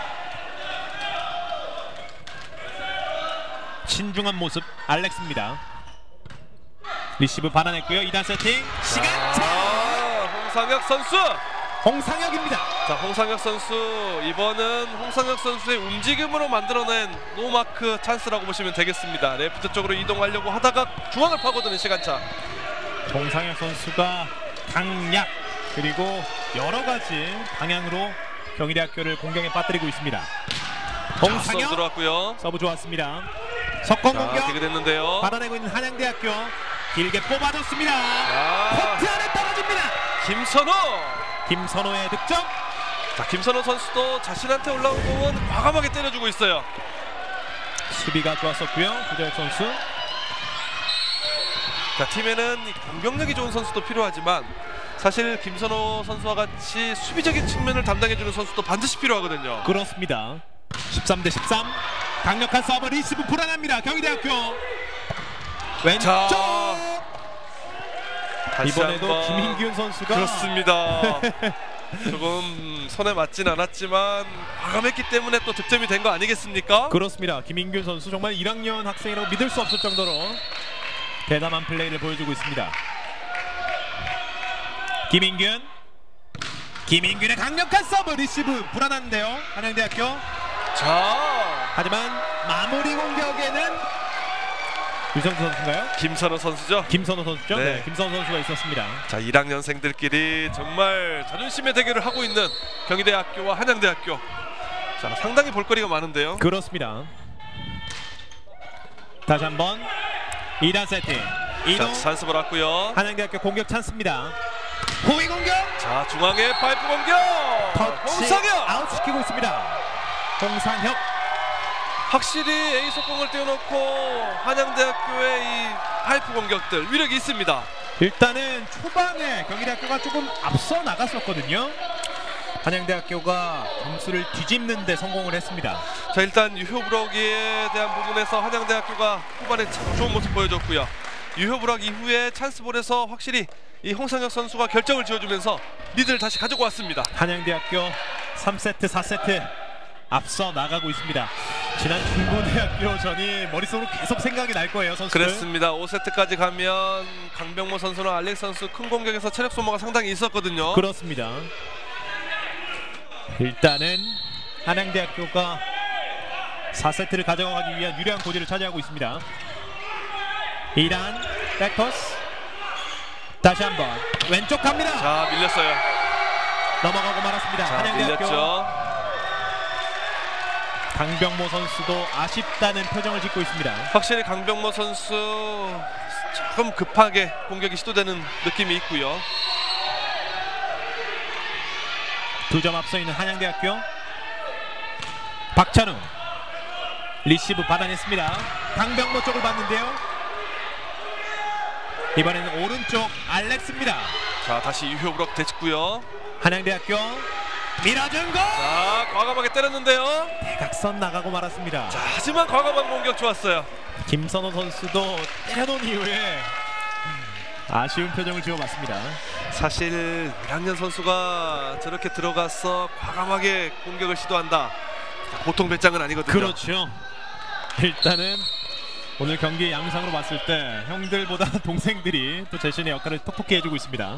신중한 모습 알렉스입니다. 리시브 받아냈고요. 이 단 세팅 시간차. 아, 홍상혁 선수. 홍상혁입니다. 자, 홍상혁 선수 이번은 홍상혁 선수의 움직임으로 만들어낸 노마크 찬스라고 보시면 되겠습니다. 레프트 쪽으로 이동하려고 하다가 중앙을 파고드는 시간차. 홍상혁 선수가 강약 그리고 여러 가지 방향으로 경희대학교를 공격에 빠뜨리고 있습니다. 홍상혁 들어왔고요. 서브 좋았습니다. 석권 공격 디그됐는데요. 받아내고 있는 한양대학교 길게 뽑아줬습니다. 자, 코트 안에 떨어집니다. 김선호. 김선호의 득점. 자, 김선호 선수도 자신한테 올라온 공은 과감하게 때려주고 있어요. 수비가 좋았었고요. 구자혁 선수. 자, 팀에는 공격력이 좋은 선수도 필요하지만 사실 김선호 선수와 같이 수비적인 측면을 담당해주는 선수도 반드시 필요하거든요. 그렇습니다. 십삼 대 십삼. 강력한 서브 리시브 불안합니다. 경희대학교 왼쪽. 자, 이번에도 한번. 김인균 선수가 그렇습니다. 조금 손에 맞진 않았지만 과감했기 때문에 또 득점이 된 거 아니겠습니까? 그렇습니다. 김인균 선수 정말 일 학년 학생이라고 믿을 수 없을 정도로 대담한 플레이를 보여주고 있습니다. 김인균 김인균의 강력한 서브 리시브 불안한데요. 한양대학교. 자, 하지만 마무리 공격에는 유성주 선수인가요? 김선호 선수죠. 김선호 선수죠. 네. 네, 김선호 선수가 있었습니다. 자, 일 학년생들끼리 정말 자존심의 대결을 하고 있는 경희대학교와 한양대학교. 자, 상당히 볼거리가 많은데요. 그렇습니다. 다시 한번 이 단 세팅 이동. 자, 찬스 몰았고요. 한양대학교 공격 찬스입니다. 호위 공격. 자, 중앙에 파이프 공격. 터치 홍상혁 아웃시키고 있습니다. 홍상혁. 확실히 A 속공을 떼어놓고 한양대학교의 이 파이프 공격들 위력이 있습니다. 일단은 초반에 경희대학교가 조금 앞서 나갔었거든요. 한양대학교가 점수를 뒤집는 데 성공을 했습니다. 자, 일단 유효브럭에 대한 부분에서 한양대학교가 후반에 참 좋은 모습 보여줬고요. 유효브럭 이후에 찬스볼에서 확실히 이 홍상혁 선수가 결정을 지어주면서 리드를 다시 가지고 왔습니다. 한양대학교 삼 세트 사 세트 앞서 나가고 있습니다. 지난 중부대학교전이 머릿속으로 계속 생각이 날 거예요, 선수들. 그렇습니다. 오 세트까지 가면 강병모 선수나 알렉스 선수 큰 공격에서 체력 소모가 상당히 있었거든요. 그렇습니다. 일단은 한양대학교가 사 세트를 가져가기 위한 유리한 고지를 차지하고 있습니다. 이 단 백토스. 다시 한번 왼쪽 갑니다. 자, 밀렸어요. 넘어가고 말았습니다. 자, 한양대학교. 밀렸죠. 강병모 선수도 아쉽다는 표정을 짓고 있습니다. 확실히 강병모 선수 조금 급하게 공격이 시도되는 느낌이 있고요. 두 점 앞서 있는 한양대학교. 박찬우 리시브 받아냈습니다. 강병모 쪽을 봤는데요. 이번에는 오른쪽 알렉스입니다. 자, 다시 유효브럭 됐고요. 한양대학교 밀어준 거. 자, 과감하게 때렸는데요. 대각선 나가고 말았습니다. 자, 하지만 과감한 공격 좋았어요. 김선호 선수도 때려놓은 이후에 아쉬운 표정을 지어봤습니다. 사실 일 학년 선수가 저렇게 들어가서 과감하게 공격을 시도한다, 보통 배짱은 아니거든요. 그렇죠. 일단은 오늘 경기 양상으로 봤을 때 형들보다 동생들이 또 자신의 역할을 톡톡히 해주고 있습니다.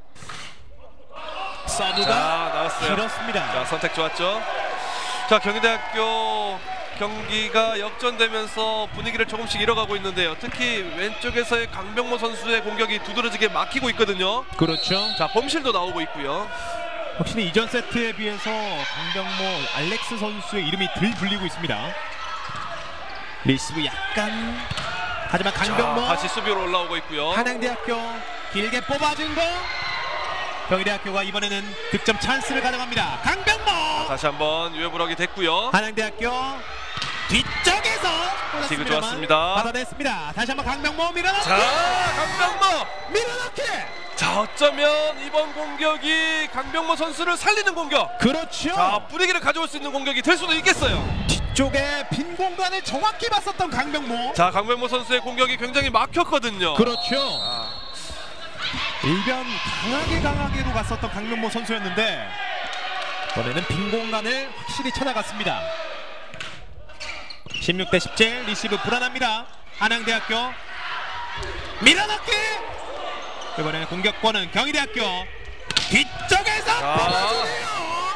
서브가 자, 나왔어요. 길었습니다. 자, 선택 좋았죠. 자, 경희대학교 경기가 역전되면서 분위기를 조금씩 잃어가고 있는데요. 특히 왼쪽에서의 강병모 선수의 공격이 두드러지게 막히고 있거든요. 그렇죠. 자, 범실도 나오고 있고요. 확실히 이전 세트에 비해서 강병모, 알렉스 선수의 이름이 덜 불리고 있습니다. 리시브 약간, 하지만 강병모 자, 다시 수비로 올라오고 있고요. 한양대학교 길게 뽑아준 거. 경희대학교가 이번에는 득점 찬스를 가져갑니다. 강병모 자, 다시 한번 유효브럭이 됐고요. 한양대학교 뒤쪽에서 디그 좋았습니다. 받아냈습니다. 다시 한번 강병모 밀어넣기. 자, 강병모 밀어넣기. 자, 어쩌면 이번 공격이 강병모 선수를 살리는 공격. 그렇죠. 자, 분위기를 가져올 수 있는 공격이 될 수도 있겠어요. 뒤쪽에 빈 공간을 정확히 봤었던 강병모. 자, 강병모 선수의 공격이 굉장히 막혔거든요. 그렇죠. 아. 일변 강하게 강하게로 갔었던 강병모 선수였는데 이번에는 빈 공간을 확실히 찾아갔습니다. 십육 대 십칠. 리시브 불안합니다. 한양대학교 밀어넣기. 이번에는 공격권은 경희대학교 뒤쪽에서 뽑아주네요.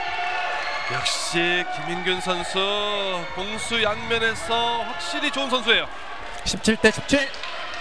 역시 김인균 선수 공수 양면에서 확실히 좋은 선수예요. 십칠 대 십칠.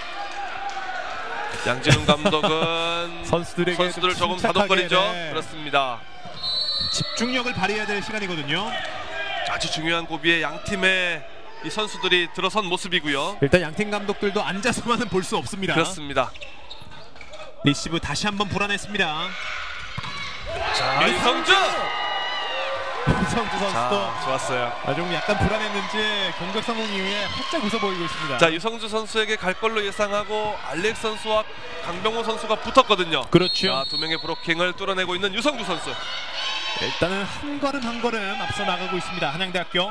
양진훈 감독은 선수들에게 선수들을 조금 침착하게, 다독거리죠. 네. 그렇습니다. 집중력을 발휘해야 될 시간이거든요. 아주 중요한 고비에 양 팀의 이 선수들이 들어선 모습이고요. 일단 양팀 감독들도 앉아서만은 볼 수 없습니다. 그렇습니다. 리시브 다시 한번 불안했습니다. 자, 유성주. 유성주 선수도 자, 좋았어요. 아, 좀 약간 불안했는지 공격 성공 이후에 활짝 웃어 보이고 있습니다. 자, 유성주 선수에게 갈 걸로 예상하고 알렉스 선수와 강병호 선수가 붙었거든요. 그렇죠. 자, 두 명의 브로킹을 뚫어내고 있는 유성주 선수. 일단은 한 걸음 한 걸음 앞서 나가고 있습니다. 한양대학교.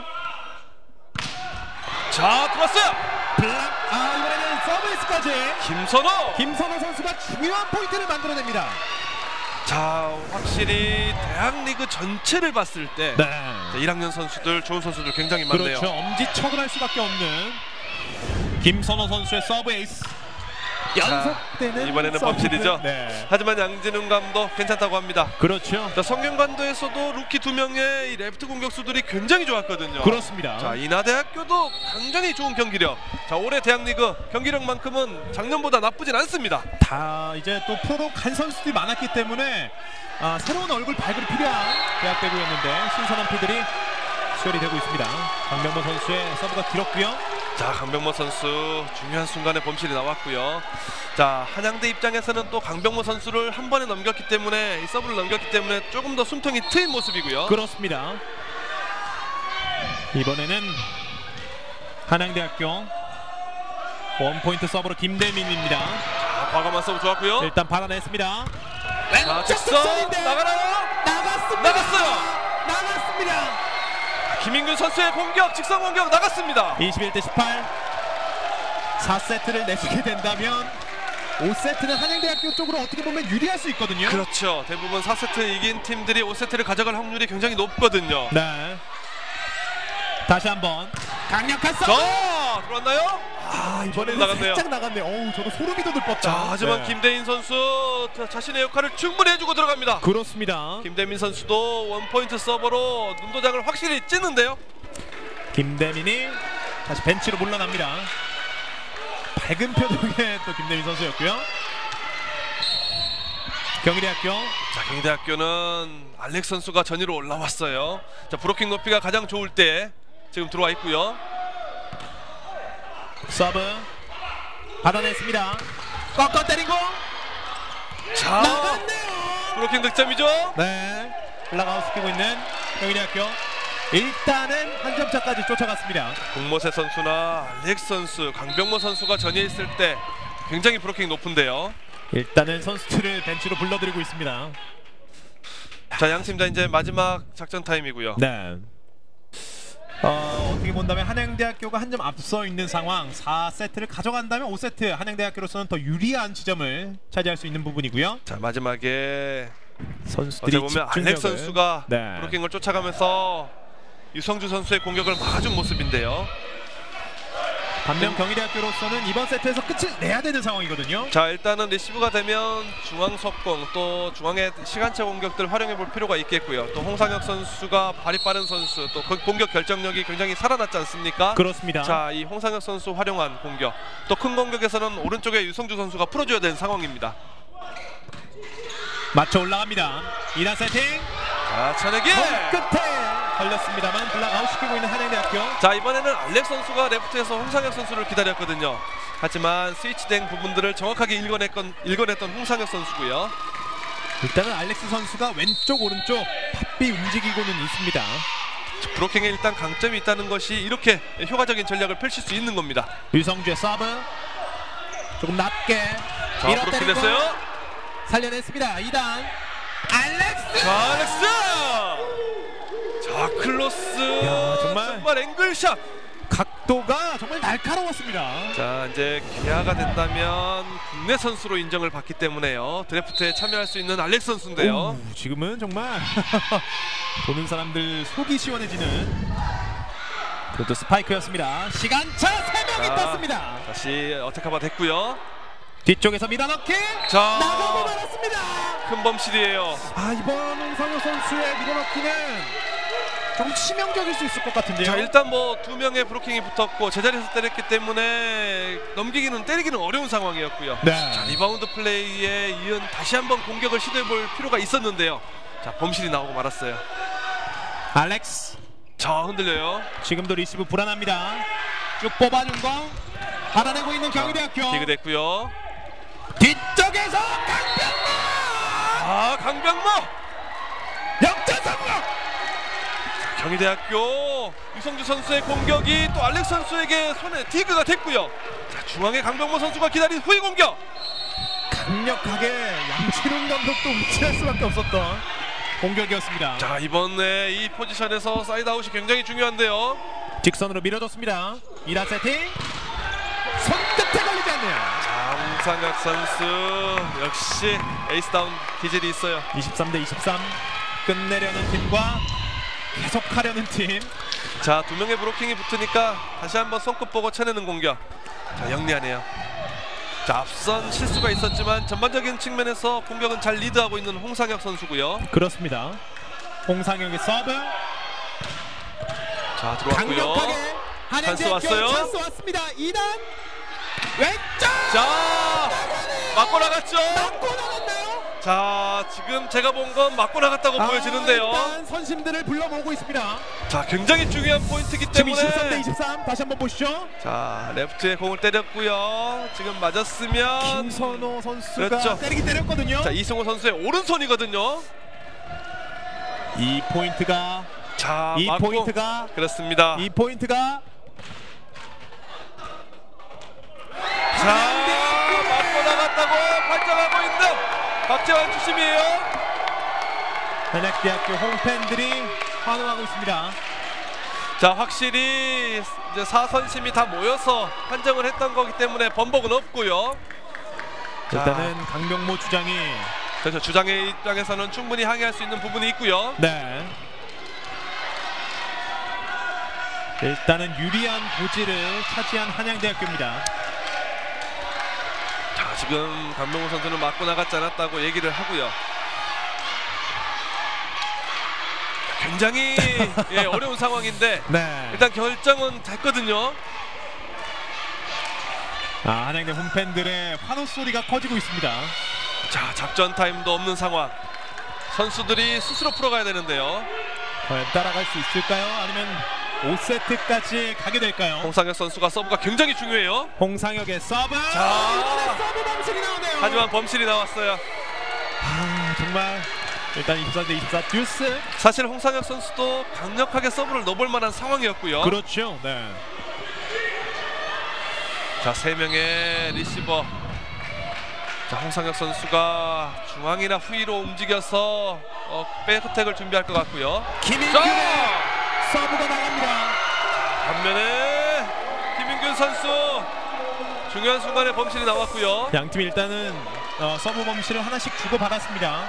자, 들어왔어요. 블락. 아, 이번에는 서브에이스까지. 김선호. 김선호 선수가 중요한 포인트를 만들어냅니다. 자, 확실히 대학 리그 전체를 봤을 때 네. 자, 일 학년 선수들, 좋은 선수들 굉장히 많네요. 그렇죠. 엄지척을 할 수밖에 없는 김선호 선수의 서브 에이스. 연속되는 이번에는 서브는, 범실이죠. 네. 하지만 양진훈 감독 괜찮다고 합니다. 그렇죠. 자, 성균관도에서도 루키 두 명의 이 레프트 공격수들이 굉장히 좋았거든요. 그렇습니다. 자, 인하대학교도 굉장히 좋은 경기력. 자, 올해 대학리그 경기력만큼은 작년보다 나쁘진 않습니다. 다 이제 또 프로로 간 선수들이 많았기 때문에 아, 새로운 얼굴 발굴이 필요한 대학배구였는데 신선한 피들이 수혈이 되고 있습니다. 강병모 선수의 서브가 길었고요. 자, 강병모 선수 중요한 순간에 범실이 나왔고요. 자, 한양대 입장에서는 또 강병모 선수를 한 번에 넘겼기 때문에 이 서브를 넘겼기 때문에 조금 더 숨통이 트인 모습이고요. 그렇습니다. 이번에는 한양대학교 원포인트 서브로 김대민입니다. 자, 과감한 서브 좋았고요. 일단 받아냈습니다. 자, 왼쪽 직선 직선인데 나가나요? 나갔습니다. 나갔어요. 나갔습니다. 김인균 선수의 공격, 직선 공격 나갔습니다. 이십일 대 십팔. 사 세트를 내주게 된다면 오 세트는 한양대학교 쪽으로 어떻게 보면 유리할 수 있거든요. 그렇죠. 대부분 사 세트 이긴 팀들이 오 세트를 가져갈 확률이 굉장히 높거든요. 네. 다시 한번 강력한 서브. 자, 들어왔나요? 아, 이번에는 나갔네요. 살짝 나갔네요. 어우, 저도 소름이 돋을 자, 하지만 네. 김대인 선수 자신의 역할을 충분히 해주고 들어갑니다. 그렇습니다. 김대민 선수도 원포인트 서버로 눈도장을 확실히 찌는데요. 김대민이 다시 벤치로 물러납니다. 밝은 표정의 또 김대민 선수였고요. 경희대학교. 자, 경희대학교는 알렉스 선수가 전위로 올라왔어요. 자, 브로킹 높이가 가장 좋을 때 지금 들어와 있고요. 서브 받아냈습니다. 꺾어 때리고 자, 나갔네요. 브로킹 득점이죠. 네. 올라가시키고 있는 경희대학교. 일단은 한 점 차까지 쫓아갔습니다. 공모세 선수나 알렉스 선수, 강병모 선수가 전혀 있을 때 굉장히 브로킹 높은데요. 일단은 선수들을 벤치로 불러들이고 있습니다. 자, 양팀 다 이제 마지막 작전 타임이고요. 네. 어, 어떻게 본다면 한양대학교가 한 점 앞서 있는 상황. 사 세트를 가져간다면 오 세트 한양대학교로서는 더 유리한 지점을 차지할 수 있는 부분이고요. 자, 마지막에 선수들이 어떻게 보면 집중력을... 알렉스 선수가 네. 브로킹을 쫓아가면서 유성주 선수의 공격을 막아준 모습인데요. 반면 경희대학교로서는 이번 세트에서 끝을 내야 되는 상황이거든요. 자, 일단은 리시브가 되면 중앙 속공 또 중앙의 시간차 공격들 활용해 볼 필요가 있겠고요. 또 홍상혁 선수가 발이 빠른 선수, 또 공격 결정력이 굉장히 살아났지 않습니까? 그렇습니다. 자, 이 홍상혁 선수 활용한 공격, 또 큰 공격에서는 오른쪽에 유성주 선수가 풀어줘야 되는 상황입니다. 맞춰 올라갑니다. 이 단 세팅. 자, 차내기 끝에 걸렸습니다만 블락 아웃시키고 있는 한양대학교. 자, 이번에는 알렉 선수가 레프트에서 홍상혁 선수를 기다렸거든요. 하지만 스위치된 부분들을 정확하게 읽어냈건, 읽어냈던 홍상혁 선수고요. 일단은 알렉스 선수가 왼쪽 오른쪽 바삐 움직이고는 있습니다. 브로킹에 일단 강점이 있다는 것이 이렇게 효과적인 전략을 펼칠 수 있는 겁니다. 유성주의 서브 조금 낮게 자, 밀어 브로킹 때리고 됐어요. 살려냈습니다. 이 단 알렉스. 자, 알렉스. 자, 클로스. 야, 정말. 정말 앵글샷. 각도가 정말 날카로웠습니다. 자, 이제 기아가 된다면 국내 선수로 인정을 받기 때문에요. 드래프트에 참여할 수 있는 알렉스 선수인데요. 오, 지금은 정말 보는 사람들 속이 시원해지는 그것도 스파이크였습니다. 시간차 세 명이 떴습니다. 다시 어택커버 됐고요. 뒤쪽에서 밀어넣기. 자, 나가고 말았습니다. 큰 범실이에요. 아, 이번 홍상혁 선수의 밀어넣기는 좀 치명적일 수 있을 것 같은데요. 자, 일단 뭐 두 명의 브로킹이 붙었고 제자리에서 때렸기 때문에 넘기기는 때리기는 어려운 상황이었고요. 네. 자, 리바운드 플레이에 이은 다시 한번 공격을 시도해볼 필요가 있었는데요. 자, 범실이 나오고 말았어요. 알렉스. 자, 흔들려요. 지금도 리시브 불안합니다. 쭉 뽑아준 거 받아내고 있는 경희대학교. 디그 됐고요. 뒤쪽에서 강병모. 아, 강병모 역전 성공. 경희대학교 유성주 선수의 공격이 또 알렉스 선수에게 손에 디그가 됐고요. 자, 중앙에 강병모 선수가 기다린 후위 공격. 강력하게 양진훈 감독도 움찔할 수밖에 없었던 공격이었습니다. 자, 이번에 이 포지션에서 사이드 아웃이 굉장히 중요한데요. 직선으로 밀어줬습니다. 이 단 세팅. 손끝에 걸리지 않네요. 자, 홍상혁 선수 역시 에이스다운 기질이 있어요. 이십삼 대 이십삼 끝내려는 팀과 계속하려는 팀. 자, 두 명의 브로킹이 붙으니까 다시 한번 손끝 보고 쳐내는 공격. 자, 영리하네요. 자, 앞선 실수가 있었지만 전반적인 측면에서 공격은 잘 리드하고 있는 홍상혁 선수고요. 그렇습니다. 홍상혁의 서브. 자, 들어왔고요. 강력하게 찬스 왔어요. 찬스 왔습니다. 이 단 왼쪽. 자, 맞고 나갔죠. 맞고 나갔나요? 자, 지금 제가 본 건 맞고 나갔다고 아, 보여지는데요. 일단 선심들을 불러모으고 있습니다. 자, 굉장히 중요한 포인트이기 지금 때문에 이십삼 대 이십삼 다시 한번 보시죠. 자, 레프트에 공을 때렸고요. 지금 맞았으면 김선호 선수가 그렇죠. 때리긴 때렸거든요. 자, 이승호 선수의 오른손이거든요. 이 포인트가 자, 이 맞고. 포인트가 그렇습니다. 이 포인트가 자, 맞고 나갔다고 판정하고 있는 박재환 주심이에요. 한양대학교 홈팬들이 환호하고 있습니다. 자, 확실히 이제 사선심이 다 모여서 판정을 했던 거기 때문에 번복은 없고요. 일단은 강병모 주장이 그래서 주장의 입장에서는 충분히 항의할 수 있는 부분이 있고요. 네. 일단은 유리한 고지를 차지한 한양대학교입니다. 자, 지금 강병호 선수는 맞고 나갔지 않았다고 얘기를 하고요. 굉장히 예, 어려운 상황인데 네. 일단 결정은 됐거든요. 아, 한양대 홈팬들의 환호 소리가 커지고 있습니다. 자, 작전 타임도 없는 상황. 선수들이 스스로 풀어가야 되는데요. 과연 따라갈 수 있을까요? 아니면 오 세트까지 가게 될까요? 홍상혁 선수가 서브가 굉장히 중요해요. 홍상혁의 서브. 자, 이번에 서브 범실이 나오네요. 하지만 범실이 나왔어요. 아, 정말 일단 이십사 대 이십사 듀스. 사실 홍상혁 선수도 강력하게 서브를 넣어볼 만한 상황이었고요. 그렇죠. 네. 자, 세 명의 리시버. 자, 홍상혁 선수가 중앙이나 후위로 움직여서 어, 백어택을 준비할 것 같고요. 김인균의 서브가 나갑니다. 반면에 김인균 선수 중요한 순간에 범실이 나왔고요. 양 팀이 일단은 어, 서브 범실을 하나씩 주고 받았습니다.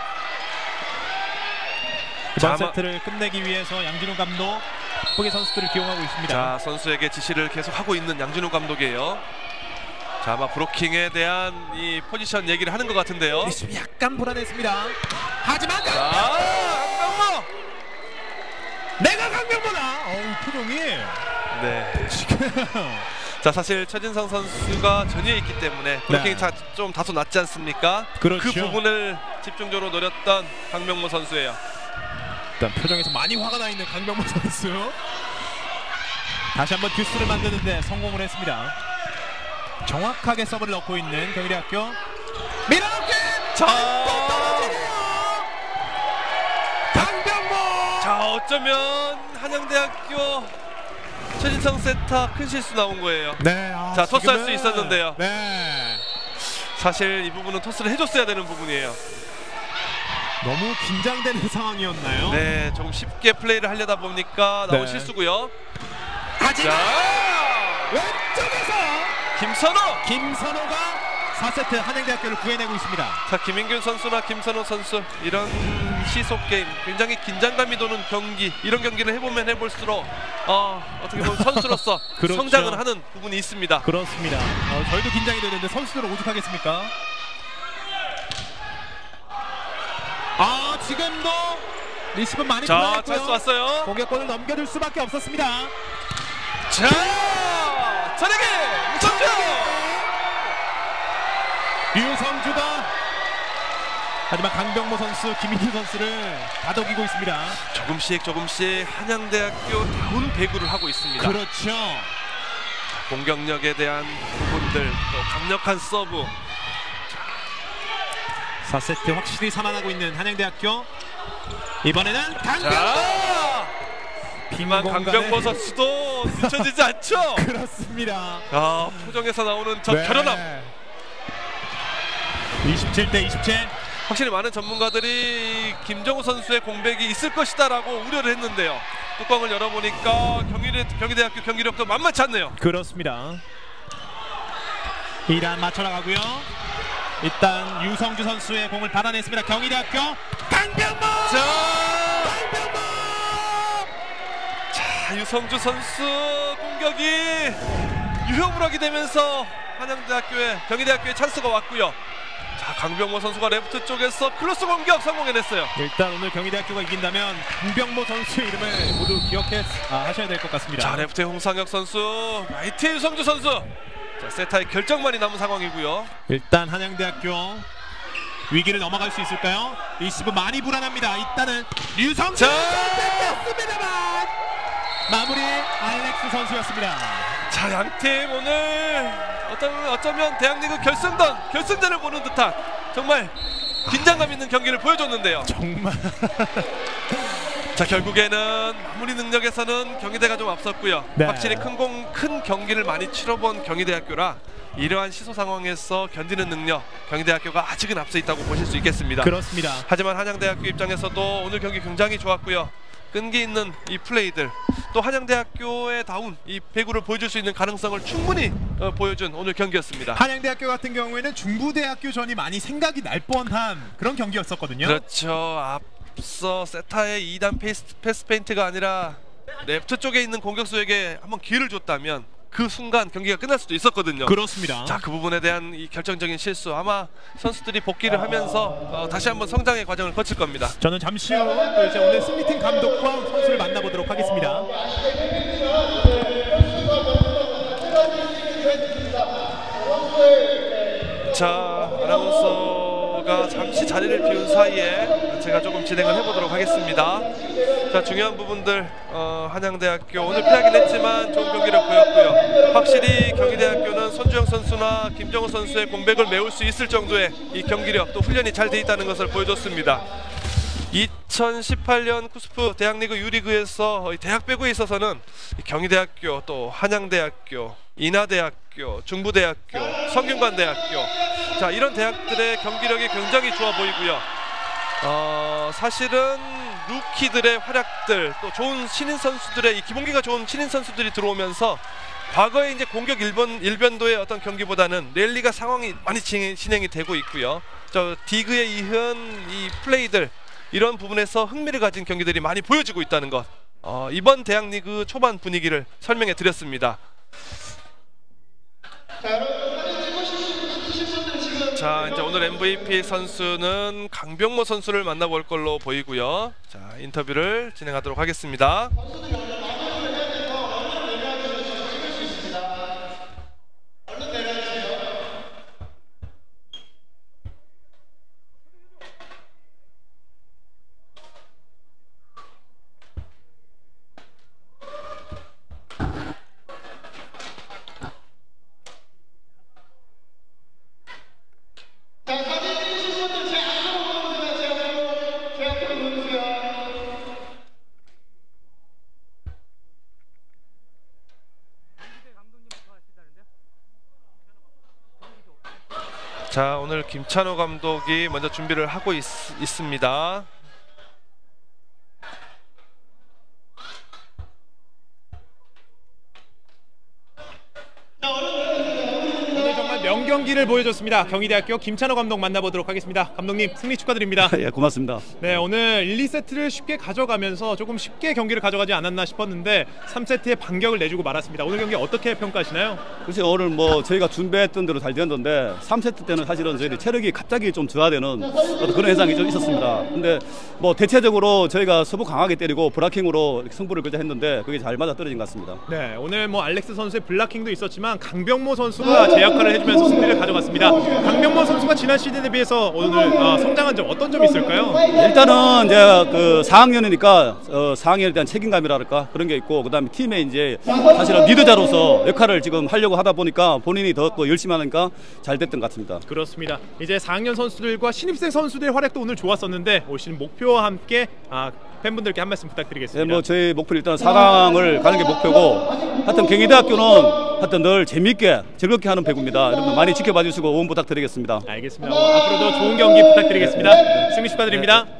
이번 자, 세트를 끝내기 위해서 양진우 감독 바쁘게 선수들을 기용하고 있습니다. 자, 선수에게 지시를 계속 하고 있는 양진우 감독이에요. 자, 아마 브로킹에 대한 이 포지션 얘기를 하는 것 같은데요. 리시브 약간 불안했습니다. 하지만 자, 강병모! 내가 강병모다! 어우, 표정이. 네. 지금. 자, 사실 최진성 선수가 전위에 있기 때문에 브로킹이 네. 좀 다소 낮지 않습니까? 그렇죠. 그 부분을 집중적으로 노렸던 강병모 선수예요. 일단 표정에서 많이 화가 나 있는 강병모 선수. 다시 한번 듀스를 만드는데 성공을 했습니다. 정확하게 서브를 넣고 있는 경희대학교. 밀어넣기! 자, 강병모! 자, 어쩌면 한양대학교 최진성 세타 큰 실수 나온 거예요. 네. 아, 자, 토스할 지금은- 수 있었는데요. 네. 사실 이 부분은 토스를 해줬어야 되는 부분이에요. 너무 긴장되는 상황이었나요? 네, 조금 쉽게 플레이를 하려다 보니까 나온 네. 실수고요. 하지만 자, 왼쪽에서 김선호! 김선호가 사 세트 한양대학교를 구해내고 있습니다. 자, 김인균 선수나 김선호 선수 이런 시속 게임, 굉장히 긴장감이 도는 경기, 이런 경기를 해보면 해볼수록 어, 어떻게 보면 선수로서 그렇죠. 성장을 하는 부분이 있습니다. 그렇습니다. 어, 저희도 긴장이 되는데 선수들은 오죽하겠습니까? 아, 지금도 리시브 많이 자, 불안했고요. 찬스 왔어요. 공격권을 넘겨줄 수밖에 없었습니다. 자, 전에게 유성주! 유성주가 하지만 강병모 선수, 김인규 선수를 다독이고 있습니다. 조금씩 조금씩 한양대학교 다운 배구를 하고 있습니다. 그렇죠. 공격력에 대한 부분들, 또 강력한 서브. 사 세트 확실히 살아나고 있는 한양대학교. 이번에는 강병모! 자, 비만 강병모 선수도 늦춰지지 않죠? 그렇습니다. 아, 표정에서 나오는 저 네. 결연함. 이십칠 대 이십칠. 확실히 많은 전문가들이 김정우 선수의 공백이 있을 것이다라고 우려를 했는데요. 뚜껑을 열어보니까 경희대, 경희대학교 경기력도 만만치 않네요. 그렇습니다. 이 단 맞춰나가고요. 일단 유성주 선수의 공을 받아냈습니다. 경희대학교 강병모! 자, 강병모! 자, 유성주 선수 공격이 유효무력이 되면서 한양대학교에 경희대학교에 찬스가 왔고요. 자, 강병모 선수가 레프트 쪽에서 클로스 공격 성공해냈어요. 일단 오늘 경희대학교가 이긴다면 강병모 선수의 이름을 모두 기억해 아, 하셔야 될 것 같습니다. 자, 레프트의 홍상혁 선수, 라이트의 유성주 선수. 자, 세타의 결정만이 남은 상황이고요. 일단 한양대학교 위기를 넘어갈 수 있을까요? 리시브 많이 불안합니다. 일단은 류성주 자, 뺏겼습니다만 마무리 알렉스 선수였습니다. 자, 양팀 오늘 어쩌면, 어쩌면 대학리그 결승전, 결승전을 보는 듯한 정말 긴장감 있는 경기를 보여줬는데요. 정말 자, 결국에는 마무리 능력에서는 경희대가 좀 앞섰고요. 네. 확실히 큰 공, 큰 경기를 많이 치러본 경희대학교라 이러한 시소 상황에서 견디는 능력, 경희대학교가 아직은 앞서 있다고 보실 수 있겠습니다. 그렇습니다. 하지만 한양대학교 입장에서도 오늘 경기 굉장히 좋았고요. 끈기 있는 이 플레이들, 또 한양대학교의 다운 이 배구를 보여줄 수 있는 가능성을 충분히 어, 보여준 오늘 경기였습니다. 한양대학교 같은 경우에는 중부대학교 전이 많이 생각이 날 뻔한 그런 경기였었거든요. 그렇죠. 앞서 세타의 이 단 페이스, 패스 페인트가 아니라 레프트 쪽에 있는 공격수에게 한번 기회를 줬다면 그 순간 경기가 끝날 수도 있었거든요. 그렇습니다. 자, 그 부분에 대한 이 결정적인 실수, 아마 선수들이 복귀를 하면서 어, 다시 한번 성장의 과정을 거칠 겁니다. 저는 잠시 후 이제 오늘 승리팀 감독과 선수를 만나보도록 하겠습니다. 자, 아나운서가 잠시 자리를 비운 사이에 제가 조금 진행을 해보도록 하겠습니다. 자, 중요한 부분들 어, 한양대학교 오늘 패하긴 했지만 좋은 경기를 보였고요. 확실히 경희대학교는 손주영 선수나 김정우 선수의 공백을 메울 수 있을 정도의 이 경기력 또 훈련이 잘 돼 있다는 것을 보여줬습니다. 이천십팔 년 쿠스프 대학리그 유리그에서 대학 배구에 있어서는 경희대학교, 또 한양대학교, 인하대학교, 중부대학교, 성균관대학교, 자 이런 대학들의 경기력이 굉장히 좋아 보이고요. 어, 사실은 루키들의 활약들, 또 좋은 신인 선수들의 이 기본기가 좋은 신인 선수들이 들어오면서 과거에 이제 공격 일변, 일변도의 어떤 경기보다는 랠리가 상황이 많이 진행이 되고 있고요. 저 디그에 이은 이 플레이들, 이런 부분에서 흥미를 가진 경기들이 많이 보여지고 있다는 것, 어, 이번 대학리그 초반 분위기를 설명해 드렸습니다. 자, 이제 오늘 엠브이피 선수는 강병모 선수를 만나볼 걸로 보이고요. 자, 인터뷰를 진행하도록 하겠습니다. 자, 오늘 김찬호 감독이 먼저 준비를 하고 있, 있습니다. 명경기를 보여줬습니다. 경희대학교 김찬호 감독 만나보도록 하겠습니다. 감독님, 승리 축하드립니다. 예, 고맙습니다. 네, 오늘 일, 이 세트를 쉽게 가져가면서 조금 쉽게 경기를 가져가지 않았나 싶었는데 삼 세트에 반격을 내주고 말았습니다. 오늘 경기 어떻게 평가하시나요? 글쎄, 오늘 뭐 저희가 준비했던 대로 잘 되었는데 삼 세트 때는 사실은 저희들이 체력이 갑자기 좀 저하되는 어떤 그런 현상이 좀 있었습니다. 근데 뭐 대체적으로 저희가 서부 강하게 때리고 브라킹으로 승부를 걸자 했는데 그게 잘 맞아 떨어진 것 같습니다. 네, 오늘 뭐 알렉스 선수의 블락킹도 있었지만 강병모 선수가 제 역할을 해주면서 승리를 가져갔습니다. 강병모 선수가 지난 시즌에 비해서 오늘 어, 성장한 점 어떤 점이 있을까요? 일단은 이제 그 사 학년이니까 어, 사 학년에 대한 책임감이랄까 그런 게 있고, 그다음에 팀에 이제 사실은 리더자로서 역할을 지금 하려고 하다 보니까 본인이 더 또 열심히 하니까 잘 됐던 것 같습니다. 그렇습니다. 이제 사 학년 선수들과 신입생 선수들의 활약도 오늘 좋았었는데 올 시즌 목표와 함께 아, 팬분들께 한 말씀 부탁드리겠습니다. 네, 뭐 저희 목표는 일단 사 강을 가는 게 목표고, 하여튼 경희대학교는 하여튼 늘 재미있게 즐겁게 하는 배구입니다. 여러분 많이 지켜봐 주시고 응원 부탁드리겠습니다. 알겠습니다. 앞으로도 좋은 경기 부탁드리겠습니다. 승리 축하드립니다. 네.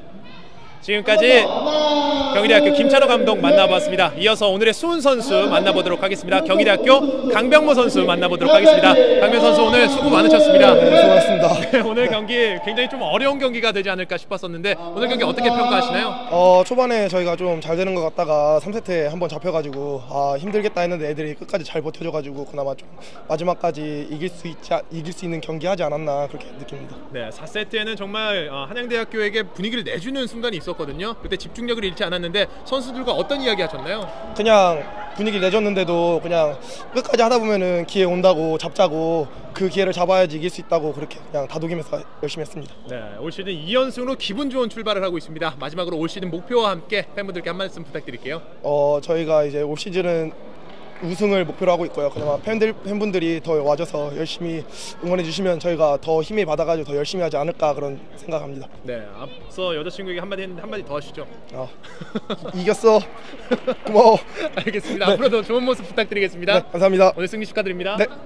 지금까지 경희대학교 김찬호 감독 만나봤습니다. 이어서 오늘의 수훈 선수 만나보도록 하겠습니다. 경희대학교 강병모 선수 만나보도록 하겠습니다. 강병모 선수 오늘 수고 많으셨습니다. 네, 수고하셨습니다. 네, 오늘 경기 굉장히 좀 어려운 경기가 되지 않을까 싶었었는데 오늘 경기 어떻게 평가하시나요? 어, 초반에 저희가 좀 잘 되는 것 같다가 삼 세트에 한번 잡혀가지고 아, 힘들겠다 했는데 애들이 끝까지 잘 버텨줘가지고 그나마 좀 마지막까지 이길 수 있지 이길 수 있는 경기 하지 않았나 그렇게 느낍니다. 네, 사 세트에는 정말 한양대학교에게 분위기를 내주는 순간이 있었거든요. 그때 집중력을 잃지 않았는데 선수들과 어떤 이야기 하셨나요? 그냥 분위기를 내줬는데도 그냥 끝까지 하다 보면은 기회 온다고 잡자고 그 기회를 잡아야지 이길 수 있다고 그렇게 그냥 다독이면서 열심히 했습니다. 네, 올 시즌 이 연승으로 기분 좋은 출발을 하고 있습니다. 마지막으로 올 시즌 목표와 함께 팬분들께 한 말씀 부탁드릴게요. 어, 저희가 이제 올 시즌은 우승을 목표로 하고 있고요. 그나마 팬들, 팬분들이 더 와줘서 열심히 응원해 주시면 저희가 더 힘이 받아가지고 더 열심히 하지 않을까 그런 생각합니다. 네, 앞서 여자친구에게 한마디 했는데 한마디 더 하시죠. 아, 이겼어. 고마워. 알겠습니다. 네. 앞으로도 좋은 모습 부탁드리겠습니다. 네, 감사합니다. 오늘 승리 축하드립니다. 네.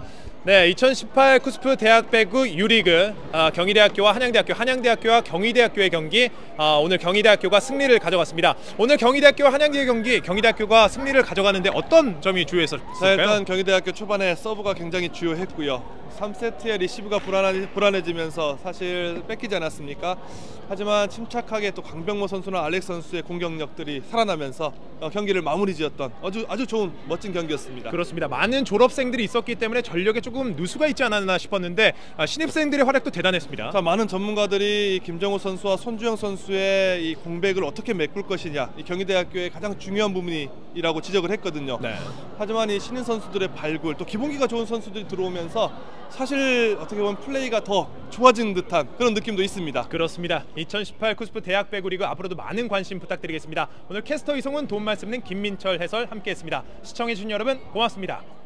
네, 이천십팔 쿠스프 대학 배구 유리그 아, 경희대학교와 한양대학교, 한양대학교와 경희대학교의 경기 아, 오늘 경희대학교가 승리를 가져갔습니다. 오늘 경희대학교와 한양대의 경기 경희대학교가 승리를 가져가는데 어떤 점이 주요했을까요? 자, 일단 경희대학교 초반에 서브가 굉장히 주요했고요. 삼 세트에 리시브가 불안해, 불안해지면서 사실 뺏기지 않았습니까? 하지만 침착하게 또 강병모 선수나 알렉스 선수의 공격력들이 살아나면서 어, 경기를 마무리 지었던 아주 아주 좋은 멋진 경기였습니다. 그렇습니다. 많은 졸업생들이 있었기 때문에 전력에 조금 누수가 있지 않았나 싶었는데 아, 신입생들의 활약도 대단했습니다. 자, 많은 전문가들이 김정우 선수와 손주영 선수의 이 공백을 어떻게 메꿀 것이냐, 이 경희대학교의 가장 중요한 부분이라고 지적을 했거든요. 네. 하지만 이 신인 선수들의 발굴, 또 기본기가 좋은 선수들이 들어오면서 사실 어떻게 보면 플레이가 더 좋아진 듯한 그런 느낌도 있습니다. 그렇습니다. 이천십팔 쿠스프 대학 배구 리그 앞으로도 많은 관심 부탁드리겠습니다. 오늘 캐스터 이성훈, 도움 말씀은 김민철 해설 함께했습니다. 시청해주신 여러분 고맙습니다.